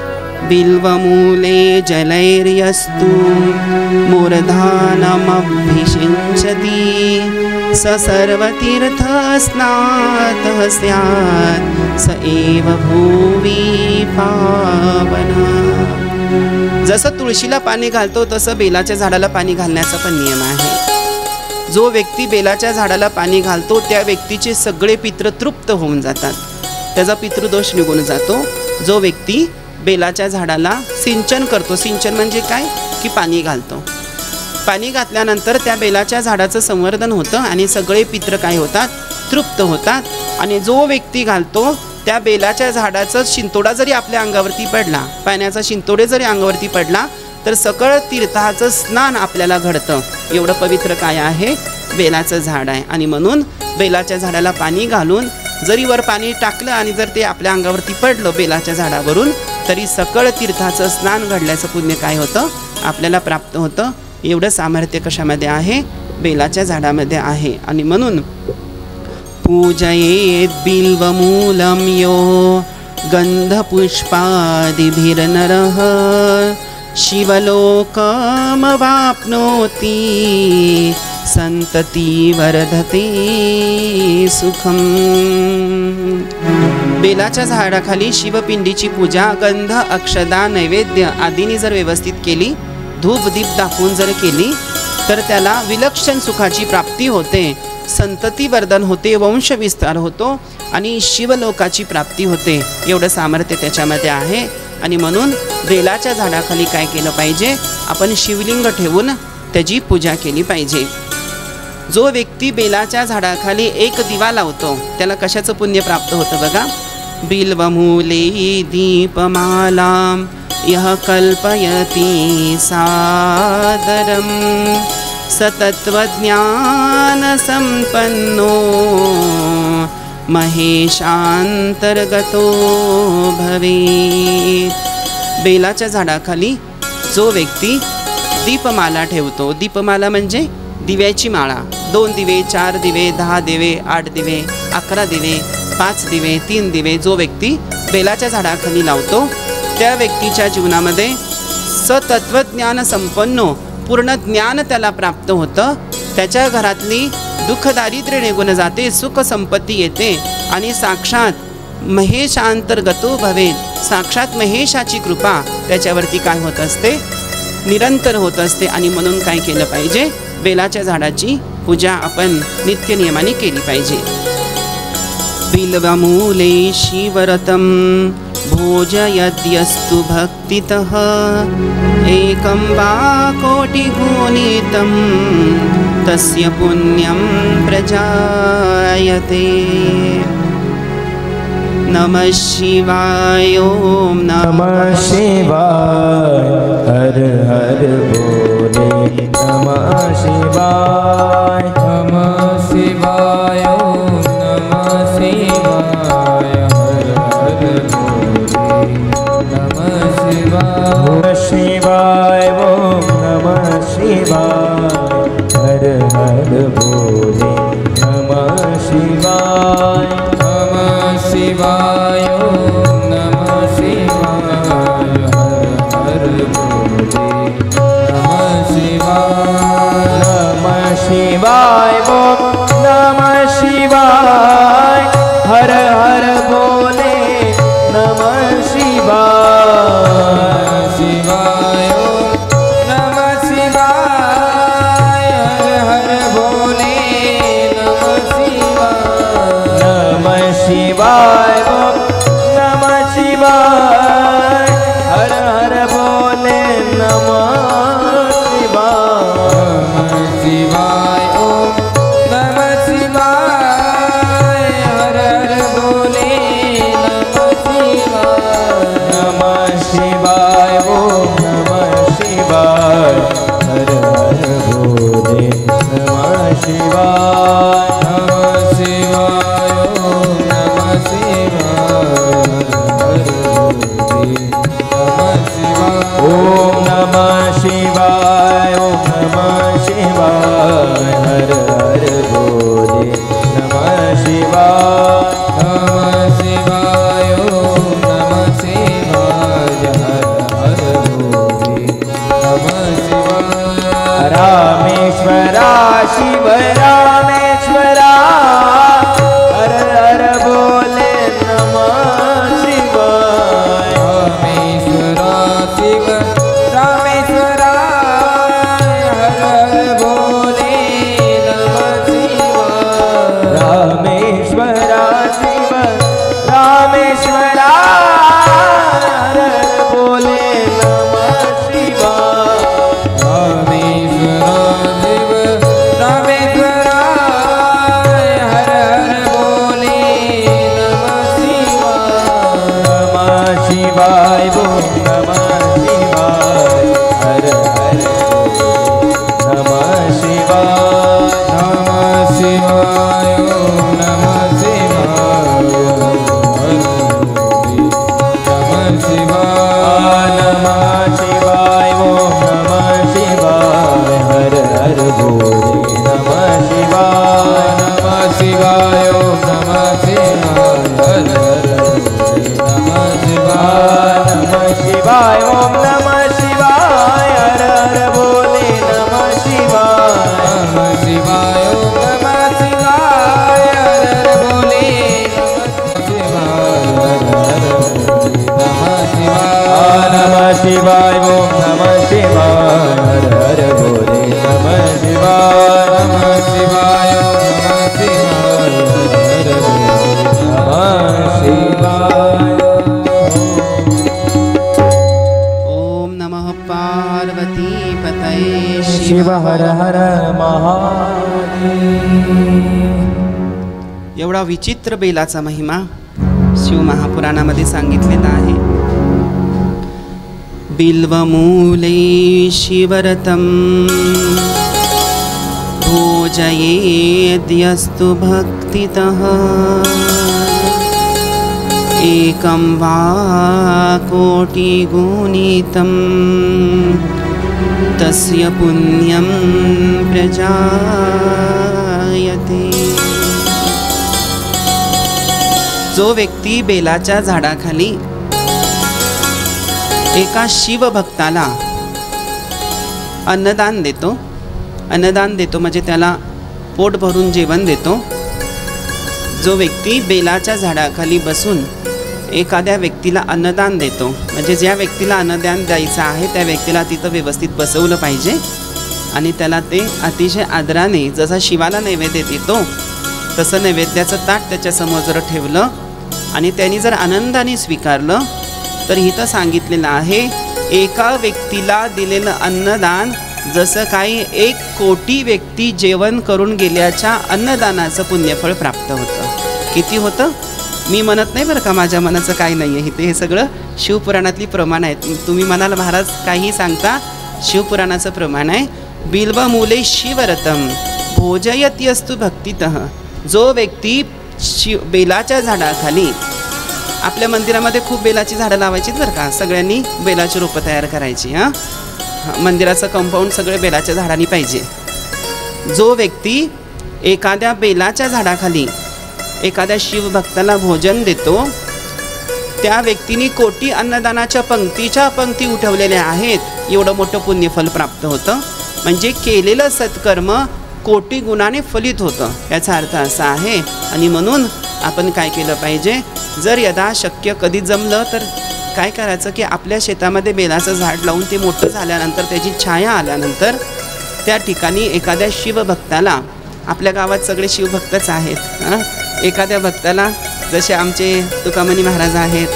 बिल्वमूले जलैर्यस्तु मूर्धानमभिषिञ्चति स सर्वतीर्थस्नातः स्यात् स एव भुवि पावनः. जसं तुळशीला पाणी घालतो तसं बेलाच्या झाडाला पाणी घालण्याचा पण नियम आहे. जो व्यक्ती बेलाच्या झाडाला पाणी घालतो त्या व्यक्तीचे सगळे पितृ तृप्त होऊन जातात, त्याचा पितृदोष निघून जातो. जो व्यक्ती बेलाच्या झाडाला सिंचन करतो, सिंचन म्हणजे काय की पाणी घालतो, पाणी घातल्यानंतर त्या बेलाच्या झाडाचं संवर्धन होतं आणि सगळे पितृ काय होतात, तृप्त होतात. आणि जो व्यक्ती घालतो त्या बेलाच्या झाडाचा शिंतोडा जरी आपल्या अंगावरती पडला, पाण्याचा शिंतोडे जरी अंगावरती पडला तर सकळ तीर्थाचं स्नान आपल्याला घडतं. एवढं पवित्र काय आहे, बेलाचं झाड आहे. आणि म्हणून बेलाच्या झाडाला पाणी घालून जरी वर पाणी टाकलं आणि जर ते आपल्या अंगावरती पडलं बेलाच्या झाडावरून, तरी सकळ तीर्थाचं स्नान घडल्याचं पुण्य काय होतं, आपल्याला प्राप्त होतं. एवढं सामर्थ्य कशामध्ये आहे, बेलाच्या झाडामध्ये आहे. आणि म्हणून पूजयेत बिल्वमूलं यो गंधपुष्पादिभिर्नरः शिवलोकमवाप्नोति संतती वर्धते सुखम. बेलाच्या झाडाखाली शिवपिंडीची पूजा गंध, अक्षदा, नैवेद्य आदींनी जर व्यवस्थित केली, धूप दीप दाखवून जर केली तर त्याला विलक्षण सुखाची प्राप्ती होते, संतती वर्धन होते, वंश विस्तार होतो आणि शिवलोकाची प्राप्ती होते. एवढं सामर्थ्य त्याच्यामध्ये आहे. आणि म्हणून बेलाच्या झाडाखाली काय केलं पाहिजे, आपण शिवलिंग ठेवून त्याची पूजा केली पाहिजे. जो व्यक्ती बेलाच्या झाडाखाली एक दिवा लावतो त्याला कशाचं पुण्य प्राप्त होतं बघा. बिल्वमूले दीपमालां यः कल्पयति सादरं सतत्वज्ञानसम्पन्नो महेशांतर्गतो भवेत्. बेलाच्या झाडाखाली जो व्यक्ती दीपमाला ठेवतो, दीपमाला म्हणजे दिव्याची माळा, 2 दिवे, 4 दिवे, 10 दिवे, 8 दिवे, 11 दिवे, 5 दिवे, 3 दिवे जो व्यक्ती बेलाच्या झाडाखाली लावतो त्या व्यक्तीच्या जीवनामध्ये सतत्वज्ञान संपन्न पूर्ण ज्ञान त्याला प्राप्त होतं. त्याच्या घरातली दुःख दारिद्र्य निघून जाते, सुख संपत्ती येते आणि साक्षात महेशांतर्गतो भवेत. साक्षात महेशाची कृपा त्याच्यावरती काय होत असते, निरंतर होत असते. आणि म्हणून काय केलं पाहिजे, बेलाच्या झाडाची पूजा आपण नित्य नियमाने केली पाहिजे. बिल्वमूले शिवरतं भोजयद्यस्तु भक्तितः एकं वा कोटिगुणितं तस्य पुण्यं प्रजायते. नमः शिवाय. ओम नमः शिवाय. हर हर बोले नमः शिवाय. नमः शिवाय. ओम नमः शिवाय. हर हर बोले नमः शिवाय. शिवाय. ओम नमः शिवाय. हर हर बोले नमः शिवाय. नमः शिवाय. ओम नमः शिवाय. हर हर बोले नमः शिवाय. नमः शिवाय. ओम नमः शिवाय. हर हर बोले नमः शिवाय. शिवाय. ओम नमः शिवाय. हर हर बोले नमः शिवाय. नमः शिवाय. ओम नमः शिवाय. हर हर बोले नमः शिवाय. नमः शिवाय. ओम नमः शिवाय. हर हर बोले नमः शिवाय. नमः शिवाय. ओम नमः शिवाय. हर हर बोले नमः शिवाय. नमः शिवाय. ओम नमः शिवाय. हर हर बोले नमः शिवाय. नमः शिवाय. ओम नमः शिवाय. हर हर बोले नमः शिवाय. रामेश्वरा शिव रामेश्वरा हर हर बोले नमः शिवाय. रामेश्वरा शिव शिव हर हर महादेव। एवढा विचित्र बेलाचा महिमा शिव महापुराणामध्ये सांगितलेला आहे। बिल्वमूले शिवरतं भोजयेद्यस्तु भक्तितः एकं वा कोटिगुणितं तस्य पुण्यं प्रजायते। जो व्यक्ती बेलाच्या झाडाखाली एका शिवभक्ताला अन्नदान देतो म्हणजे त्याला पोट भरून जेवण देतो। जो व्यक्ती बेलाच्या झाडाखाली बसून एखाद्या व्यक्तीला अन्नदान देतो म्हणजे ज्या व्यक्तीला अन्नदान द्यायचं आहे त्या व्यक्तीला तिथं व्यवस्थित बसवलं पाहिजे आणि त्याला ते अतिशय आदराने, जसा शिवाला नैवेद्य देतो तसं नैवेद्याचं ताट त्याच्यासमोर जर ठेवलं आणि त्यांनी जर आनंदाने स्वीकारलं तर इथं सांगितलेलं आहे एका व्यक्तीला दिलेलं अन्नदान जसं काही 1 कोटी व्यक्ती जेवण करून गेल्याच्या अन्नदानाचं पुण्यफळ प्राप्त होतं। किती होतं मी म्हणत नाही बरं का, माझ्या मनाचं काही नाही आहे, हे सगळं शिवपुराणातली प्रमाण आहेत। तुम्ही म्हणाल महाराज काही सांगता, शिवपुराणाचं प्रमाण आहे। बिल्वमूले शिवरतं भोजयत्यस्तु भक्तितः। जो व्यक्ती बेलाच्या झाडाखाली, आपल्या मंदिरामध्ये खूप बेलाची झाडं लावायची बरं का, सगळ्यांनी बेलाची रोपं तयार करायची। मंदिराचं कंपाऊंड सगळे बेलाच्या झाडांनी पाहिजे। जो व्यक्ती एखाद्या बेलाच्या झाडाखाली एखाद्या शिवभक्ताला भोजन देतो त्या व्यक्तीने कोटी अन्नदानाच्या पंक्तीच्या पंक्ती उठवलेल्या आहेत, एवढं मोठं पुण्यफल प्राप्त होतं। म्हणजे केलेलं सत्कर्म कोटी गुणाने फलित होतं, याचा अर्थ असा आहे। आणि म्हणून आपण काय केलं पाहिजे, जर यदा शक्य कधी जमलं तर काय करायचं की आपल्या शेतामध्ये बेलाचं झाड लावून ते मोठं झाल्यानंतर त्याची छाया आल्यानंतर त्या ठिकाणी एखाद्या शिवभक्ताला, आपल्या गावात सगळे शिवभक्तच आहेत, एखाद्या भक्ताला जसे आमचे तुकामणी महाराज आहेत,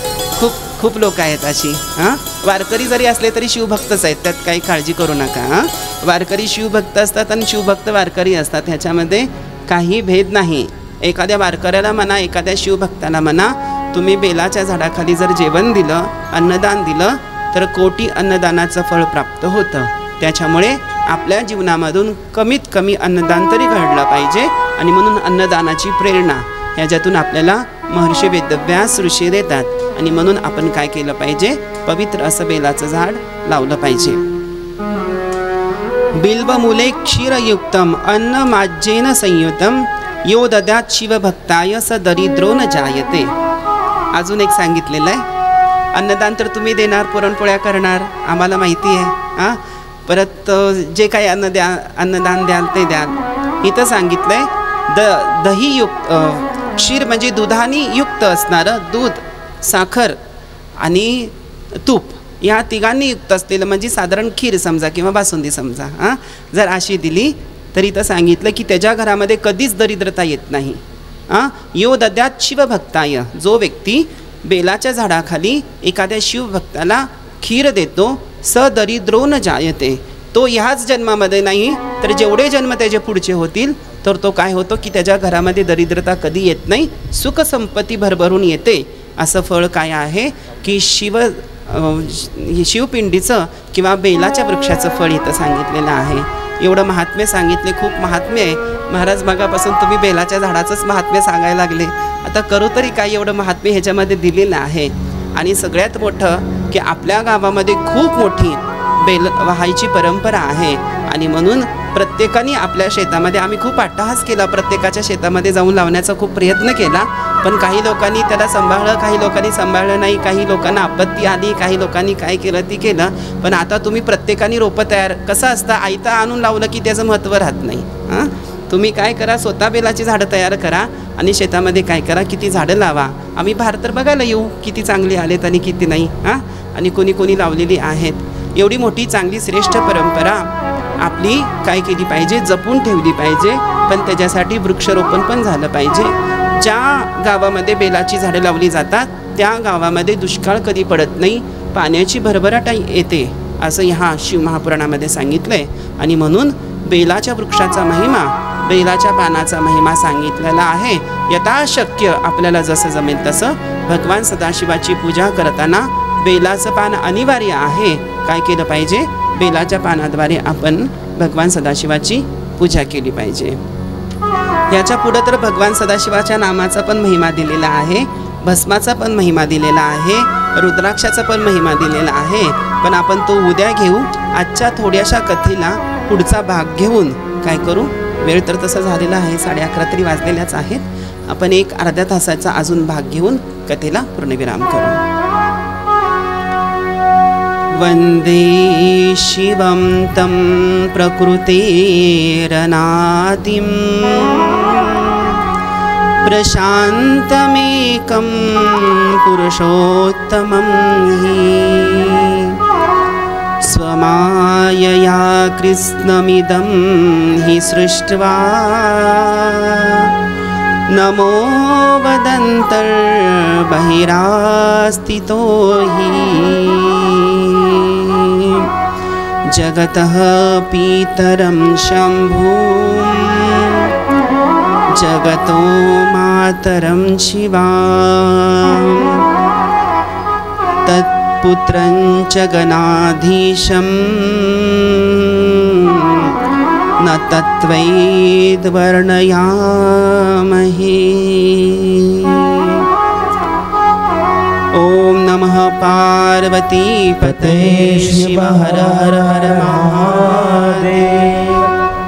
खूप लोक आहेत अशी, वारकरी जरी असले तरी शिवभक्तच आहेत, त्यात काही काळजी करू नका। वारकरी शिवभक्त असतात आणि शिवभक्त वारकरी असतात, ह्याच्यामध्ये काही भेद नाही। एखाद्या वारकऱ्याला म्हणा, एखाद्या शिवभक्ताला म्हणा, तुम्ही बेलाच्या झाडाखाली जर जेवण दिलं, अन्नदान दिलं तर कोटी अन्नदानाचं फळ प्राप्त होतं। त्याच्यामुळे आपल्या जीवनामधून कमीत कमी अन्नदान तरी घडलं पाहिजे आणि म्हणून अन्नदानाची प्रेरणा ह्याच्यातून आपल्याला महर्षी वेदव्यास ऋषी देतात आणि म्हणून आपण काय केलं पाहिजे, पवित्र असं बेलाचं झाड लावलं पाहिजे। बिल्वमूले क्षीरयुक्तम अन्नमाज्येन संयुतम यो दद्यात् शिवभक्ताय स दरिद्रो न जायते। अजून एक सांगितलेलं आहे, अन्नदान तर तुम्ही देणार, पुरणपोळ्या करणार, आम्हाला माहिती आहे, परत जे काही अन्नदान द्याल ते द्याल। इथं सांगितलंय दहीयुक्त, क्षीर म्हणजे दुधाने युक्त असणारं, दूध, साखर आणि तूप या तिघांनी युक्त असलेलं म्हणजे साधारण खीर समजा किंवा बासुंदी समजा, जर अशी दिली तर इथं सांगितलं की त्याच्या घरामध्ये कधीच दरिद्रता येत नाही। यो दद्यात् शिवभक्ताय, जो व्यक्ती बेलाच्या झाडाखाली एखाद्या शिवभक्ताला खीर देतो, स दरिद्रो न जायते, तो ह्याच जन्मामध्ये नाही तर जेवढे जन्म त्याचे पुढचे होतील तर तो काय होतो की त्याच्या घरामध्ये दरिद्रता कधी येत नाही, सुख संपत्ती भरभरून येते। असं फळ काय आहे की शिवपिंडीचं किंवा बेलाच्या वृक्षाचं फळ इथं सांगितलेलं आहे। एवढं महात्म्य सांगितले, खूप महात्म्य आहे महाराज। मगापासून तुम्ही बेलाच्या झाडाचंच महात्म्य सांगायला लागले, आता करू तरी काय, एवढं महात्म्य ह्याच्यामध्ये दिलेलं आहे। आणि सगळ्यात मोठं की आपल्या गावामध्ये खूप मोठी बेल वाहायची परंपरा आहे आणि म्हणून प्रत्येकाने आपल्या शेतामध्ये, आम्ही खूप अट्टहास केला, प्रत्येकाच्या शेतामध्ये जाऊन लावण्याचा खूप प्रयत्न केला, पण काही लोकांनी त्याला सांभाळलं, काही लोकांनी सांभाळलं नाही, काही लोकांना आपत्ती आली, काही लोकांनी काय केलं ती केलं। पण आता तुम्ही प्रत्येकाने रोपं तयार, कसं असतं आयतं आणून लावलं की त्याचं महत्त्व राहत नाही। तुम्ही काय करा, स्वतः बेलाची झाडं तयार करा आणि शेतामध्ये काय करा, किती झाडं लावा। आम्ही बाहेर तर बघायला येऊ किती चांगली आलेत आणि किती नाही, आणि कोणी लावलेली आहेत। एवढी मोठी चांगली श्रेष्ठ परंपरा आपली काय केली पाहिजे, जपून ठेवली पाहिजे, पण त्याच्यासाठी वृक्षारोपण पण झालं पाहिजे। ज्या गावामध्ये बेलाची झाडं लावली जातात त्या गावामध्ये दुष्काळ कधी पडत नाही, पाण्याची भरभराट येते, असं ह्या शिवमहापुराणामध्ये सांगितलंय. आणि म्हणून बेलाच्या वृक्षाचा महिमा, बेलाच्या पानाचा महिमा सांगितलेला आहे. यथाशक्य आपल्याला जसं जमेल तसं भगवान सदाशिवाची पूजा करताना बेलाचं पान अनिवार्य आहे. काय केलं पाहिजे? बेलाच्या पानाद्वारे आपण भगवान सदाशिवाची पूजा केली पाहिजे. याच्या पुढं तर भगवान सदाशिवाच्या नामाचा पण महिमा दिलेला आहे, भस्माचा पण महिमा दिलेला आहे, रुद्राक्षाचा पण महिमा दिलेला आहे. पण आपण तो उद्या घेऊ. आजच्या थोड्याशा कथेला पुढचा भाग घेऊन काय करू? वेळ तर तसा झालेला आहे, 11:30 तरी वाजलेल्याच आहेत. आपण एक अर्ध्या तासाचा अजून भाग घेऊन कथेला पूर्णविराम करू. वंदे शिवं तं प्रकृतेरनादिं प्रशान्तमेकं पुरुषोत्तमं हि स्वमायया कृष्णमिदं हि सृष्ट्वा नमो वदन्तर्बहिरास्थितो हि जगतः पीतरं शम्भुं जगतो मातरं शिवां तत्पुत्रं च गणाधीशं न तत्त्वैद्वर्णयामहे. ओम नमः पार्वती पते शिव हर हर हर महादेव.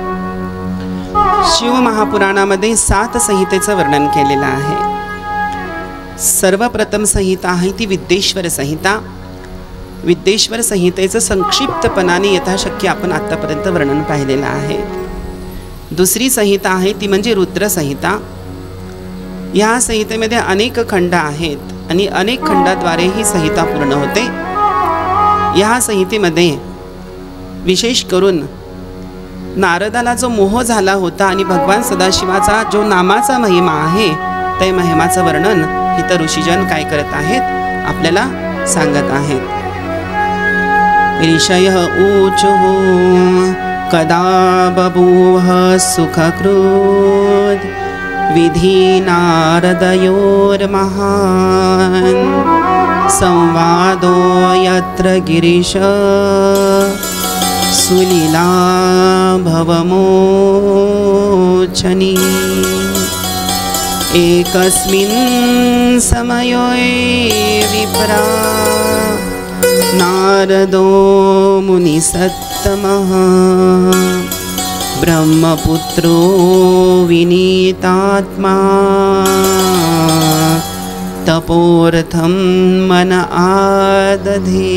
शिव महापुराणामध्ये 7 संहितेचं वर्णन केलेलं आहे. सर्वप्रथम संहिता आहे ती विद्येश्वर संहिता. विद्येश्वर संहितेचं संक्षिप्तपणाने यथाशक्य आपण आतापर्यंत वर्णन पाहिलेलं आहे. दुसरी संहिता आहे ती म्हणजे रुद्र संहिता. या संहितेमध्ये अनेक खंड आहेत आणि अनेक खंडाद्वारे ही संहिता पूर्ण होते. या संहितेमध्ये विशेष करून नारदाला जो मोह झाला होता आणि भगवान सदाशिवाचा जो नामाचा महिमा आहे त्या महिमाचं वर्णन इतर ऋषीजन काय करत आहेत? आपल्याला सांगत आहेत. ऋषयः ऊचुः कदा बभूव सुखकृत् विधि नारदयोर्महान् संवादो यत्र गिरीश सुलीला भवमोचनी. एकस्मिन् समये विप्रा नारदो मुनिसत्तमः ब्रह्मपुत्रो विनीतात्मा तपोर्थं मन आदधे.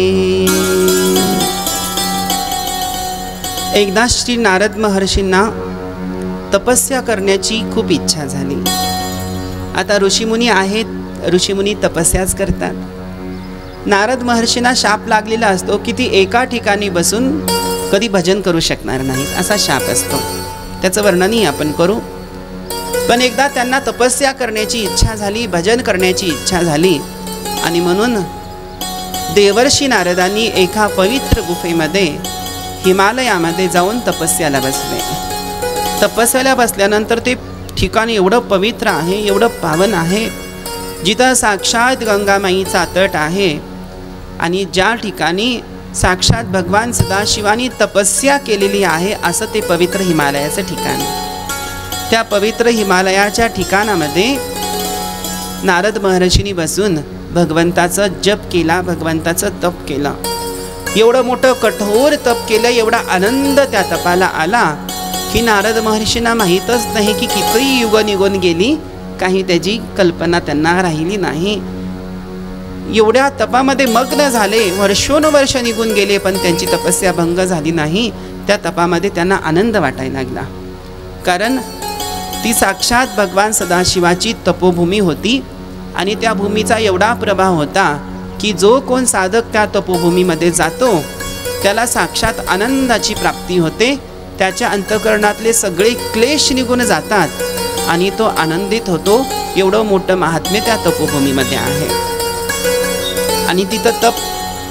एकदा श्री नारद महर्षींना तपस्या करण्याची खूप इच्छा झाली. आता ऋषीमुनी आहेत, ऋषीमुनी तपस्याच करतात. नारद महर्षींना शाप लागलेला असतो की ती एका ठिकाणी बसून कधी भजन करू शकणार नाहीत, असा शाप असतो. त्याचं वर्णनही आपण करू. पण एकदा त्यांना तपस्या करण्याची इच्छा झाली, भजन करण्याची इच्छा झाली आणि म्हणून देवर्षी नारदांनी एका पवित्र गुफेमध्ये हिमालयामध्ये जाऊन तपस्याला बसले. तपस्याला बसल्यानंतर ते ठिकाण एवढं पवित्र आहे, एवढं पावन आहे, जिथं साक्षात गंगामाईचा तट आहे आणि ज्या ठिकाणी साक्षात भगवान सदाशिवानी तपस्या केलेली आहे असं ते पवित्र हिमालयाचं ठिकाण. त्या पवित्र हिमालयाच्या ठिकाणामध्ये नारद महर्षींनी बसून भगवंताचा जप केला, भगवंताचं तप केलं. एवढं मोठं कठोर तप केलं, एवढा आनंद त्या तपाला आला की नारद महर्षींना माहीतच नाही की किती युग निघून गेली, काही त्याची कल्पना त्यांना राहिली नाही. एवढ्या तपामध्ये मग्न झाले, वर्षोनुवर्ष निघून गेले, पण त्यांची तपस्या भंग झाली नाही. त्या तपामध्ये त्यांना आनंद वाटायला लागला, कारण ती साक्षात भगवान सदाशिवाची तपोभूमी होती आणि त्या भूमीचा एवढा प्रभाव होता की जो कोण साधक त्या तपोभूमीमध्ये जातो त्याला साक्षात आनंदाची प्राप्ती होते. त्याच्या अंतःकरणातले सगळे क्लेश निघून जातात आणि तो आनंदित होतो. एवढं मोठं महात्म्य त्या तपोभूमीमध्ये आहे. आणि तिथं तप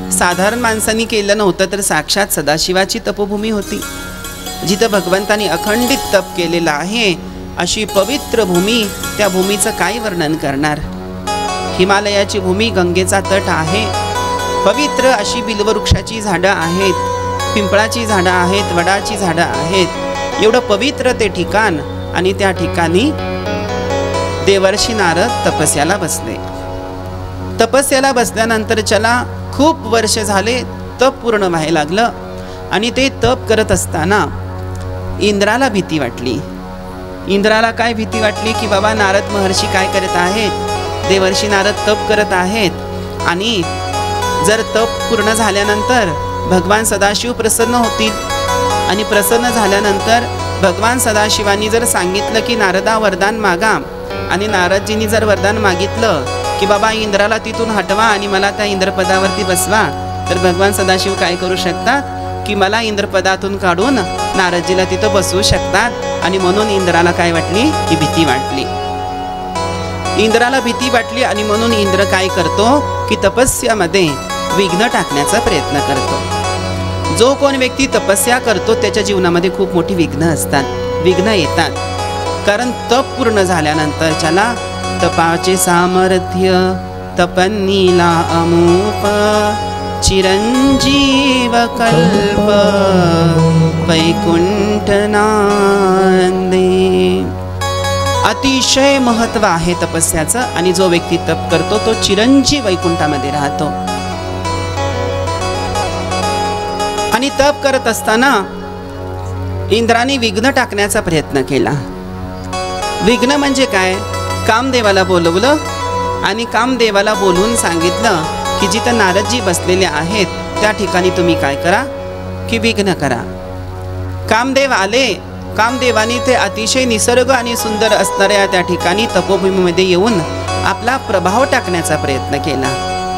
साधारण माणसांनी केलं नव्हतं तर साक्षात सदाशिवाची तपोभूमी होती, जिथं भगवंतानी अखंडित तप केलेलं आहे. अशी पवित्र भूमी, त्या भूमीचं काय वर्णन करणार. हिमालयाची भूमी, गंगेचा तट आहे, पवित्र अशी बिल्ववृक्षाची झाडं आहेत, पिंपळाची झाडं आहेत, वडाची झाडं आहेत. एवढं पवित्र ते ठिकाण. आणि त्या ठिकाणी देवर्षी नारद तपस्याला बसले. तपस्याला बसल्यानंतर त्याला खूप वर्ष झाले तप पूर्ण व्हायला लागलं. आणि ते तप करत असताना इंद्राला भीती वाटली. इंद्राला काय भीती वाटली की बाबा नारद महर्षी काय करत आहेत, देवर्षी नारद तप करत आहेत. आणि जर तप पूर्ण झाल्यानंतर भगवान सदाशिव प्रसन्न होतील. आणि प्रसन्न झाल्यानंतर भगवान सदाशिवांनी जर सांगितलं की नारदा वरदान मागा, आणि नारदजींनी जर वरदान मागितलं की बाबा इंद्राला तिथून हटवा आणि मला त्या इंद्रपदावरती बसवा, तर भगवान सदाशिव काय करू शकतात की मला इंद्रपदातून काढून नारदजीला तिथं बसवू शकतात. आणि म्हणून इंद्राला काय वाटली की भीती वाटली. इंद्राला भीती वाटली आणि म्हणून इंद्र काय करतो की तपस्यामध्ये विघ्न टाकण्याचा प्रयत्न करतो. जो कोण व्यक्ती तपस्या करतो त्याच्या जीवनामध्ये खूप मोठी विघ्न असतात, विघ्न येतात. कारण तप पूर्ण झाल्यानंतर त्याला तपाचे सामर्थ्य तपन्नीला अमूप चिरंजीव कल्प वैकुंठ नांदे. अतिशय महत्व आहे तपस्याचं. आणि जो व्यक्ती तप करतो तो चिरंजीव वैकुंठामध्ये राहतो. आणि तप करत असताना इंद्राने विघ्न टाकण्याचा प्रयत्न केला. विघ्न म्हणजे काय, कामदेवाला बोलवलं आणि कामदेवाला बोलवून सांगितलं की जिथं नारदजी बसलेले आहेत त्या ठिकाणी तुम्ही काय करा की विघ्न करा. कामदेव आले. कामदेवानी ते अतिशय निसर्ग आणि सुंदर असणाऱ्या त्या ठिकाणी तपोभूमीमध्ये येऊन आपला प्रभाव टाकण्याचा प्रयत्न केला.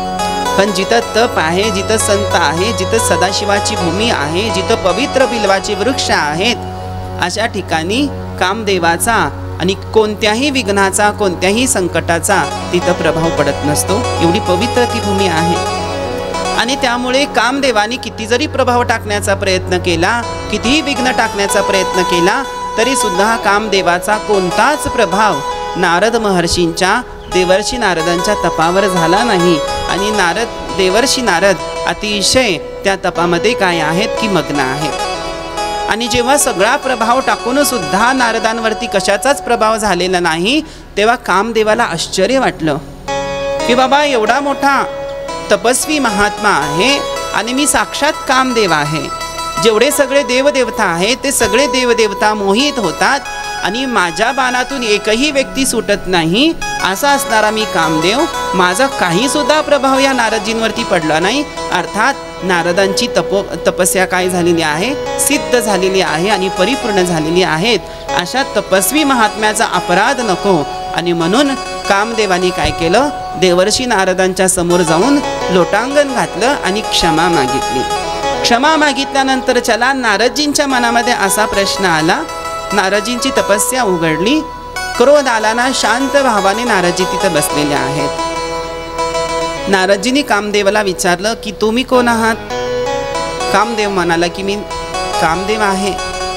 पण जिथं तप आहे, जिथं संत आहे, जिथं सदाशिवाची भूमी आहे, जिथं पवित्र बिल्वाचे वृक्ष आहेत, अशा ठिकाणी कामदेवाचा आणि कोणत्याही विघ्नाचा, कोणत्याही संकटाचा तिथं प्रभाव पडत नसतो. एवढी पवित्र ती भूमी आहे. आणि त्यामुळे कामदेवानी किती जरी प्रभाव टाकण्याचा प्रयत्न केला, कितीही विघ्न टाकण्याचा प्रयत्न केला, तरी सुद्धा कामदेवाचा कोणताच प्रभाव नारद महर्षींच्या, देवर्षी नारदांच्या तपावर झाला नाही. आणि देवर्षी नारद अतिशय त्या तपामध्ये काय आहेत की मग्न आहेत. आणि जेव्हा सगळा प्रभाव टाकून सुद्धा नारदांवरती कशाचाच प्रभाव झालेला नाही, तेव्हा कामदेवाला आश्चर्य वाटलं की बाबा एवढा मोठा तपस्वी महात्मा आहे आणि मी साक्षात कामदेव आहे. जेवढे सगळे देवदेवता आहेत ते सगळे देवदेवता मोहित होतात आणि माझ्या बाणातून एकही व्यक्ती सुटत नाही. असा असणारा मी कामदेव, माझा काही सुद्धा प्रभाव या नारदजींवरती पडला नाही. अर्थात नारदांची तपस्या काय झालेली आहे, सिद्ध झालेली आहे आणि परिपूर्ण झालेली आहेत. अशा तपस्वी महात्म्याचा अपराध नको. आणि म्हणून कामदेवानी काय केलं, देवर्षी नारदांच्या समोर जाऊन लोटांगण घातलं आणि क्षमा मागितली. क्षमा मागितल्यानंतर चला नारदजींच्या मनामध्ये असा प्रश्न आला. नारदजींची तपस्या उघडली, क्रोध आला ना, शांत भावाने नारदजी तिथे बसलेले आहेत. नारदजींनी कामदेवाला विचारलं की तुम्ही कोण आहात. कामदेव म्हणाला की मी कामदेव आहे.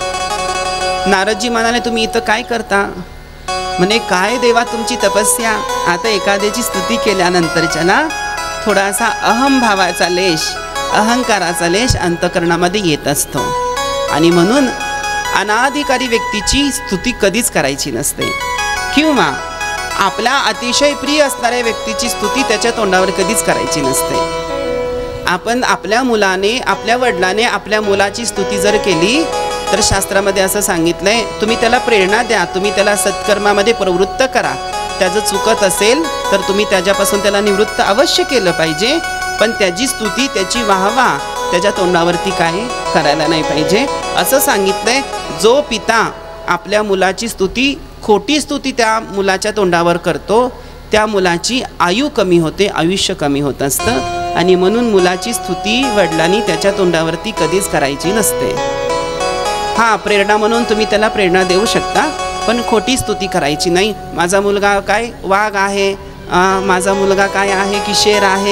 नारदजी म्हणाले तुम्ही इथं काय करता. म्हणे काय देवा तुमची तपस्या. आता एखाद्याची स्तुती केल्यानंतर त्याला थोडासा अहंभावाचा लेश, अहंकाराचा लेश अंतकरणामध्ये येत असतो. आणि म्हणून अनाधिकारी व्यक्तीची स्तुती कधीच करायची नसते, किंवा आपल्या अतिशय प्रिय असणाऱ्या व्यक्तीची स्तुती त्याच्या तोंडावर कधीच करायची नसते. आपण आपल्या मुलाने, आपल्या वडिलाने आपल्या मुलाची स्तुती जर केली तर शास्त्रामध्ये असं सांगितलंय, तुम्ही त्याला प्रेरणा द्या, तुम्ही त्याला सत्कर्मामध्ये प्रवृत्त करा. त्याचं चुकत असेल तर तुम्ही त्याच्यापासून त्याला निवृत्त अवश्य केलं पाहिजे, पण त्याची स्तुती, त्याची वाहवा त्याच्या तोंडावरती काय करायला नाही पाहिजे असं सांगितलंय. जो पिता आपल्या मुलाची स्तुती, खोटी स्तुती त्या मुलाच्या तोंडावर करतो, त्या मुलाची आयु कमी होते, आयुष्य कमी होत असतं. आणि म्हणून मुलाची स्तुती वडिलांनी त्याच्या तोंडावरती कधीच करायची नसते. हां, प्रेरणा म्हणून तुम्ही त्याला प्रेरणा देऊ शकता, पण खोटी स्तुती करायची नाही. माझा मुलगा काय वाघ आहे, माझा मुलगा काय आहे की शेर आहे,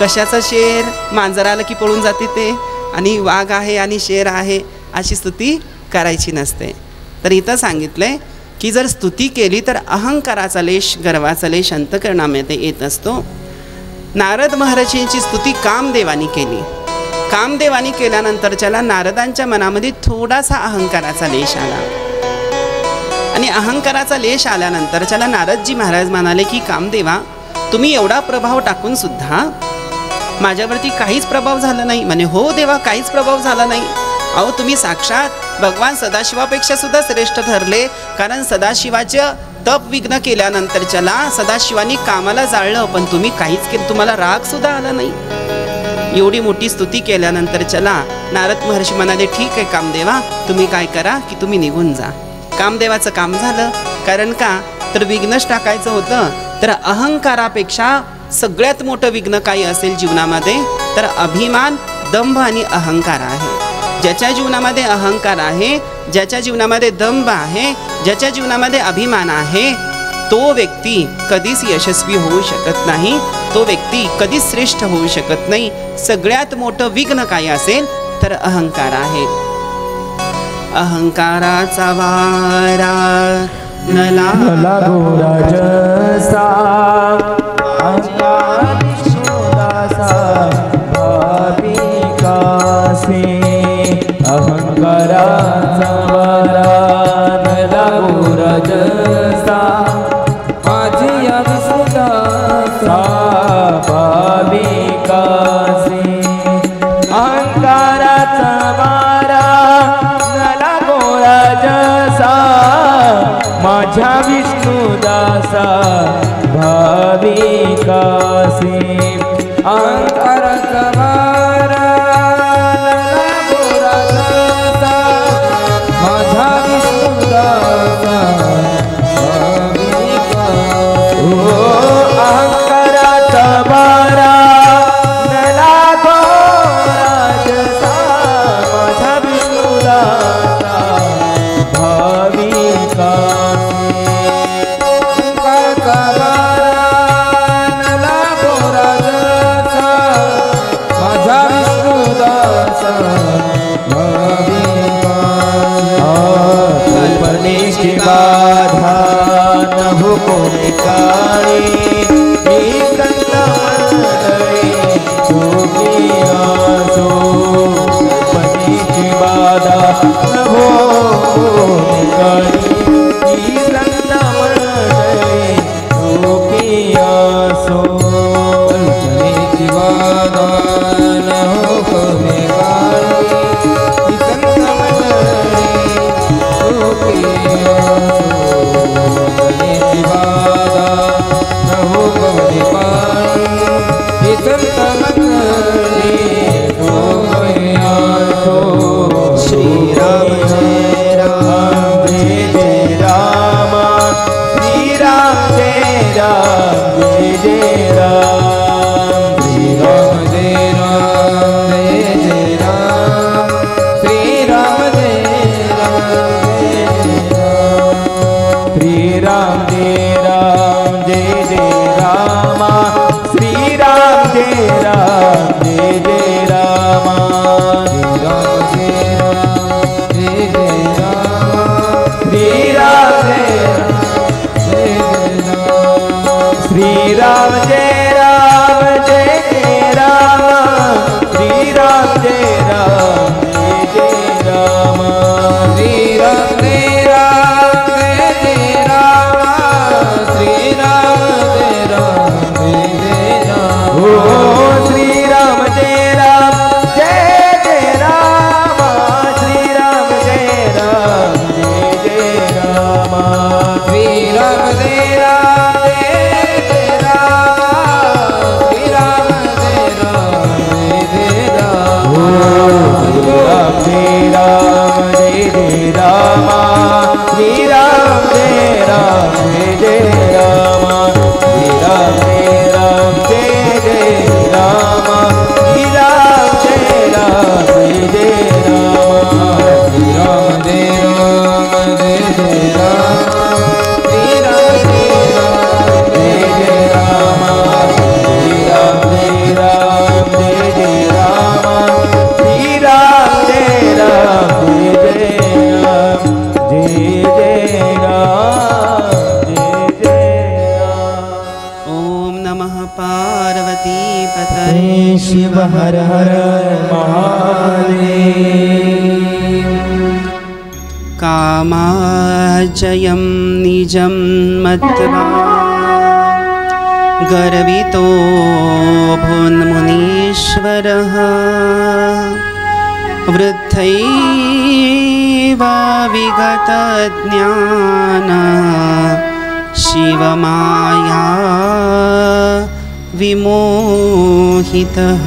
कशाचा शेर, मांजर आलं की पळून जाते ते, आणि वाघ आहे आणि शेर आहे अशी स्तुती करायची नसते. तर इथं सांगितलंय की जर स्तुती केली तर अहंकाराचा लेश, गर्वाचा लेश अंतःकरणामध्ये येत असतो. नारद महर्षींची स्तुती कामदेवानी केली. कामदेवानी केल्यानंतरच्याला नारदांच्या मनामध्ये थोडासा अहंकाराचा लेश आला, आणि अहंकाराचा लेश आल्यानंतरच्याला नारदजी महाराज म्हणाले की कामदेवा, तुम्ही एवढा प्रभाव टाकून सुद्धा माझ्यावरती काहीच प्रभाव झाला नाही. म्हणे हो देवा, काहीच प्रभाव झाला नाही. अहो, तुम्ही साक्षात भगवान सदाशिवापेक्षा सुद्धा श्रेष्ठ ठरले, कारण सदाशिवाचं तप विघ्न केल्यानंतरच्याला सदाशिवानी कामाला जाळलं, पण तुम्ही काहीच केलं, तुम्हाला राग सुद्धा आला नाही. एवढी मोठी स्तुती केल्यानंतरच्याला नारद महर्षी म्हणाले ठीक आहे कामदेवा, तुम्ही काय करा की तुम्ही निघून जा. कामदेवाचं काम झालं. कारण का तर विघ्नच टाकायचं होतं. तर अहंकारापेक्षा सगळ्यात मोठं विघ्न काही असेल जीवनामध्ये तर अभिमान, दंभ आणि अहंकार आहे. ज्याच्या जीवनामध्ये अहंकार आहे, ज्याच्या जीवनामध्ये दंभ आहे, ज्याच्या जीवनामध्ये अभिमान आहे, तो व्यक्ती कधीच यशस्वी होऊ शकत नाही. तो व्यक्ती कधीच श्रेष्ठ होऊ शकत नाही. सगळ्यात मोठं विघ्न काय असेल तर अहंकार आहे. अहंकाराचा वारा न लागो राजसा, अहंकाराचा वारा न लागो राजसा, माझी अविश्वासा भाविकासी. अहंकाराचा वारा न लागो राजसा, माझ्या विष्णुदासा भाविकासी. अहंकाराचा वारा बाधा न हो कोणी काळी, ही संत मंडळी जोगी असो. पणीची बाधा न हो कोणी काळी, ही संत मंडळी जोगी असो. पणीची बाधा न हो कोणी काळी, ही संत मंडळी जोगी शिव हर हर महादेव। कामाजयं निजं मत्वा गर्वितो भून्मुनीश्वरः वृद्धैवा विगतज्ञान शिवमाया विमोहितः।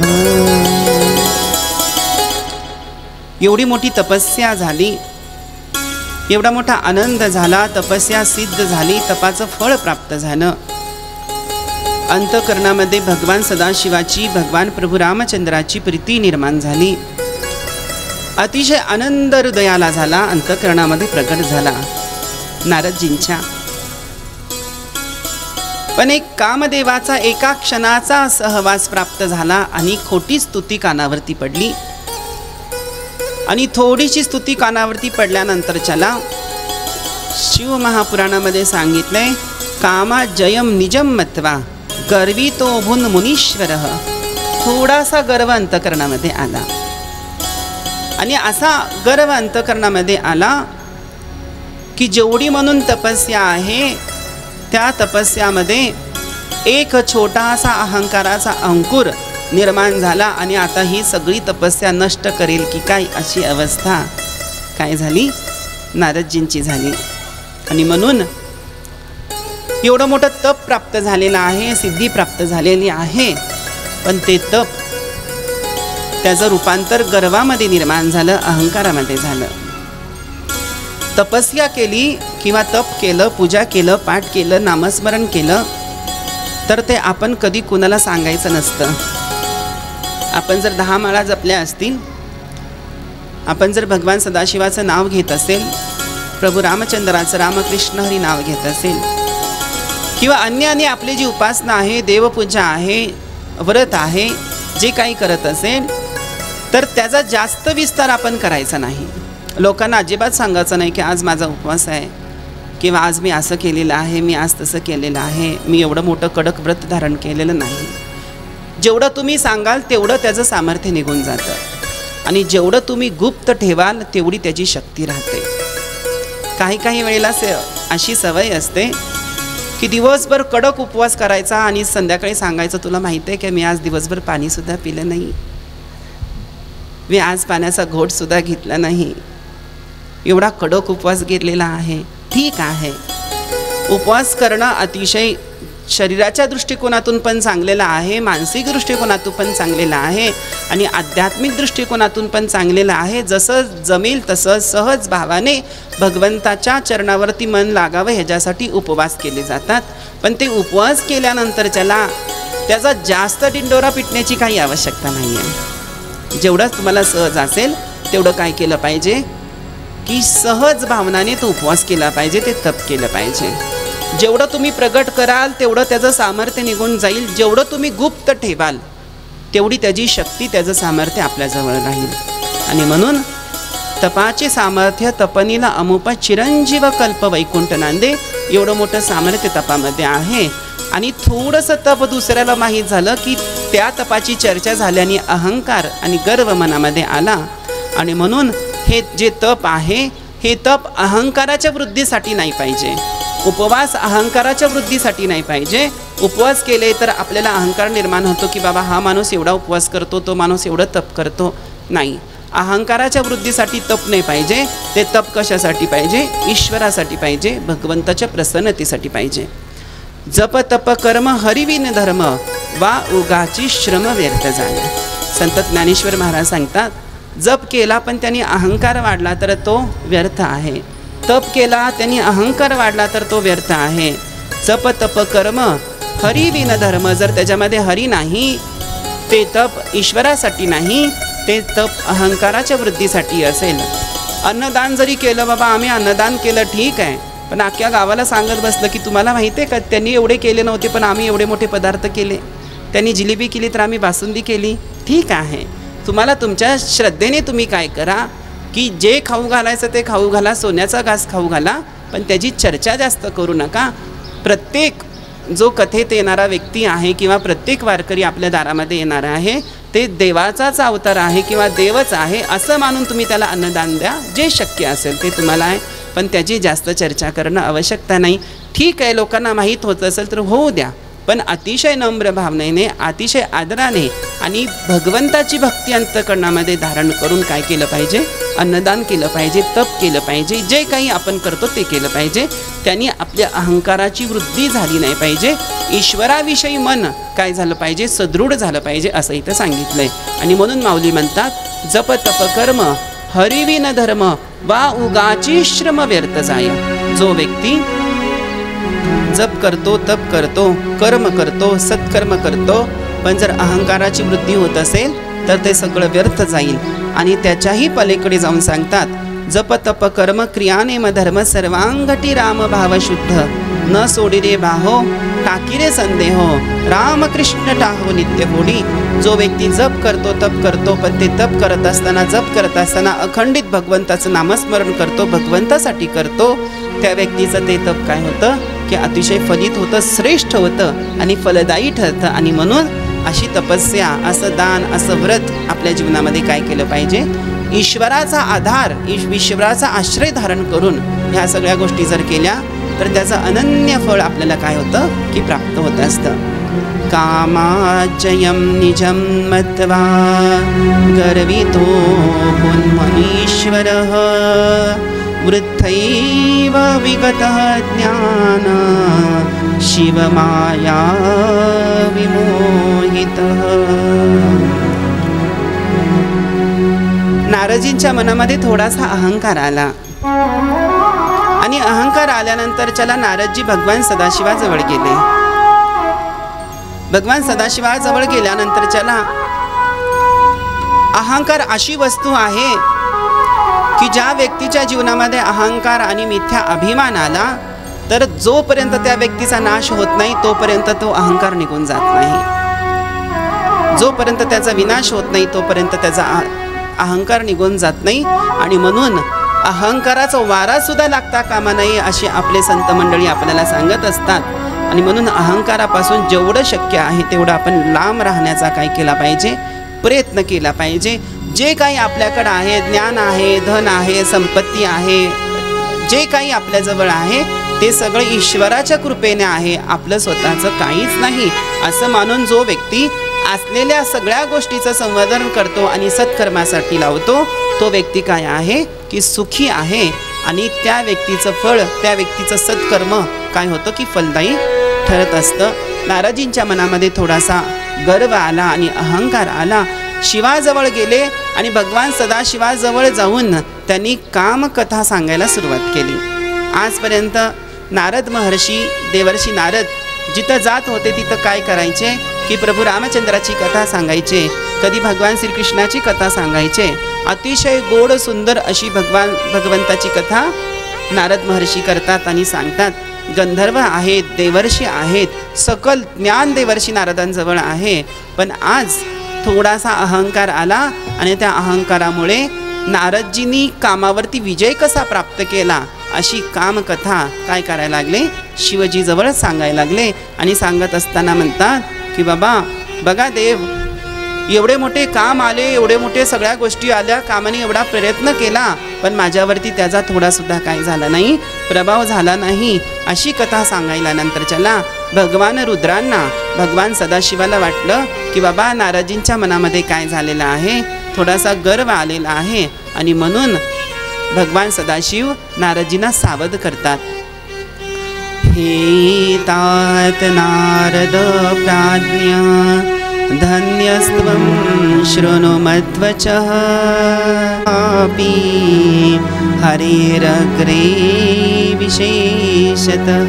एवढी मोठी तपस्या झाली, एवढा मोठा आनंद झाला, तपस्या सिद्ध झाली, तपाचं फळ प्राप्त झालं। अंतःकरणामध्ये भगवान सदाशिवाची, भगवान प्रभू रामचंद्राची प्रीती निर्माण झाली। अतिशय आनंद हृदयाला झाला, अंतःकरणामध्ये प्रकट झाला नारदजींच्या। पण एक कामदेवाचा एका क्षणाचा सहवास प्राप्त झाला आणि खोटी स्तुती कानावरती पडली। आणि थोडीशी स्तुती कानावरती पडल्यानंतर चला शिव महापुराणामध्ये सांगितलंय, कामा जयम निजम मत्वा गर्वितो भून मुनीश्वरः। थोडासा गर्व अंतःकरणामध्ये आला आणि असा गर्व अंतःकरणामध्ये आला की जेवढी म्हणून तपस्या आहे त्या तपस्यामध्ये एक छोटासा अहंकाराचा अंकुर निर्माण झाला आणि आता ही सगळी तपस्या नष्ट करेल की काय अशी अवस्था काय झाली नारदजींची झाली। आणि म्हणून एवढं मोठं तप प्राप्त झालेलं आहे, सिद्धी प्राप्त झालेली आहे, पण ते तप त्याचं रूपांतर गर्वामध्ये निर्माण झालं, अहंकारामध्ये झालं। तपस्या केली किंवा तप केलं, पूजा केलं, पाठ केलं, नामस्मरण केलं तर ते आपण कधी कुणाला सांगायचं नसतं। आपण जर 10 माळा जपल्या असतील, आपण जर भगवान सदाशिवाचं नाव घेत असेल, प्रभू रामचंद्राचं रामकृष्ण हरी नाव घेत असेल किंवा अन्य आपली जी उपासना आहे, देवपूजा आहे, व्रत आहे, जे काही करत असेल तर त्याचा जास्त विस्तार आपण करायचा नाही। लोकांना अजिबात सांगायचं नाही की आज माझा उपवास आहे किंवा आज मी असं केलेलं आहे, मी आज तसं केलेलं आहे, मी एवढं मोठं कडक व्रत धारण केलेलं नाही। जेवढं तुम्ही सांगाल तेवढं त्याचं सामर्थ्य निघून जातं आणि जेवढं तुम्ही गुप्त ठेवाल तेवढी त्याची शक्ती राहते। काही वेळेला अशी सवय असते की दिवसभर कडक उपवास करायचा आणि संध्याकाळी सांगायचं, तुला माहिती आहे की मी आज दिवसभर पाणीसुद्धा पिलं नाही, मी आज पाण्याचा घोटसुद्धा घेतला नाही, एवढा कडक उपवास घेतलेला आहे। ठीक आहे, उपवास करणं अतिशय शरीराच्या दृष्टिकोनातून पण चांगलेलं आहे, मानसिक दृष्टिकोनातून पण चांगलेलं आहे आणि आध्यात्मिक दृष्टिकोनातून पण चांगलेलं आहे। जसं जमेल तसं सहज भावाने भगवंताच्या चरणावरती मन लागावं ह्याच्यासाठी उपवास केले जातात। पण ते उपवास केल्यानंतर त्याचा जास्त डिंडोरा पिटण्याची काही आवश्यकता नाही आहे। जेवढं तुम्हाला सहज असेल तेवढं काय केलं पाहिजे की सहज भावनाने तो उपवास केला पाहिजे, ते तप केलं पाहिजे। जेवढं तुम्ही प्रगट कराल तेवढं त्याचं सामर्थ्य निघून जाईल, जेवढं तुम्ही गुप्त ठेवाल तेवढी त्याची शक्ती, त्याचं सामर्थ्य आपल्याजवळ राहील। आणि म्हणून तपाचे सामर्थ्य तपनीला अमुप चिरंजीव कल्प वैकुंठ नांदे, एवढं मोठं सामर्थ्य तपामध्ये आहे। आणि थोडंसं तप दुसऱ्याला माहीत झालं की त्या तपाची चर्चा झाल्याने अहंकार आणि गर्व मनामध्ये आला। आणि म्हणून हे जे तप आहे हे तप अहंकाराच्या वृद्धीसाठी नाही पाहिजे, उपवास अहंकाराच्या वृद्धीसाठी नाही पाहिजे। उपवास केले तर आपल्याला अहंकार निर्माण होतो की बाबा हा माणूस एवढा उपवास करतो, तो माणूस एवढं तप करतो, नाही। अहंकाराच्या वृद्धीसाठी तप नाही पाहिजे, ते तप कशासाठी पाहिजे, ईश्वरासाठी पाहिजे, भगवंताच्या प्रसन्नतेसाठी पाहिजे। जप तप कर्म हरिविन धर्म वा उगाची श्रम व्यर्थ झाला। संत ज्ञानेश्वर महाराज सांगतात, जप केला पण त्यांनी अहंकार वाढला तर तो व्यर्थ आहे, तप केला त्यांनी अहंकार वाढला तर तो व्यर्थ आहे। जप तप कर्म हरिविन धर्म, जर त्याच्यामध्ये हरी नाही, ते तप ईश्वरासाठी नाही, ते तप अहंकाराच्या वृद्धीसाठी असेल। अन्नदान जरी केलं, बाबा आम्ही अन्नदान केलं ठीक आहे, पण अख्ख्या गावाला सांगत बसलं की तुम्हाला माहिती आहे का त्यांनी एवढे केले नव्हते पण आम्ही एवढे मोठे पदार्थ केले, त्यांनी जिलेबी केली तर आम्ही बासुंदी केली, ठीक आहे। तुम्हाला तुमच्या श्रद्धेने तुम्ही काय करा की जे खाऊ घालायचं ते खाऊ घाला, सोन्याचा घास खाऊ घाला, पण त्याची चर्चा जास्त करू नका। प्रत्येक जो कथेत येणारा व्यक्ती आहे किंवा प्रत्येक वारकरी आपल्या दारामध्ये येणारा आहे ते देवाचाच अवतार आहे किंवा देवच आहे असं मानून तुम्ही त्याला अन्नदान द्या, जे शक्य असेल ते तुम्हाला आहे, पण त्याची जास्त चर्चा करणं आवश्यकता नाही. ठीक आहे, लोकांना माहीत होत असेल तर होऊ द्या, पण अतिशय नम्र भावनेने, अतिशय आदराने आणि भगवंताची भक्ती अंतःकरणामध्ये धारण करून काय केलं पाहिजे, अन्नदान केलं पाहिजे, तप केलं पाहिजे, जे काही आपण करतो ते केलं पाहिजे. त्यांनी आपल्या अहंकाराची वृद्धी झाली नाही पाहिजे. ईश्वराविषयी मन काय झालं पाहिजे, सदृढ झालं पाहिजे असं इथं सांगितलंय. आणि म्हणून माऊली म्हणतात जप तप कर्म हरिविन धर्म वा उगाची श्रम व्यर्थ जाय. जो व्यक्ती जप करतो, तप करतो, कर्म करतो, सत्कर्म करतो, पण जर अहंकाराची वृद्धी होत असेल तर ते सगळं व्यर्थ जाईल. आणि त्याच्याही पलीकडे जाऊन सांगतात जप तप कर्म क्रियानेम धर्म सर्वांगटी राम भाव शुद्ध न सोडी रे बाहो टाकी रे संदेहो रामकृष्ण टाहो नित्य होडी. जो व्यक्ती जप करतो, तप करतो, पण ते तप करत असताना, जप करत असताना अखंडित भगवंताचं नामस्मरण करतो, भगवंतासाठी करतो, त्या व्यक्तीचं ते तप काय होतं की अतिशय फलित होतं, श्रेष्ठ होतं आणि फलदायी ठरतं. आणि म्हणून अशी तपस्या, असं दान, असं व्रत आपल्या जीवनामध्ये काय केलं पाहिजे, ईश्वराचा आधार, ईश्वराचा आश्रय धारण करून ह्या सगळ्या गोष्टी जर केल्या तर त्याचं अनन्य फळ आपल्याला काय होतं की प्राप्त होत असतं. कामाजयं निजं मत्वा गर्वितो पुन्मनीश्वरः वृद्धैव विगतः ज्ञान शिवमाया विमोहितः. नारदजींच्या मनामध्ये थोडासा अहंकार आला आणि अहंकार आल्यानंतर चला नारदजी भगवान सदाशिवाजवळ गेले. भगवान सदाशिवाजवळ गेल्यानंतर चला अहंकार अशी वस्तू आहे की ज्या व्यक्तीच्या जीवनामध्ये अहंकार आणि मिथ्या अभिमान आला तर जोपर्यंत त्या व्यक्तीचा नाश होत नाही तोपर्यंत तो अहंकार निघून जात नाही. जोपर्यंत त्याचा विनाश होत नाही तोपर्यंत त्याचा अहंकार निघून जात नाही. आणि म्हणून अहंकाराचा वारा सुद्धा लागता कामा नये अशी आपले संत मंडळी आपल्याला सांगत असतात. आणि म्हणून अहंकारापासून जेवढं शक्य आहे तेवढं आपण लांब राहण्याचा काय केला पाहिजे, प्रयत्न केला पाहिजे. जे काही आपल्याकडं आहे, ज्ञान आहे, धन आहे, संपत्ती आहे, जे काही आपल्याजवळ आहे ते सगळं ईश्वराच्या कृपेने आहे, आपलं स्वतःचं काहीच नाही असं मानून जो व्यक्ती असलेल्या सगळ्या गोष्टीचं संवर्धन करतो आणि सत्कर्मासाठी लावतो तो व्यक्ती काय आहे की सुखी आहे. आणि त्या व्यक्तीचं फळ, त्या व्यक्तीचं सत्कर्म काय होतं की फलदायी ठरत असतं. नारदजींच्या मनामध्ये थोडासा गर्व आला आणि अहंकार आला. शिवाजवळ गेले आणि भगवान सदाशिवाजवळ जाऊन त्यांनी कामकथा सांगायला सुरुवात केली. आजपर्यंत नारद महर्षी, देवर्षी नारद जिथं जात होते तिथं काय करायचे की प्रभू रामचंद्राची कथा सांगायचे, कधी भगवान श्रीकृष्णाची कथा सांगायचे. अतिशय गोड सुंदर अशी भगवंताची कथा नारद महर्षी करतात आणि सांगतात. गंधर्व आहेत, देवर्षी आहेत, सकल ज्ञान देवर्षी नारदांजवळ आहे. पण आज थोडासा अहंकार आला आणि त्या अहंकारामुळे नारदजींनी कामावरती विजय कसा प्राप्त केला अशी कामकथा काय करायला लागले, शिवजीजवळ सांगायला लागले. आणि सांगत असताना म्हणतात की बाबा बघा देव, एवढे मोठे काम आले, एवढे मोठे सगळ्या गोष्टी आल्या, कामाने एवढा प्रयत्न केला, पण माझ्यावरती त्याचा थोडासुद्धा काय झाला नाही, प्रभाव झाला नाही. अशी कथा सांगायला नंतर चला भगवान रुद्रांना, भगवान सदाशिवाला वाटलं की बाबा नारदजींच्या मनामध्ये काय झालेलं आहे, थोडासा गर्व आलेला आहे. आणि म्हणून भगवान सदाशिव नारदजींना सावध करतात. हे तात नारद प्राज्ञ धन्यस्त्वं शृणु मद्वचः अपि हरेरग्रे विशेषतः.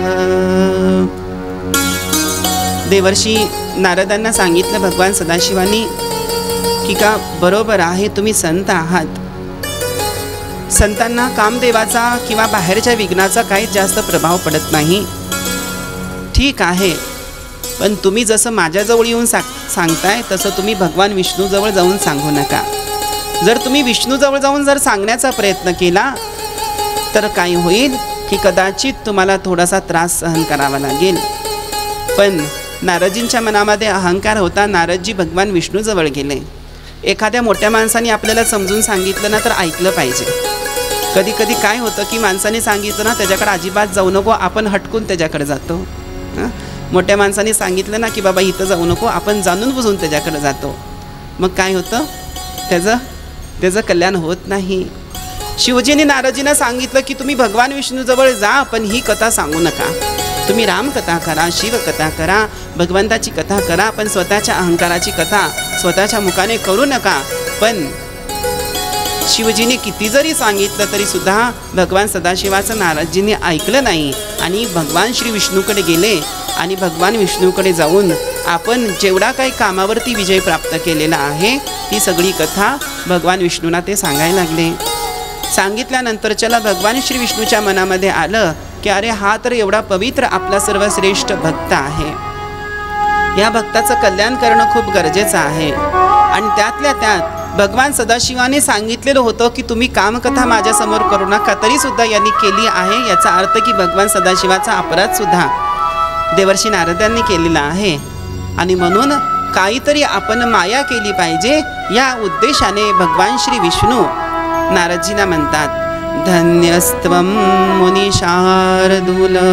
देवर्षी नारदांना सांगितलं भगवान सदाशिवांनी की का बरोबर आहे, तुम्ही संत आहात. संतांना कामदेवाचा किंवा बाहेरच्या विघ्नाचा काहीच जास्त प्रभाव पडत नाही. ठीक आहे, पण तुम्ही जसं माझ्याजवळ येऊन सांगताय तसं तुम्ही भगवान विष्णूजवळ जाऊन सांगू नका. जर तुम्ही विष्णूजवळ जाऊन जर सांगण्याचा प्रयत्न केला तर काय होईल की कदाचित तुम्हाला थोडासा त्रास सहन करावा लागेल. पण नारदजींच्या मनामध्ये अहंकार होता. नारदजी भगवान विष्णूजवळ गेले. एखाद्या मोठ्या माणसाने आपल्याला समजून सांगितलं ना तर ऐकलं पाहिजे. कधी कधी काय होतं की माणसाने सांगितलं ना त्याच्याकडे अजिबात जाऊ नको, आपण हटकून त्याच्याकडे जातो. मोठ्या माणसाने सांगितलं ना की बाबा इथं जाऊ नको, आपण जाणून बुजून त्याच्याकडे जातो. मग काय होतं, त्याचं कल्याण होत नाही. शिवजीने नारदजींना सांगितलं की तुम्ही भगवान विष्णूजवळ जा, पण ही कथा सांगू नका. तुम्ही रामकथा करा, शिवकथा करा, भगवंताची कथा करा, पण स्वतःच्या अहंकाराची कथा स्वतःच्या मुखाने करू नका. पण शिवजीने किती जरी सांगितलं तरी सुद्धा भगवान सदाशिवाचं नारदजींनी ऐकलं नाही आणि भगवान श्री विष्णूकडे गेले. आणि भगवान विष्णूकडे जाऊन आपण जेवढा काही कामावरती विजय प्राप्त केलेला आहे ती सगळी कथा भगवान विष्णूंना ते सांगायला लागले. सांगितल्यानंतरच्याला भगवान श्री विष्णूच्या मनामध्ये आलं की अरे हा तर एवढा पवित्र आपला सर्वश्रेष्ठ भक्त आहे, या भक्ताचं कल्याण करणं खूप गरजेचं आहे. आणि त्यातल्या त्यात भगवान सदाशिवाने सांगितलेलं होतं की तुम्ही कामकथा माझ्यासमोर करू नका, तरीसुद्धा यांनी केली आहे. याचा अर्थ की भगवान सदाशिवाचा अपराधसुद्धा देवर्षी नारदांनी केलेला आहे. आणि म्हणून काहीतरी आपण माया केली पाहिजे या उद्देशाने भगवान श्री विष्णू नारदजींना म्हणतात, धन्यस्त्वं मुनिशार्दूल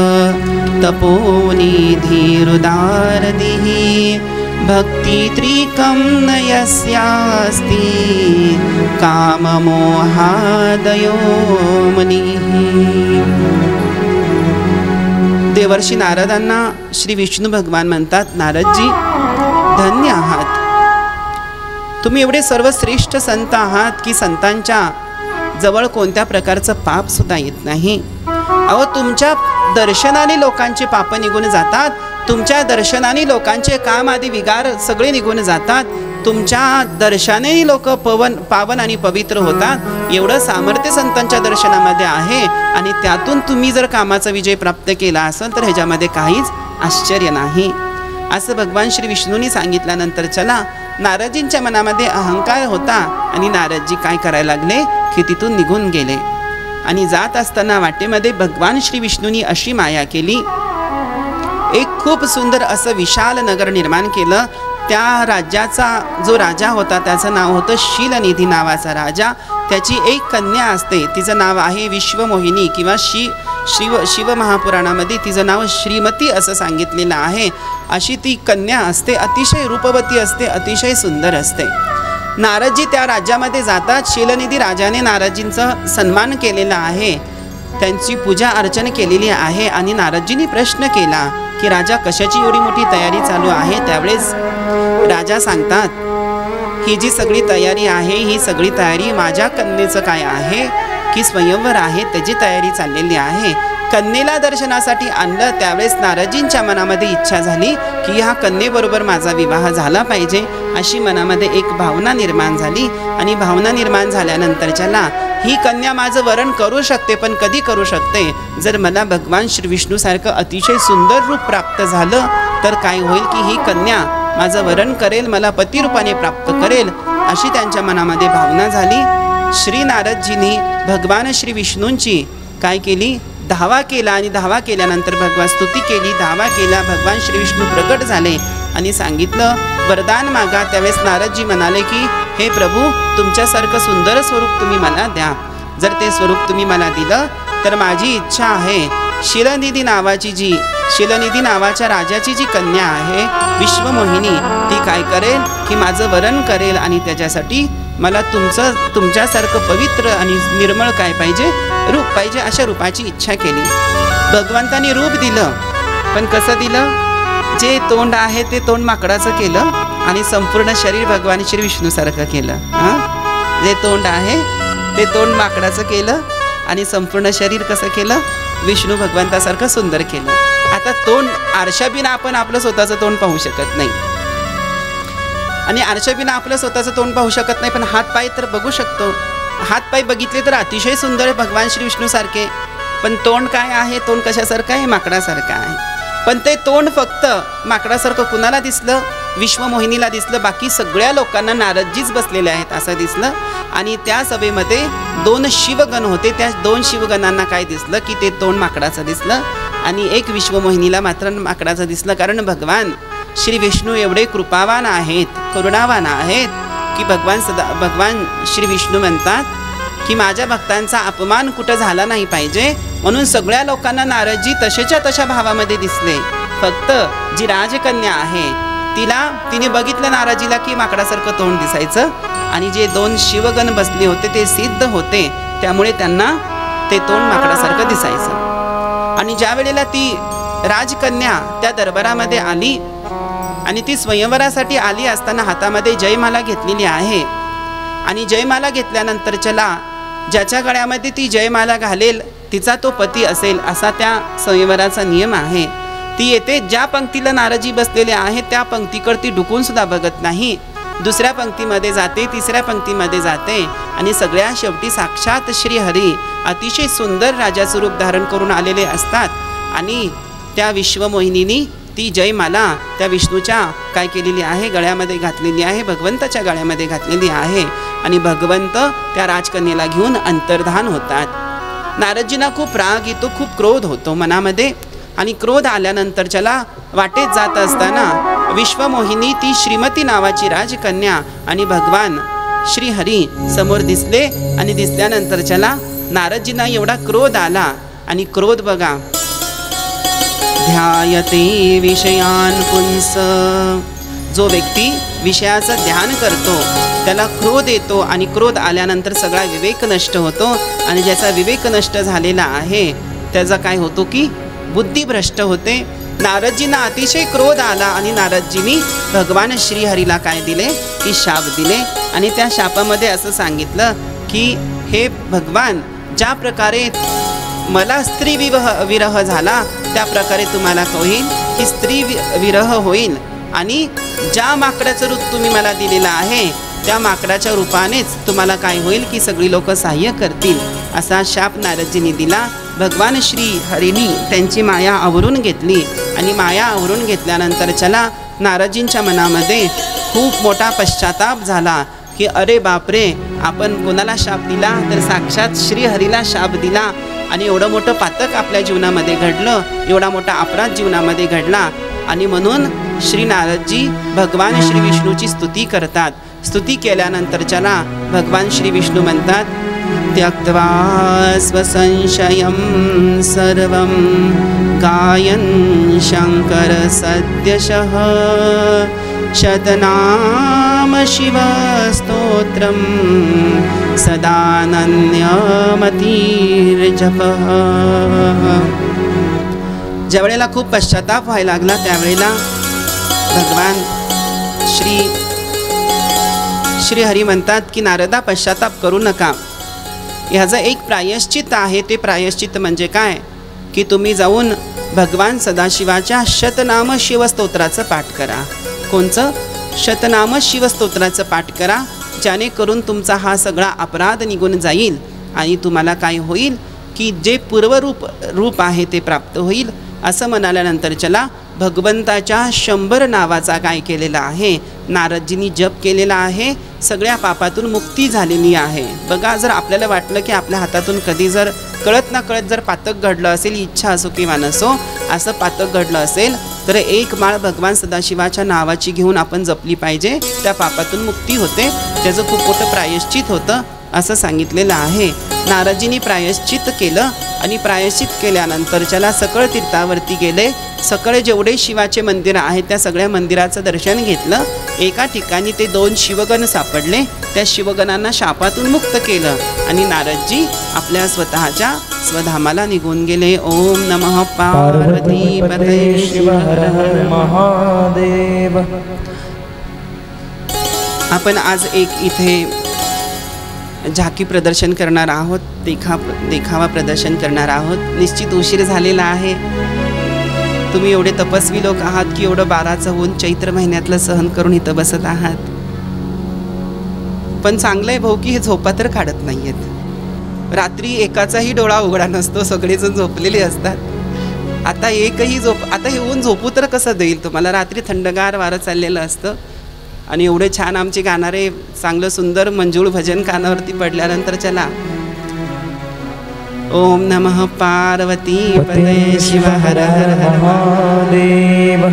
तपोनिधिरुदारदिः भक्तित्रिकं न यस्यास्ति काममोहादयो मुनिः. देवर्षी नारदांना श्री विष्णू भगवान म्हणतात, नारदजी धन्य आहात, तुम्ही एवढे सर्वश्रेष्ठ संत आहात की संतांच्या जवळ कोणत्या प्रकारचं पाप सुद्धा येत नाही. अहो तुमच्या दर्शनाने लोकांचे पाप निघून जातात, तुमच्या दर्शनाने लोकांचे काम आदी विकार सगळे निघून जातात, तुमच्या दर्शनाने लोक पावन आणि पवित्र होतात. एवढं सामर्थ्य संतांच्या दर्शनामध्ये आहे आणि त्यातून तुम्ही जर कामाचा विजय प्राप्त केला असेल तर ह्याच्यामध्ये काहीच आश्चर्य नाही. असं भगवान श्री विष्णूंनी सांगितल्यानंतर चला नारदजींच्या मनामध्ये अहंकार होता आणि नारदजी काय करायला लागले की तिथून निघून गेले. आणि जात असताना वाटेमध्ये भगवान श्री विष्णूंनी अशी माया केली, एक खूप सुंदर असं विशाल नगर निर्माण केलं. त्या राज्याचा जो राजा होता त्याचं नाव होतं शीलनिधी नावाचा राजा. त्याची एक कन्या असते, तिचं नाव आहे विश्वमोहिनी किंवा शिव महापुराणामध्ये तिचं नाव श्रीमती असं सांगितलेलं आहे. अशी ती कन्या असते, अतिशय रूपवती असते, अतिशय सुंदर असते. नारदजी त्या राज्यामध्ये जातात. शीलनिधी राजाने नारदजींचा सन्मान केलेला आहे, त्यांची पूजा अर्चना केलेली आहे. आणि नारदजींनी प्रश्न केला की राजा कशाची एवढी मोठी तयारी चालू आहे. त्यावेळेस राजा सांगतात, ही जी सगळी तयारी आहे ही सगळी तयारी माझ्या कन्येचं काय आहे की स्वयंवर आहे त्याची तयारी चाललेली आहे. कन्येला दर्शनासाठी आणलं. त्यावेळेस नारदजींच्या मनामध्ये इच्छा झाली की ह्या कन्येबरोबर माझा विवाह झाला पाहिजे, अशी मनामध्ये एक भावना निर्माण झाली. आणि भावना निर्माण झाल्यानंतरच्याला ही कन्या माझं वरण करू शकते, पण कधी करू शकते, जर मला भगवान श्री विष्णूसारखं अतिशय सुंदर रूप प्राप्त झालं तर काय होईल की ही कन्या माझं वरण करेल, मला पतिरूपाने प्राप्त करेल, अशी त्यांच्या मनामध्ये भावना झाली. श्री नारदजींनी भगवान श्री विष्णूंची काय केली, धावा केला. आणि धावा केल्यानंतर भगवान स्तुती केली, धावा केला. भगवान श्री विष्णू प्रकट झाले आणि सांगितलं वरदान मागा. त्यावेळेस नारदजी म्हणाले की हे प्रभू, तुमच्यासारखं सुंदर स्वरूप तुम्ही मला द्या. जर ते स्वरूप तुम्ही मला दिलं तर माझी इच्छा आहे शीलनिधी नावाच्या राजाची जी कन्या आहे विश्वमोहिनी, ती काय करेल की माझं वरण करेल आणि त्याच्यासाठी मला तुमच्यासारखं पवित्र आणि निर्मळ काय पाहिजे, रूप पाहिजे, अशा रूपाची इच्छा केली. भगवंताने रूप दिलं, पण कसं दिलं, जे तोंड आहे ते तोंड माकडाचं केलं आणि संपूर्ण शरीर भगवान श्री विष्णूसारखं केलं. जे तोंड आहे ते तोंड माकडाचं केलं आणि संपूर्ण शरीर कसं केलं, विष्णू भगवंतासारखं सुंदर केलं. आता तोंड आरशाबिना आपण आपलं स्वतःचं तोंड पाहू शकत नाही आणि आरशाबिना आपलं स्वतःचं तोंड पाहू शकत नाही, पण हात पाय तर बघू शकतो. हात पाय बघितले तर अतिशय सुंदर आहे भगवान श्री विष्णूसारखे, पण तोंड काय आहे, तोंड कशासारखं आहे, माकडासारखं आहे. पण ते तोंड फक्त माकडासारखं कुणाला दिसलं, विश्वमोहिनीला दिसलं. बाकी सगळ्या लोकांना नारदजीच बसलेले आहेत असं दिसलं. आणि त्या सभेमध्ये 2 शिवगण होते. त्या 2 शिवगणांना काय दिसलं की ते तोंड माकडाचं दिसलं आणि एक विश्वमोहिनीला मात्र माकडाचं दिसलं. कारण भगवान श्री विष्णू एवढे कृपावान आहेत, करुणावान आहेत की भगवान श्री विष्णू म्हणतात की माझ्या भक्तांचा अपमान कुठं झाला नाही पाहिजे, म्हणून सगळ्या लोकांना नारदजी तसेच्या तशा भावामध्ये दिसले. फक्त जी राजकन्या आहे तिने बघितलं नारदजीला की माकडासारखं तोंड दिसायचं, आणि जे 2 शिवगण बसले होते ते सिद्ध होते, त्यामुळे त्यांना ते तोंड माकडासारखं दिसायचं. आणि ज्या वेळेला ती राजकन्या त्या दरबारामध्ये आली आणि ती स्वयंवरासाठी आली असताना हातामध्ये जयमाला घेतलेली आहे, आणि जयमाला घेतल्यानंतर चला ज्याच्या गळ्यामध्ये ती जयमाला घालेल तिचा तो पती असेल असा त्या स्वयंवराचा नियम आहे. ती येते ज्या पंक्तीला नारदजी बसलेले आहेत त्या पंक्तीकडे ती डुकून सुद्धा बघत नाही, दुसऱ्या पंक्तीमध्ये जाते, तिसऱ्या पंक्तीमध्ये जाते, आणि सगळ्या शेवटी साक्षात श्री हरी अतिशय सुंदर राजाचं रूप धारण करून आलेले असतात. आणि त्या विश्वमोहिनीनी ती जयमाला त्या विष्णूच्या काय केलेली आहे, गळ्यामध्ये घातलेली आहे, भगवंताच्या गळ्यामध्ये घातलेली आहे, आणि भगवंत त्या राजकन्येला घेऊन अंतर्धान होतात. नारदजींना खूप राग येतो, खूप क्रोध होतो मनामध्ये, आणि क्रोध आल्यानंतर चला वाटेत जात असताना विश्वमोहिनी ती श्रीमती नावाची राजकन्या आणि भगवान श्री हरी समोर दिसले. आणि दिसल्यानंतर चला नारदजींना एवढा क्रोध आला, आणि क्रोध बघा, ध्यायते विषयान पुंस, जो व्यक्ती विषयाचं ध्यान करतो त्याला क्रोध येतो, आणि क्रोध आल्यानंतर सगळा विवेक नष्ट होतो, आणि ज्याचा विवेक नष्ट झालेला आहे त्याचा काय होतो की बुद्धी भ्रष्ट होते. नारदजींना अतिशय क्रोध आला, आणि नारदजींनी भगवान श्रीहरीला काय दिले की शाप दिले, आणि त्या शापामध्ये असं सांगितलं की हे भगवान, ज्या प्रकारे मला स्त्री विरह झाला त्या प्रकारे तुम्हाला होईल की स्त्री विरह होईल, आणि ज्या माकडाचं रूप तुम्ही मला दिलेलं आहे त्या माकडाच्या रूपानेच तुम्हाला काय होईल की सगळी लोक सहाय्य करतील, असा शाप नारदजींनी दिला. भगवान श्री हरीनी त्यांची माया आवरून घेतली, आणि माया आवरून घेतल्यानंतर चला नारदजींच्या मनामध्ये खूप मोठा पश्चाताप झाला की अरे बापरे, आपण कोणाला शाप दिला तर साक्षात श्रीहरीला शाप दिला, आणि एवढं मोठं पातक आपल्या जीवनामध्ये घडलं, एवढा मोठा अपराध जीवनामध्ये घडला. आणि म्हणून श्री नारदजी भगवान श्री विष्णूची स्तुती करतात. स्तुती केल्यानंतर चला भगवान श्री विष्णू म्हणतात, त्यक्त्वा स्वसंशयं सर्वं गायन् शंकर सद्यशः शतनाम शिवस्तोत्रं सदानन्यमतिर्जपः. ज्यावेळेला खूप पश्चाताप व्हायला लागला त्यावेळेला भगवान श्री हरी म्हणतात की नारदा, पश्चाताप करू नका, ह्याचं एक प्रायश्चित आहे. ते प्रायश्चित म्हणजे काय की तुम्ही जाऊन भगवान सदाशिवाच्या शतनाम शिवस्तोत्राचं पाठ करा. कोणचं? शतनाम शिवस्तोत्राचं पाठ करा, जेणेकरून तुमचा हा सगळा अपराध निघून जाईल, आणि तुम्हाला काय होईल की जे पूर्वरूप आहे ते प्राप्त होईल. असं म्हणाल्यानंतर चला भगवंताच्या 100 नावाचा काय केलेला आहे, नारदजींनी जप केलेला आहे, सगळ्या पापातून मुक्ती झालेली आहे. बघा, जर आपल्याला वाटलं की आपल्या हातातून कधी जर कळत ना कळत जर पातक घडलं असेल, इच्छा असो किंवा नसो, असं पातक घडलं असेल तर एक माळ भगवान सदाशिवाच्या नावाची घेऊन आपण जपली पाहिजे, त्या पापातून मुक्ती होते. त्याचं खूप मोठं प्रायश्चित होतं असं सांगितलेलं आहे. नारदजींनी प्रायश्चित केलं, आणि प्रायश्चित केल्यानंतर चला सकळ तीर्थावरती गेले. सकळ जेवढे शिवाचे मंदिर आहेत त्या सगळ्या मंदिराचं दर्शन घेतलं. एका ठिकाणी ते 2 शिवगण सापडले, त्या शिवगणांना शापातून मुक्त केलं, आणि नारदजी आपल्या स्वतःच्या स्वधामाला निघून गेले. ओम नमः पार्वतीपतये शिव हर हर महादेव. आपण आज एक इथे झाकी प्रदर्शन करणार आहोत, देखावा प्रदर्शन करणार आहोत. निश्चित उशीर झालेला आहे. तुम्ही एवढे तपस्वी लोक आहात की एवढं 12चं ऊन चैत्र महिन्यातलं सहन करून इथं बसत आहात. पण चांगलं आहे भाऊ की हे झोपा तर काढत नाहीयेत. रात्री एकाचाही डोळा उघडा नसतो, सगळेजण झोपलेले असतात. आता एकही आता हे ऊन झोपू तर कसं देईल तुम्हाला? रात्री थंडगार वारं चाललेलं असतं, आणि एवढे छान आमचे गाणारे चांगलं सुंदर मंजूळ भजन कानावरती पडल्यानंतर चला ओम नमः पार्वती पतये शिव हर हर हर महादेव।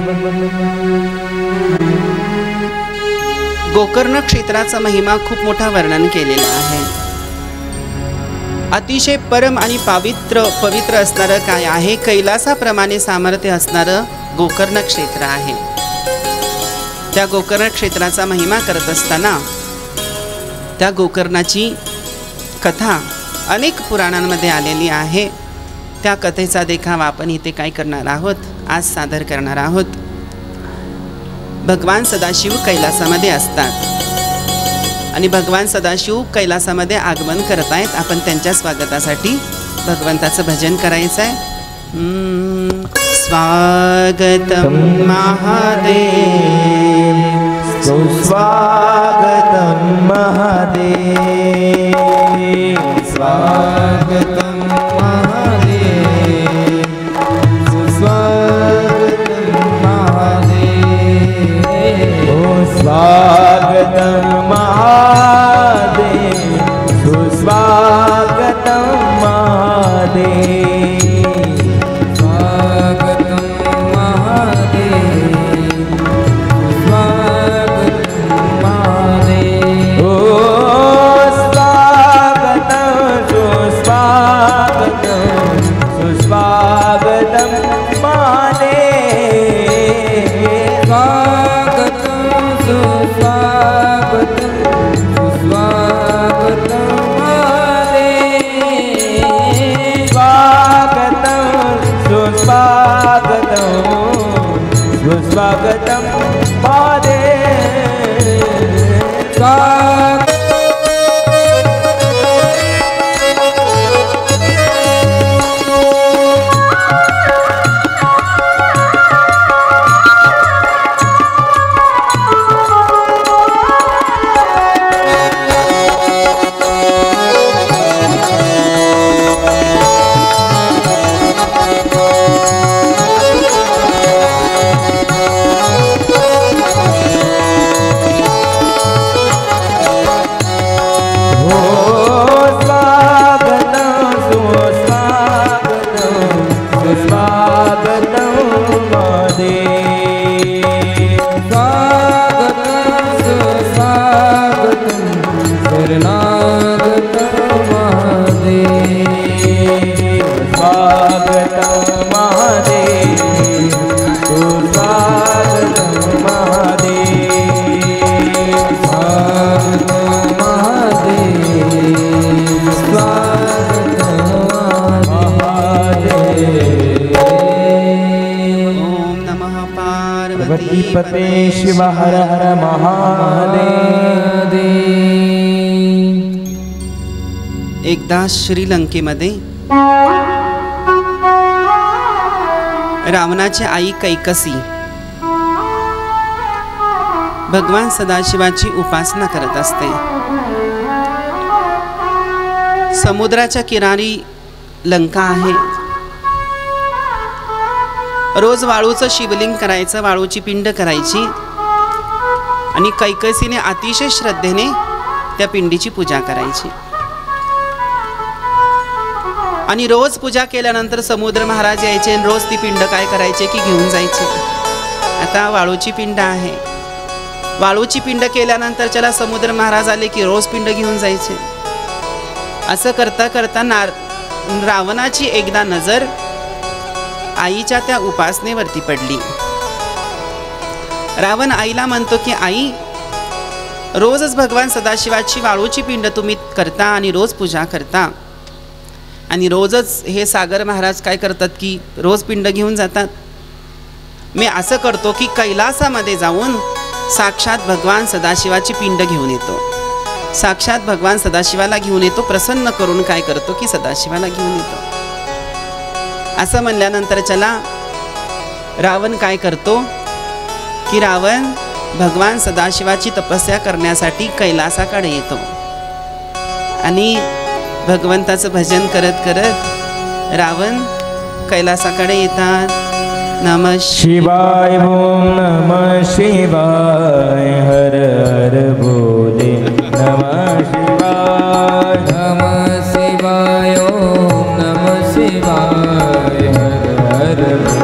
गोकर्ण क्षेत्राचा महिमा खूप मोठा वर्णन केलेला आहे। अतिशय परम आणि पवित्र असणारं काय आहे, कैलासाप्रमाणे सामर्थ्य असणारं गोकर्ण क्षेत्र आहे। त्या गोकर्ण क्षेत्राचा महिमा करत असताना त्या गोकर्णाची कथा अनेक पुराणांमध्ये आलेली आहे। त्या कथेचा देखावा आपण इथे काय करणार आहोत, आज सादर करणार आहोत। भगवान सदाशिव कैलासामध्ये असतात आणि भगवान सदाशिव कैलासामध्ये आगमन करत आहेत। आपण त्यांच्या स्वागतासाठी भगवंताचं भजन करायचं आहे। स्वागतम महादेव, सुस्वागतम महादेव, स्वागतम महादेव, सुस्वागतम महादेव, ओ स्वागतम महादेव, सुस्वागतम महादेव, स्वागतम महादेव, स्वागतम महादेव, ओ स्वागतम सुस्वागतम, सुस्वागतम महादेव, स्वागतम सुस्वागतम, सुस्वागतम महादेव, स्वागतम सुस्वागतम, सुस्वागतम महादेव। पते शिव हर हर महादेव। एकदा श्रीलंकेमध्ये रावणाची आई कैकसी भगवान सदाशिवाची उपासना करत असते। समुद्राच्या किनारी लंका आहे। रोज वाळूचं शिवलिंग करायचं, वाळूची पिंड करायची आणि कैकसीने अतिशय श्रद्धेने त्या पिंडीची पूजा करायची। आणि रोज पूजा केल्यानंतर समुद्र महाराज यायचे आणि रोज ती पिंड काय करायचे की घेऊन जायचे। आता वाळूची पिंड आहे, वाळूची पिंड केल्यानंतर त्याला समुद्र महाराज आले की रोज पिंड घेऊन जायचे। असं करता करता रावणाची एकदा नजर आईच्या त्या उपासनेवरती पडली। रावण आईला म्हणतो की आई, रोजच भगवान सदाशिवाची वाळूची पिंड तुम्ही करता आणि रोज पूजा करता आणि रोजच हे सागर महाराज काय करतात की रोज पिंड घेऊन जातात। मी असं करतो की कैलासामध्ये जाऊन साक्षात भगवान सदाशिवाची पिंड घेऊन येतो, साक्षात भगवान सदाशिवाला घेऊन येतो, प्रसन्न करून काय करतो की सदाशिवाला घेऊन येतो। असं म्हणल्यानंतर चला रावण काय करतो की रावण भगवान सदाशिवाची तपस्या करण्यासाठी कैलासाकडे येतो आणि भगवंताचं भजन करत करत रावण कैलासाकडे येतात। नमः शिवाय, ओम नमः शिवाय, हर हर बोले नमः शिवाय, नमः शिवाय, ओम नमः शिवाय हर हर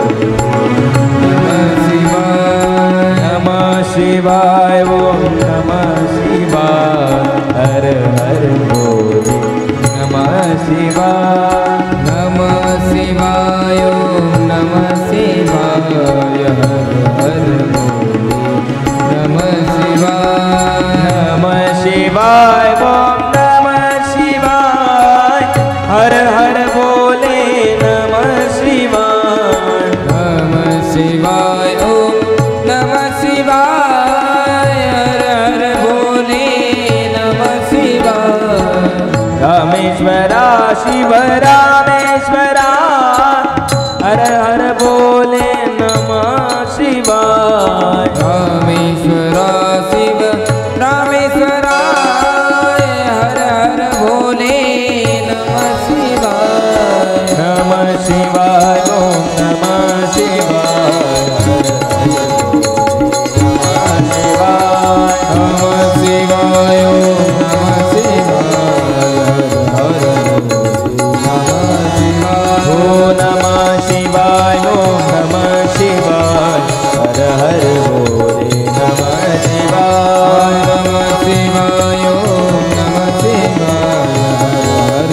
नमः शिवाय नमः शिवाय ओम नमः शिवाय हर हर भोले नमः शिवाय नमः शिवाय ओम नमः शिवाय हर हर भोले नमः शिवाय नमः शिवाय ओम नमः शिवाय हर हर भोले नमः शिवाय नमः शिवाय ओम नमः शिवाय हर हर भोले नमः शिवाय रामेश्वरा शिव रामेश्वरा हर हर भोले नमः शिवाय रामेश्वरा शिव रामेश्वरा हर हर भोले नमः शिवाय नमः शिवाय ओम नमः शिवाय नमः शिवाय ओम नमः शिवाय हर हर भोले नमः शिवाय नमः शिवाय ओम नमः शिवाय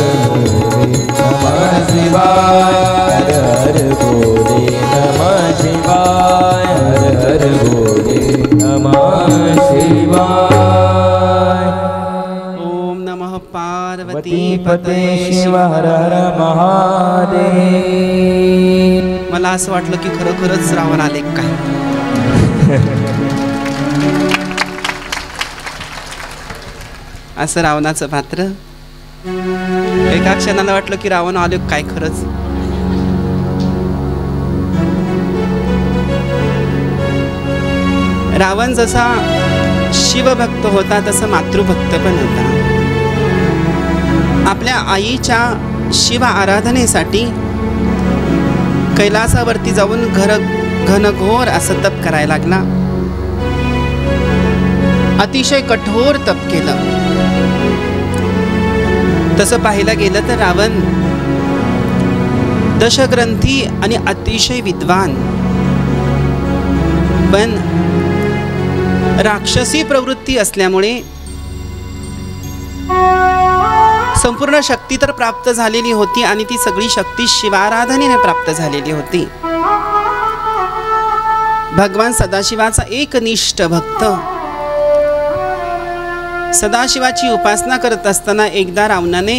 हर हर भोले नमः शिवाय हर हर भोले नमः शिवाय ओम नमः पार्वती पते शिव हर हर महादेव मला असं वाटलं की खरोखरच रावण आले काय. असं रावणाचं पात्र एका क्षणाला वाटलं की रावण आले काय खरंच. रावण जसा शिवभक्त होता तसा मातृभक्त पण होता. आपल्या आईच्या शिव आराधनेसाठी कैलासावरती जाऊन घनघोर असं तप करायला लागला. अतिशय कठोर तप केलं. तसं पाहायला गेलं तर रावण दशग्रंथी आणि अतिशय विद्वान पण राक्षसी प्रवृत्ती असल्यामुळे संपूर्ण शक्ती तर प्राप्त झालेली होती आणि ती सगळी शक्ती शिवाराधनेने प्राप्त झालेली होती. भगवान सदाशिवाचा एकनिष्ठ भक्त सदाशिवाची उपासना करत असताना एकदा रावणाने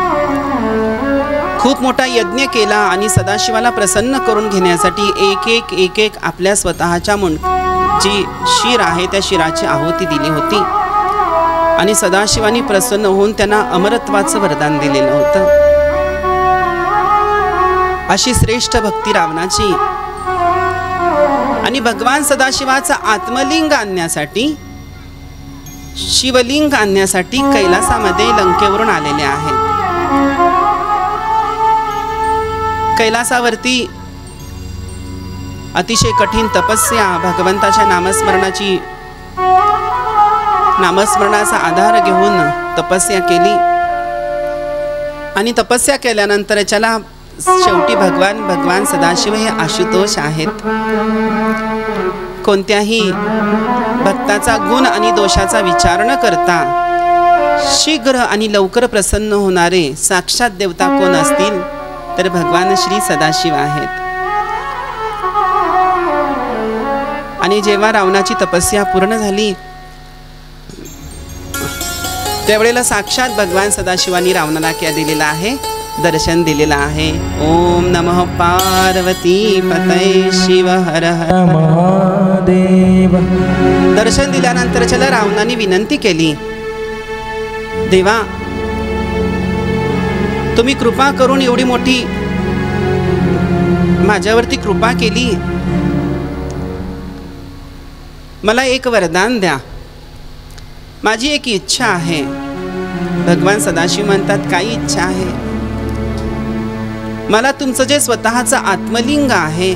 खूप मोठा यज्ञ केला आणि सदाशिवाला प्रसन्न करून घेण्यासाठी एक एक आपल्या स्वतःच्या जी शिर आहे त्या शिराची आहुती दिली होती आणि सदाशिवानी प्रसन्न होऊन त्यांना अमरत्वाचं वरदान दिलेलं होतं. अशी श्रेष्ठ भक्ती रावणाची. आणि भगवान सदाशिवाचा आत्मलिंग आणण्यासाठी शिवलिंग आणण्यासाठी कैलासामध्ये लंकेवरून आलेले आहेत. कैलासावरती अतिशय कठीण तपस्या भगवंताच्या नामस्मरणाचा आधार घेऊन तपस्या केली आणि तपस्या केल्यानंतर त्याला शेवटी भगवान सदाशिव हे आशुतोष आहेत. कोणत्याही भक्ताचा गुण आणि दोषाचा विचार न करता शीघ्र आणि लवकर प्रसन्न होणारे साक्षात देवता कोण असतील तर भगवान श्री सदाशिव आहेत. आणि जेव्हा रावणाची तपस्या पूर्ण झाली त्यावेळेला साक्षात भगवान सदाशिवांनी रावणाला क्या दिलेला आहे दर्शन दिलेलं आहे. ओम नमः पार्वती पतये शिव हर हर महादेव. दर्शन दिल्यानंतर त्याला रावणाने विनंती केली, देवा तुम्ही कृपा करून एवढी मोठी माझ्यावरती कृपा केली, मला एक वरदान द्या, माझी एक इच्छा आहे. भगवान सदाशिव म्हणतात काही इच्छा आहे, मला तुमचं जे स्वतःचं आत्मलिंग आहे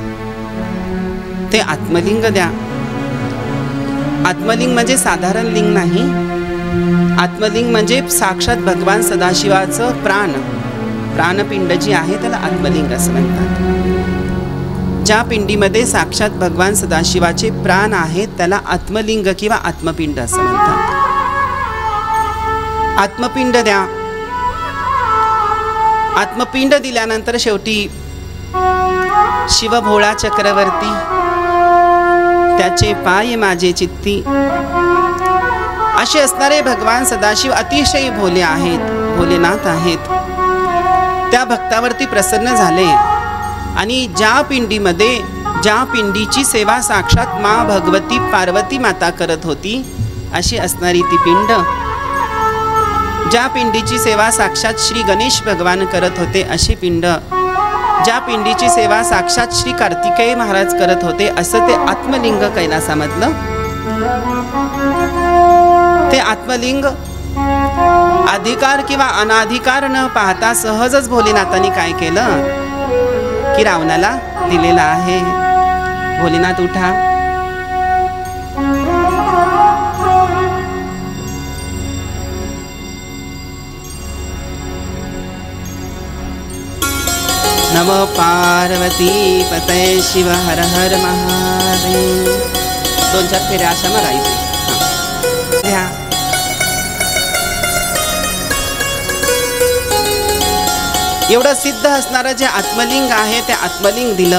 ते आत्मलिंग द्या. आत्मलिंग म्हणजे साधारण लिंग नाही, आत्मलिंग म्हणजे साक्षात भगवान सदाशिवाचं प्राण प्राणपिंड जी आहे त्याला आत्मलिंग असं म्हणतात. ज्या पिंडीमध्ये साक्षात भगवान सदाशिवाचे प्राण आहेत त्याला आत्मलिंग किंवा आत्मपिंड असं म्हणतात. आत्मपिंड द्या. आत्मपिंड दिल्यानंतर शेवटी शिवभोळा चक्रवर्ती त्याचे पाय माझे चित्ती असे असणारे भगवान सदाशिव अतिशय भोले आहेत, भोलेनाथ आहेत. त्या भक्तावरती प्रसन्न झाले आणि ज्या पिंडीमध्ये ज्या पिंडीची सेवा साक्षात मा भगवती पार्वती माता करत होती अशी असणारी ती पिंड, ज्या पिंडीची सेवा साक्षात श्री गणेश भगवान करत होते अशी पिंड, ज्या पिंडीची सेवा साक्षात श्री कार्तिकेय महाराज करत होते असं ते आत्मलिंग कैलासामधलं. ते आत्मलिंग अधिकार किंवा अनाधिकार न पाहता सहजच भोलेनाथांनी काय केलं की रावणाला दिलेला आहे. भोलेनाथ उठा. नमो पार्वती पतये शिव हर हर महादेव. 2-4 फेऱ्या अशा मारायचे. घ्या. एवढं सिद्ध असणारं जे आत्मलिंग आहे ते आत्मलिंग दिलं.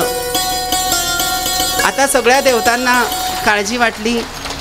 आता सगळ्या देवतांना काळजी वाटली.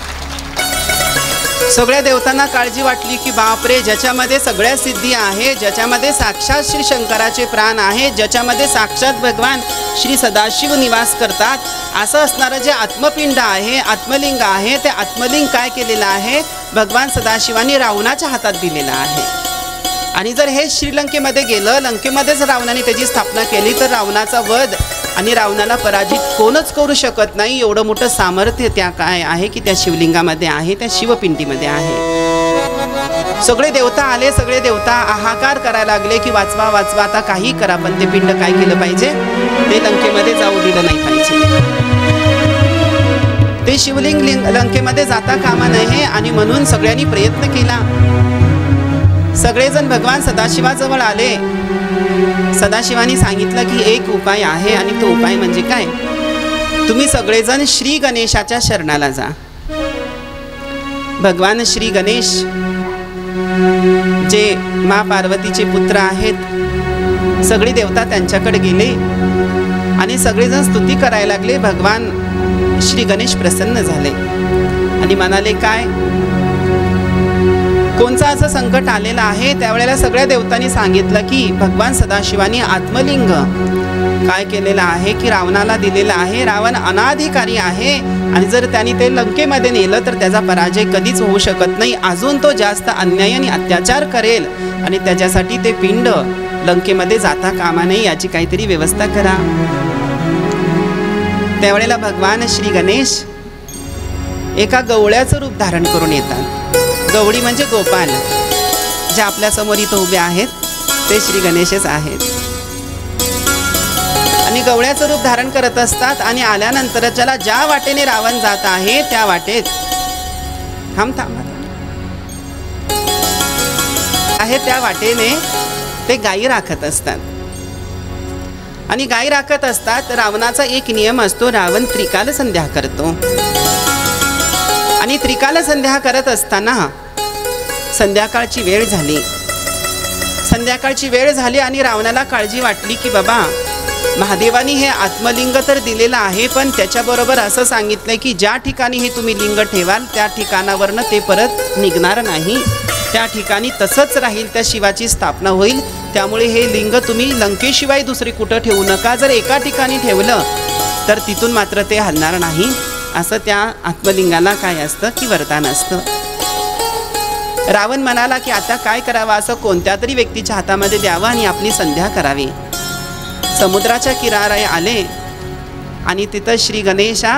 सगळ्या देवतांना काळजी वाटली की बापरे, ज्याच्यामध्ये सगळ्या सिद्धी आहे, ज्याच्यामध्ये साक्षात श्री शंकराचे प्राण आहे, ज्याच्यामध्ये साक्षात भगवान श्री सदाशिव निवास करतात, असं असणारं जे आत्मपिंड आहे, आत्मलिंग आहे, ते आत्मलिंग काय केलेलं आहे, भगवान सदाशिवांनी रावणाच्या हातात दिलेलं आहे. आणि जर हे श्रीलंकेमध्ये गेलं, लंकेमध्येच रावणाने त्याची स्थापना केली तर रावणाचा वध आणि रावणाला पराजित कोणच करू शकत नाही. एवढं मोठं सामर्थ्य त्या काय आहे की त्या शिवलिंगामध्ये आहे, त्या शिवपिंडीमध्ये आहे. सगळे देवता आले, सगळे देवता हाहाकार करायला लागले की वाचवा वाचवा, आता काही करा, पण ते पिंड काय केलं पाहिजे, ते लंकेमध्ये जाऊ दिलं नाही पाहिजे. ते शिवलिंग लंकेमध्ये जाता कामा नये आणि म्हणून सगळ्यांनी प्रयत्न केला. सगळेजण भगवान सदाशिवाजवळ आले. सदाशिवानी सांगितलं की एक उपाय आहे आणि तो उपाय म्हणजे काय, तुम्ही सगळेजण श्री गणेशाच्या शरणाला जा. भगवान श्री गणेश जे मा पार्वतीचे पुत्र आहेत, सगळी देवता त्यांच्याकडे गेले आणि सगळेजण स्तुती करायला लागले. भगवान श्री गणेश प्रसन्न झाले आणि म्हणाले काय, कोणचं असं संकट आलेलं आहे. त्यावेळेला सगळ्या देवतांनी सांगितलं की भगवान सदाशिवानी आत्मलिंग काय केलेलं आहे की रावणाला दिलेलं आहे. रावण अनाधिकारी आहे आणि जर त्यांनी ते लंकेमध्ये नेलं तर त्याचा पराजय कधीच होऊ शकत नाही. अजून तो जास्त अन्याय आणि अत्याचार करेल आणि त्याच्यासाठी ते पिंड लंकेमध्ये जाता कामा नये, याची काहीतरी व्यवस्था करा. त्यावेळेला भगवान श्री गणेश एका गवळ्याचं रूप धारण करून येतात. गवळी म्हणजे गोपाल, जे आपल्या समोर इथं उभे आहेत ते श्री गणेशच आहेत. आणि गवळ्याचं रूप धारण करत असतात आणि आल्यानंतर ज्याला ज्या वाटेने रावण जात आहे त्या वाटेत थांबा आहे त्या वाटेने ते गायी राखत असतात. आणि गायी राखत असतात. रावणाचा एक नियम असतो, रावण त्रिकाल संध्या करतो. आणि त्रिकाल संध्या करत असताना संध्याकाळची वेळ झाली. संध्याकाळची वेळ झाली आणि रावणाला काळजी वाटली की बाबा, महादेवानी हे आत्मलिंग तर दिलेलं आहे, पण त्याच्याबरोबर असं सांगितलंय की ज्या ठिकाणी हे तुम्ही लिंग ठेवाल त्या ठिकाणावरनं ते परत निघणार नाही, त्या ठिकाणी तसंच राहील, त्या शिवाची स्थापना होईल. त्यामुळे हे लिंग तुम्ही लंकेशिवाय दुसरी कुठं ठेवू नका. जर एका ठिकाणी ठेवलं तर तिथून मात्र ते हलणार नाही, असं त्या आत्मलिंगाला काय असतं की वरदान असतं. रावण म्हणाला की आता काय करावं, असं कोणत्या तरी व्यक्तीच्या हातामध्ये द्यावं आणि आपली संध्या करावी. समुद्राच्या किनारे आले आणि तिथं श्री गणेशा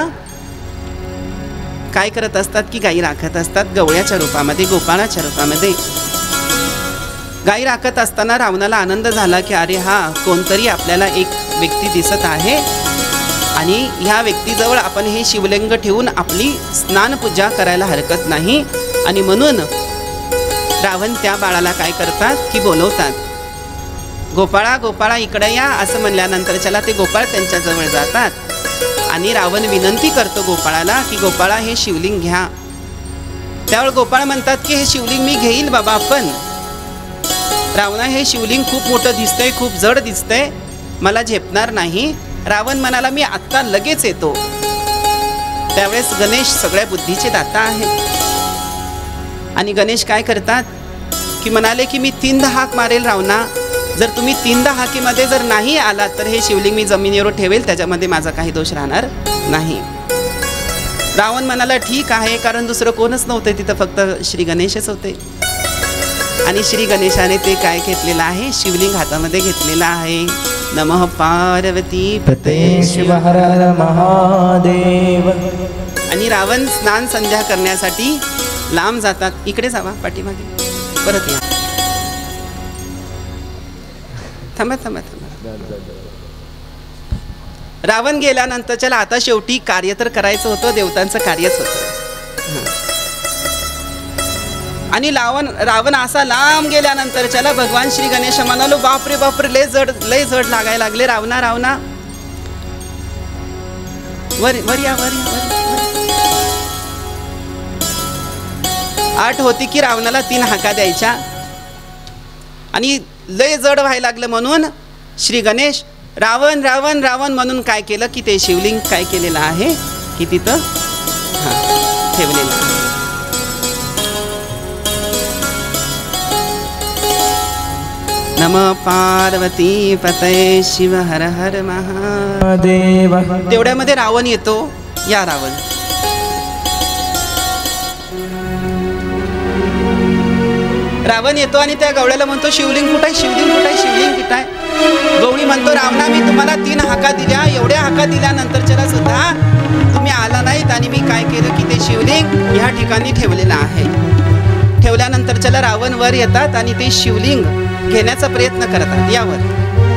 काय करत असतात की गायी राखत असतात, गवळ्याच्या रूपामध्ये, गोपाळाच्या रूपामध्ये गायी राखत असताना रावणाला आनंद झाला की अरे हा कोणतरी आपल्याला एक व्यक्ती दिसत आहे आणि ह्या व्यक्तीजवळ आपण हे शिवलिंग ठेवून आपली स्नानपूजा करायला हरकत नाही. आणि म्हणून रावण त्या बाळाला काय करतात की बोलवतात. गोपाळा गोपाळा इकडे या असं म्हणल्यानंतर चला ते गोपाळ त्यांच्याजवळ जातात आणि रावण विनंती करतो गोपाळाला की गोपाळा हे शिवलिंग घ्या. त्यावेळी गोपाळ म्हणतात की हे शिवलिंग मी घेईल बाबा, पण रावणा हे शिवलिंग खूप मोठं दिसतंय, खूप जड दिसतंय, मला झेपणार नाही. रावण म्हणाला मी आत्ता लगेच येतो. त्यावेळेस गणेश सगळ्या बुद्धीचे दाता आहेत आणि गणेश काय करतात की म्हणाले की मी 3दा हाक मारेल रावणा, जर तुम्ही 3दा हाकीमध्ये जर नाही आलात तर हे शिवलिंग मी जमिनीवर ठेवेल, त्याच्यामध्ये माझा काही दोष राहणार नाही. रावण म्हणाला ठीक आहे, कारण दुसरं कोणच नव्हतं तिथं, फक्त श्री गणेशच होते. आणि श्री गणेशाने ते काय घेतलेलं आहे, शिवलिंग हातामध्ये घेतलेलं आहे. नमः पार्वती पते शिव हर हर महादेव. आणि रावण स्नान संध्या करण्यासाठी लांब जातात. इकडे जावा, पाठीमागे परत या. थांबा थांबा थांबा. रावण गेल्यानंतर चला आता शेवटी कार्य तर करायचं होतं, देवतांचं कार्यच होतं. आणि रावण असा लांब गेल्यानंतर चला भगवान श्री गणेश म्हणालो बापरे बापरे लय जड लागायला लागले. रावणा रावणा वर वर या वर या वर. आठ होती की रावणाला 3 हाका द्यायच्या आणि लय जड व्हायला लागलं म्हणून श्री गणेश रावण रावण रावण म्हणून काय केलं की ते शिवलिंग काय केलेलं आहे की तिथं ठेवलेलं आहे. नमः पार्वती पतये शिव हर हर महादेव. तेवढ्यामध्ये रावण येतो. या रावण रावण येतो आणि त्या गवळ्याला म्हणतो शिवलिंग कुठे, शिवलिंग कुठे, शिवलिंग कुठे. गवळी म्हणतो रावणा मी तुम्हाला 3 हाका दिल्या, एवढ्या हाका दिल्यानंतरच्या सुद्धा तुम्ही आला नाहीत आणि मी काय केलं की ते शिवलिंग ह्या ठिकाणी ठेवलेलं आहे. ठेवल्यानंतर चला रावण वर येतात आणि ते शिवलिंग घेण्याचा प्रयत्न करतात. यावर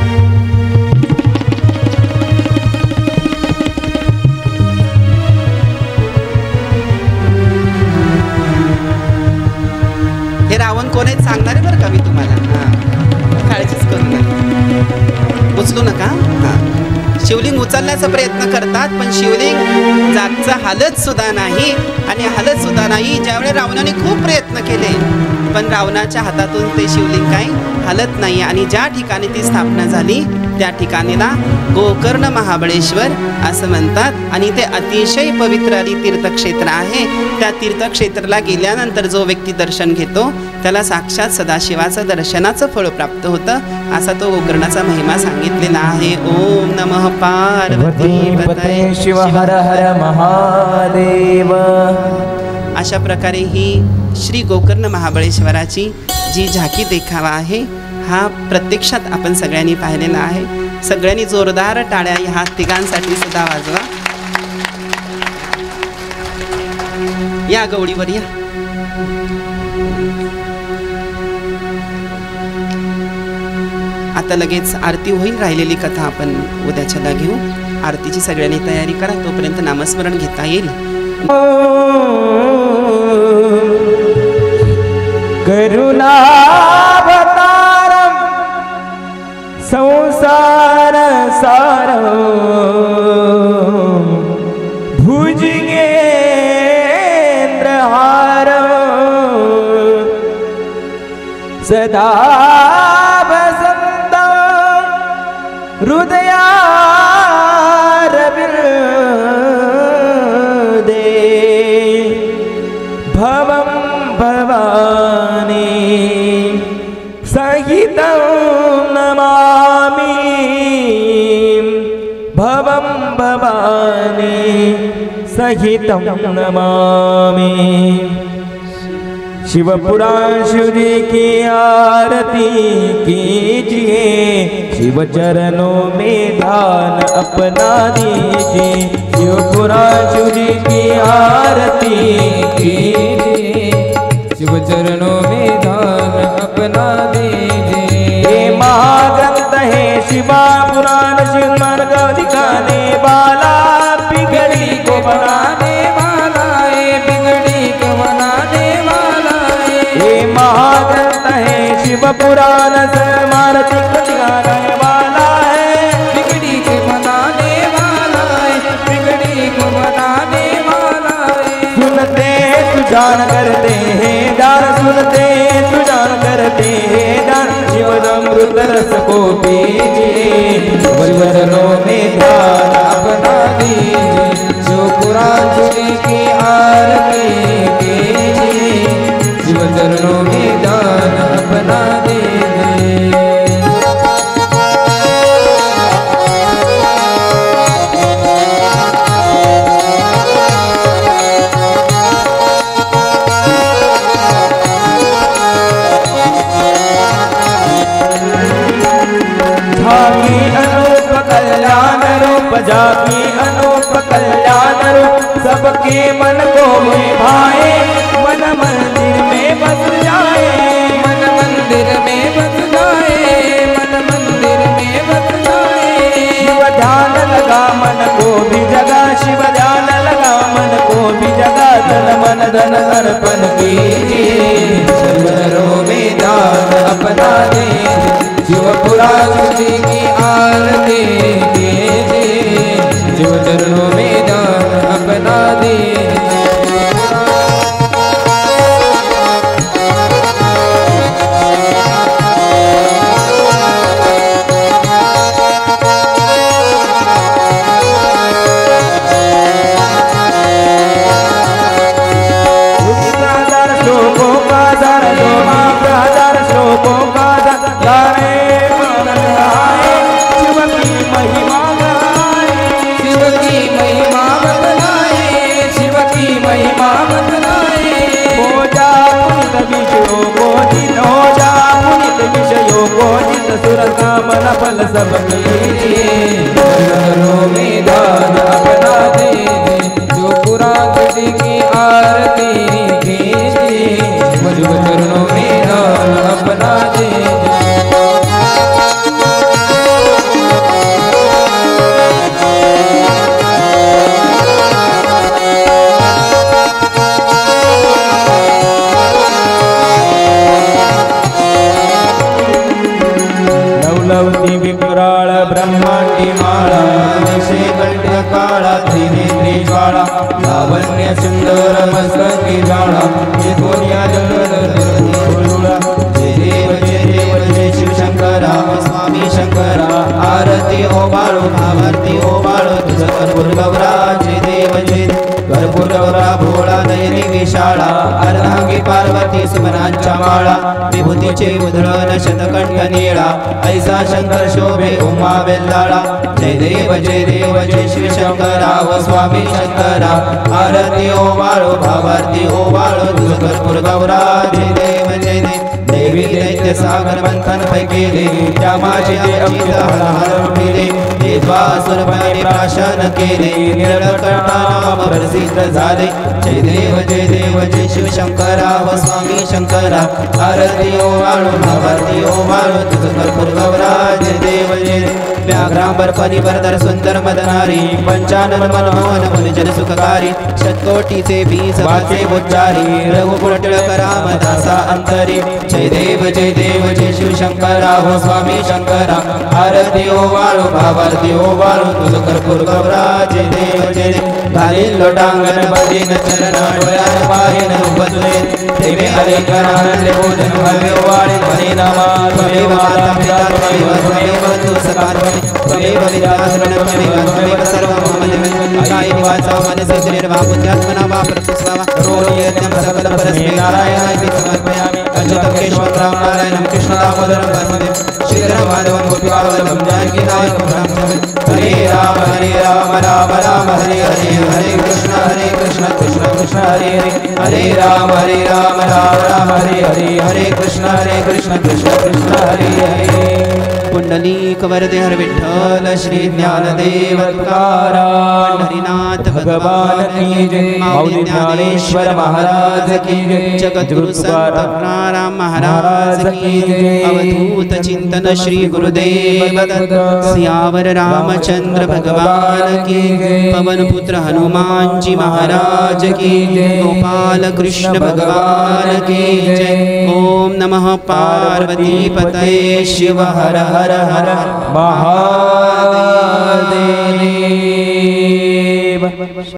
हे रावण कोण आहेत सांगणार आहे बरं का मी तुम्हाला. काळजीच करू नका, उचलू नका. शिवलिंग उचलण्याचा प्रयत्न करतात पण शिवलिंग जागचा हालत सुद्धा नाही आणि हालत सुद्धा नाही. ज्यावेळी रावणाने खूप प्रयत्न केले पण रावणाच्या हातातून ते शिवलिंग काही हालत नाही. आणि ज्या ठिकाणी ती स्थापना झाली त्या ठिकाणीला गोकर्ण महाबळेश्वर असं म्हणतात. आणि ते अतिशय पवित्र आणि तीर्थक्षेत्र आहे. त्या तीर्थक्षेत्राला गेल्यानंतर जो व्यक्ती दर्शन घेतो त्याला साक्षात सदाशिवाचं दर्शनाचं फळ प्राप्त होतं, असा तो गोकर्णाचा महिमा सांगितलेला आहे. ओम नमः पार्वती पतये शिव हर हर महादेव. अशा प्रकारे ही श्री गोकर्ण महाबळेश्वराची जी झाकी देखावा आहे हा प्रत्यक्षात आपण सगळ्यांनी पाहिलेला आहे. सगळ्यांनी जोरदार टाळ्या ह्या तिघांसाठी सुद्धा वाजवा. या गवळीवर या. आता लगेच आरती होईल. राहिलेली कथा आपण उद्याच्याला घेऊ. आरतीची सगळ्यांनी तयारी करा, तोपर्यंत नामस्मरण घेता येईल. करुणावतारम संसार सारम भुजगेंद्रहारम सदा वसंत हृदयारविंदे भवं भवानी सहितं नमामि. भवं भवानी सहितं नमामि. शिवपुराण शिवजी की आरती कीजिए, शिव चरणों में ध्यान अपना दीजिए. शिवपुराण शिवजी की आरती कीजिए, शिव चरणों में ध्यान अपना दीजिए. ये महाग्रंथ है शिवा पुराण, शिव मार्ग दिखाने वाला, बिगड़ी को बनाने वाला है, बिगड़ी को बनाने वाला है. ये महाग्रंथ है शिवा पुराण समारती गाने वाला है, बिगड़ी को बनाने वाला है, बिगड़ी को बनाने वाला है। सुनते तू जान करते हैं दान, सुनते तू जान करते हैं दान, जीवन अमृत रस को पीजिए, वचनों में ध्यान अपना दीजिए, जो कुरान की आरती कीजिए, शिव चरणों में ध्यान अपना दीजिए। कल्याण रूप जाकी अनूप कल्याण रूप, सबके मन को भाए, मन मंदिर में बस जाए, मन मंदिर में बस जाए, मन मंदिर में बस जाए। शिव ध्यान लगा मन को भी जगा, शिव ध्यान लगा मन को भी जगा, तन मन धन अर्पण कीजिए, चरणों में ध्यान अपना दीजिए, शिव पुराण की आरती कीजिए, शिव चरणों में ध्यान अपना दीजिए। मन फल सब कीजिए, चरणों में दान अपना दीजिए, जो पुराण की आरती कीजिए, शिव चरणों में दान अपना दीजिए। लवलवती विकराळ ब्रह्मांडी माळा, निशे कंठ काळा त्रिनेत्री ज्वाळा, लावण्य सुंदर मस्तकी ज्वाळा, ये दुनिया जगदुळा, जय देव जय शिव शंकरा, स्वामी शंकरा, आरती ओ बाळू आरती ओ बाळू, तुझ कर्पूर गौरा, जय देव जय कर्पूर गौरा, भोळा नयनी विशाळा, अर्धांगी पार्वती सुमनांच्या माळा, विभूतीचे उधळण शतकंठ निळा, ऐसा शंकर शोभे उमा बेल्लाळा, जय देव जय शिव शंकरा व स्वामी शंकरा, आरती ओ बाळू भावारती ओ बाळू, तुझ कर्पूर गौरा, जय देव देवी दैत्य सागर मंथन पैकी देवी, त्या माझे अमित हर पिले, हे द्वासुरपणे प्राशन केले, निळकंठ प्रसिद्ध झाले, जय देव जय शिव शंकरा व स्वामी शंकरा, आरती ओ बाळू भावारती ओ बाळू, तुझ कर्पूर गौरा, जय देव व्याघ्रांबर परिवर्धर सुंदर मदनारी, पंचानन मनमोहन मुनिजन सुखकारी, शतकोटीचे बीज वाचे उच्चारी, रघुकुळ टिळक रामदासा अंतरी, जय देव जय शिव शंकरा हो स्वामी शंकरा, आरती ओ बाळू भावारती ओ बाळू, तुझ कर्पूर गौरा, जय देव घालील लोटांगण बदीन चरण, डोळ्यात पाहिन बसले, देवे हरे करानले भोजन हवे वाळे हरे नामा, त्वमेव माता पिता त्वमेव बंधु सखा त्वमेव विद्याधरण त्वमेव सर्वं मम देव, कायेन वाचा मनसेन्द्रियर्वा बुद्ध्यात्मना वा प्रकृतिस्वा करोमि यज्ञं सकलं परस्मै नारायणाय समर्पयामि, अच्युतं केशवं राम नारायणं कृष्ण दामोदरं वासुदेवं श्रीधरं माधवं गोपीवल्लभं जानकीनायकं रामचन्द्रं, हरे राम राम राम हरे हरे, हरे कृष्ण कृष्ण कृष्ण हरे हरे, हरे राम राम राम हरे हरे, हरे कृष्ण कृष्ण कृष्ण हरे हरे। पुंडलीक वरदे हर विठ्ठल श्री ज्ञानदेव तुकाराम, हरिनाथ भगवान की जय, मौली ज्ञानेश्वर महाराज की जय, जगद्गुरु संत तुकाराम महाराज की जय, अवधूत चिंतन श्री गुरुदेव दत्त, सियावर रामचंद्र भगवान की जय, पवन पुत्र हनुमान जी महाराज की जय, गोपाल कृष्ण भगवान की जय। ओम नमः पार्वती पतये शिव हर हर हर महादेव।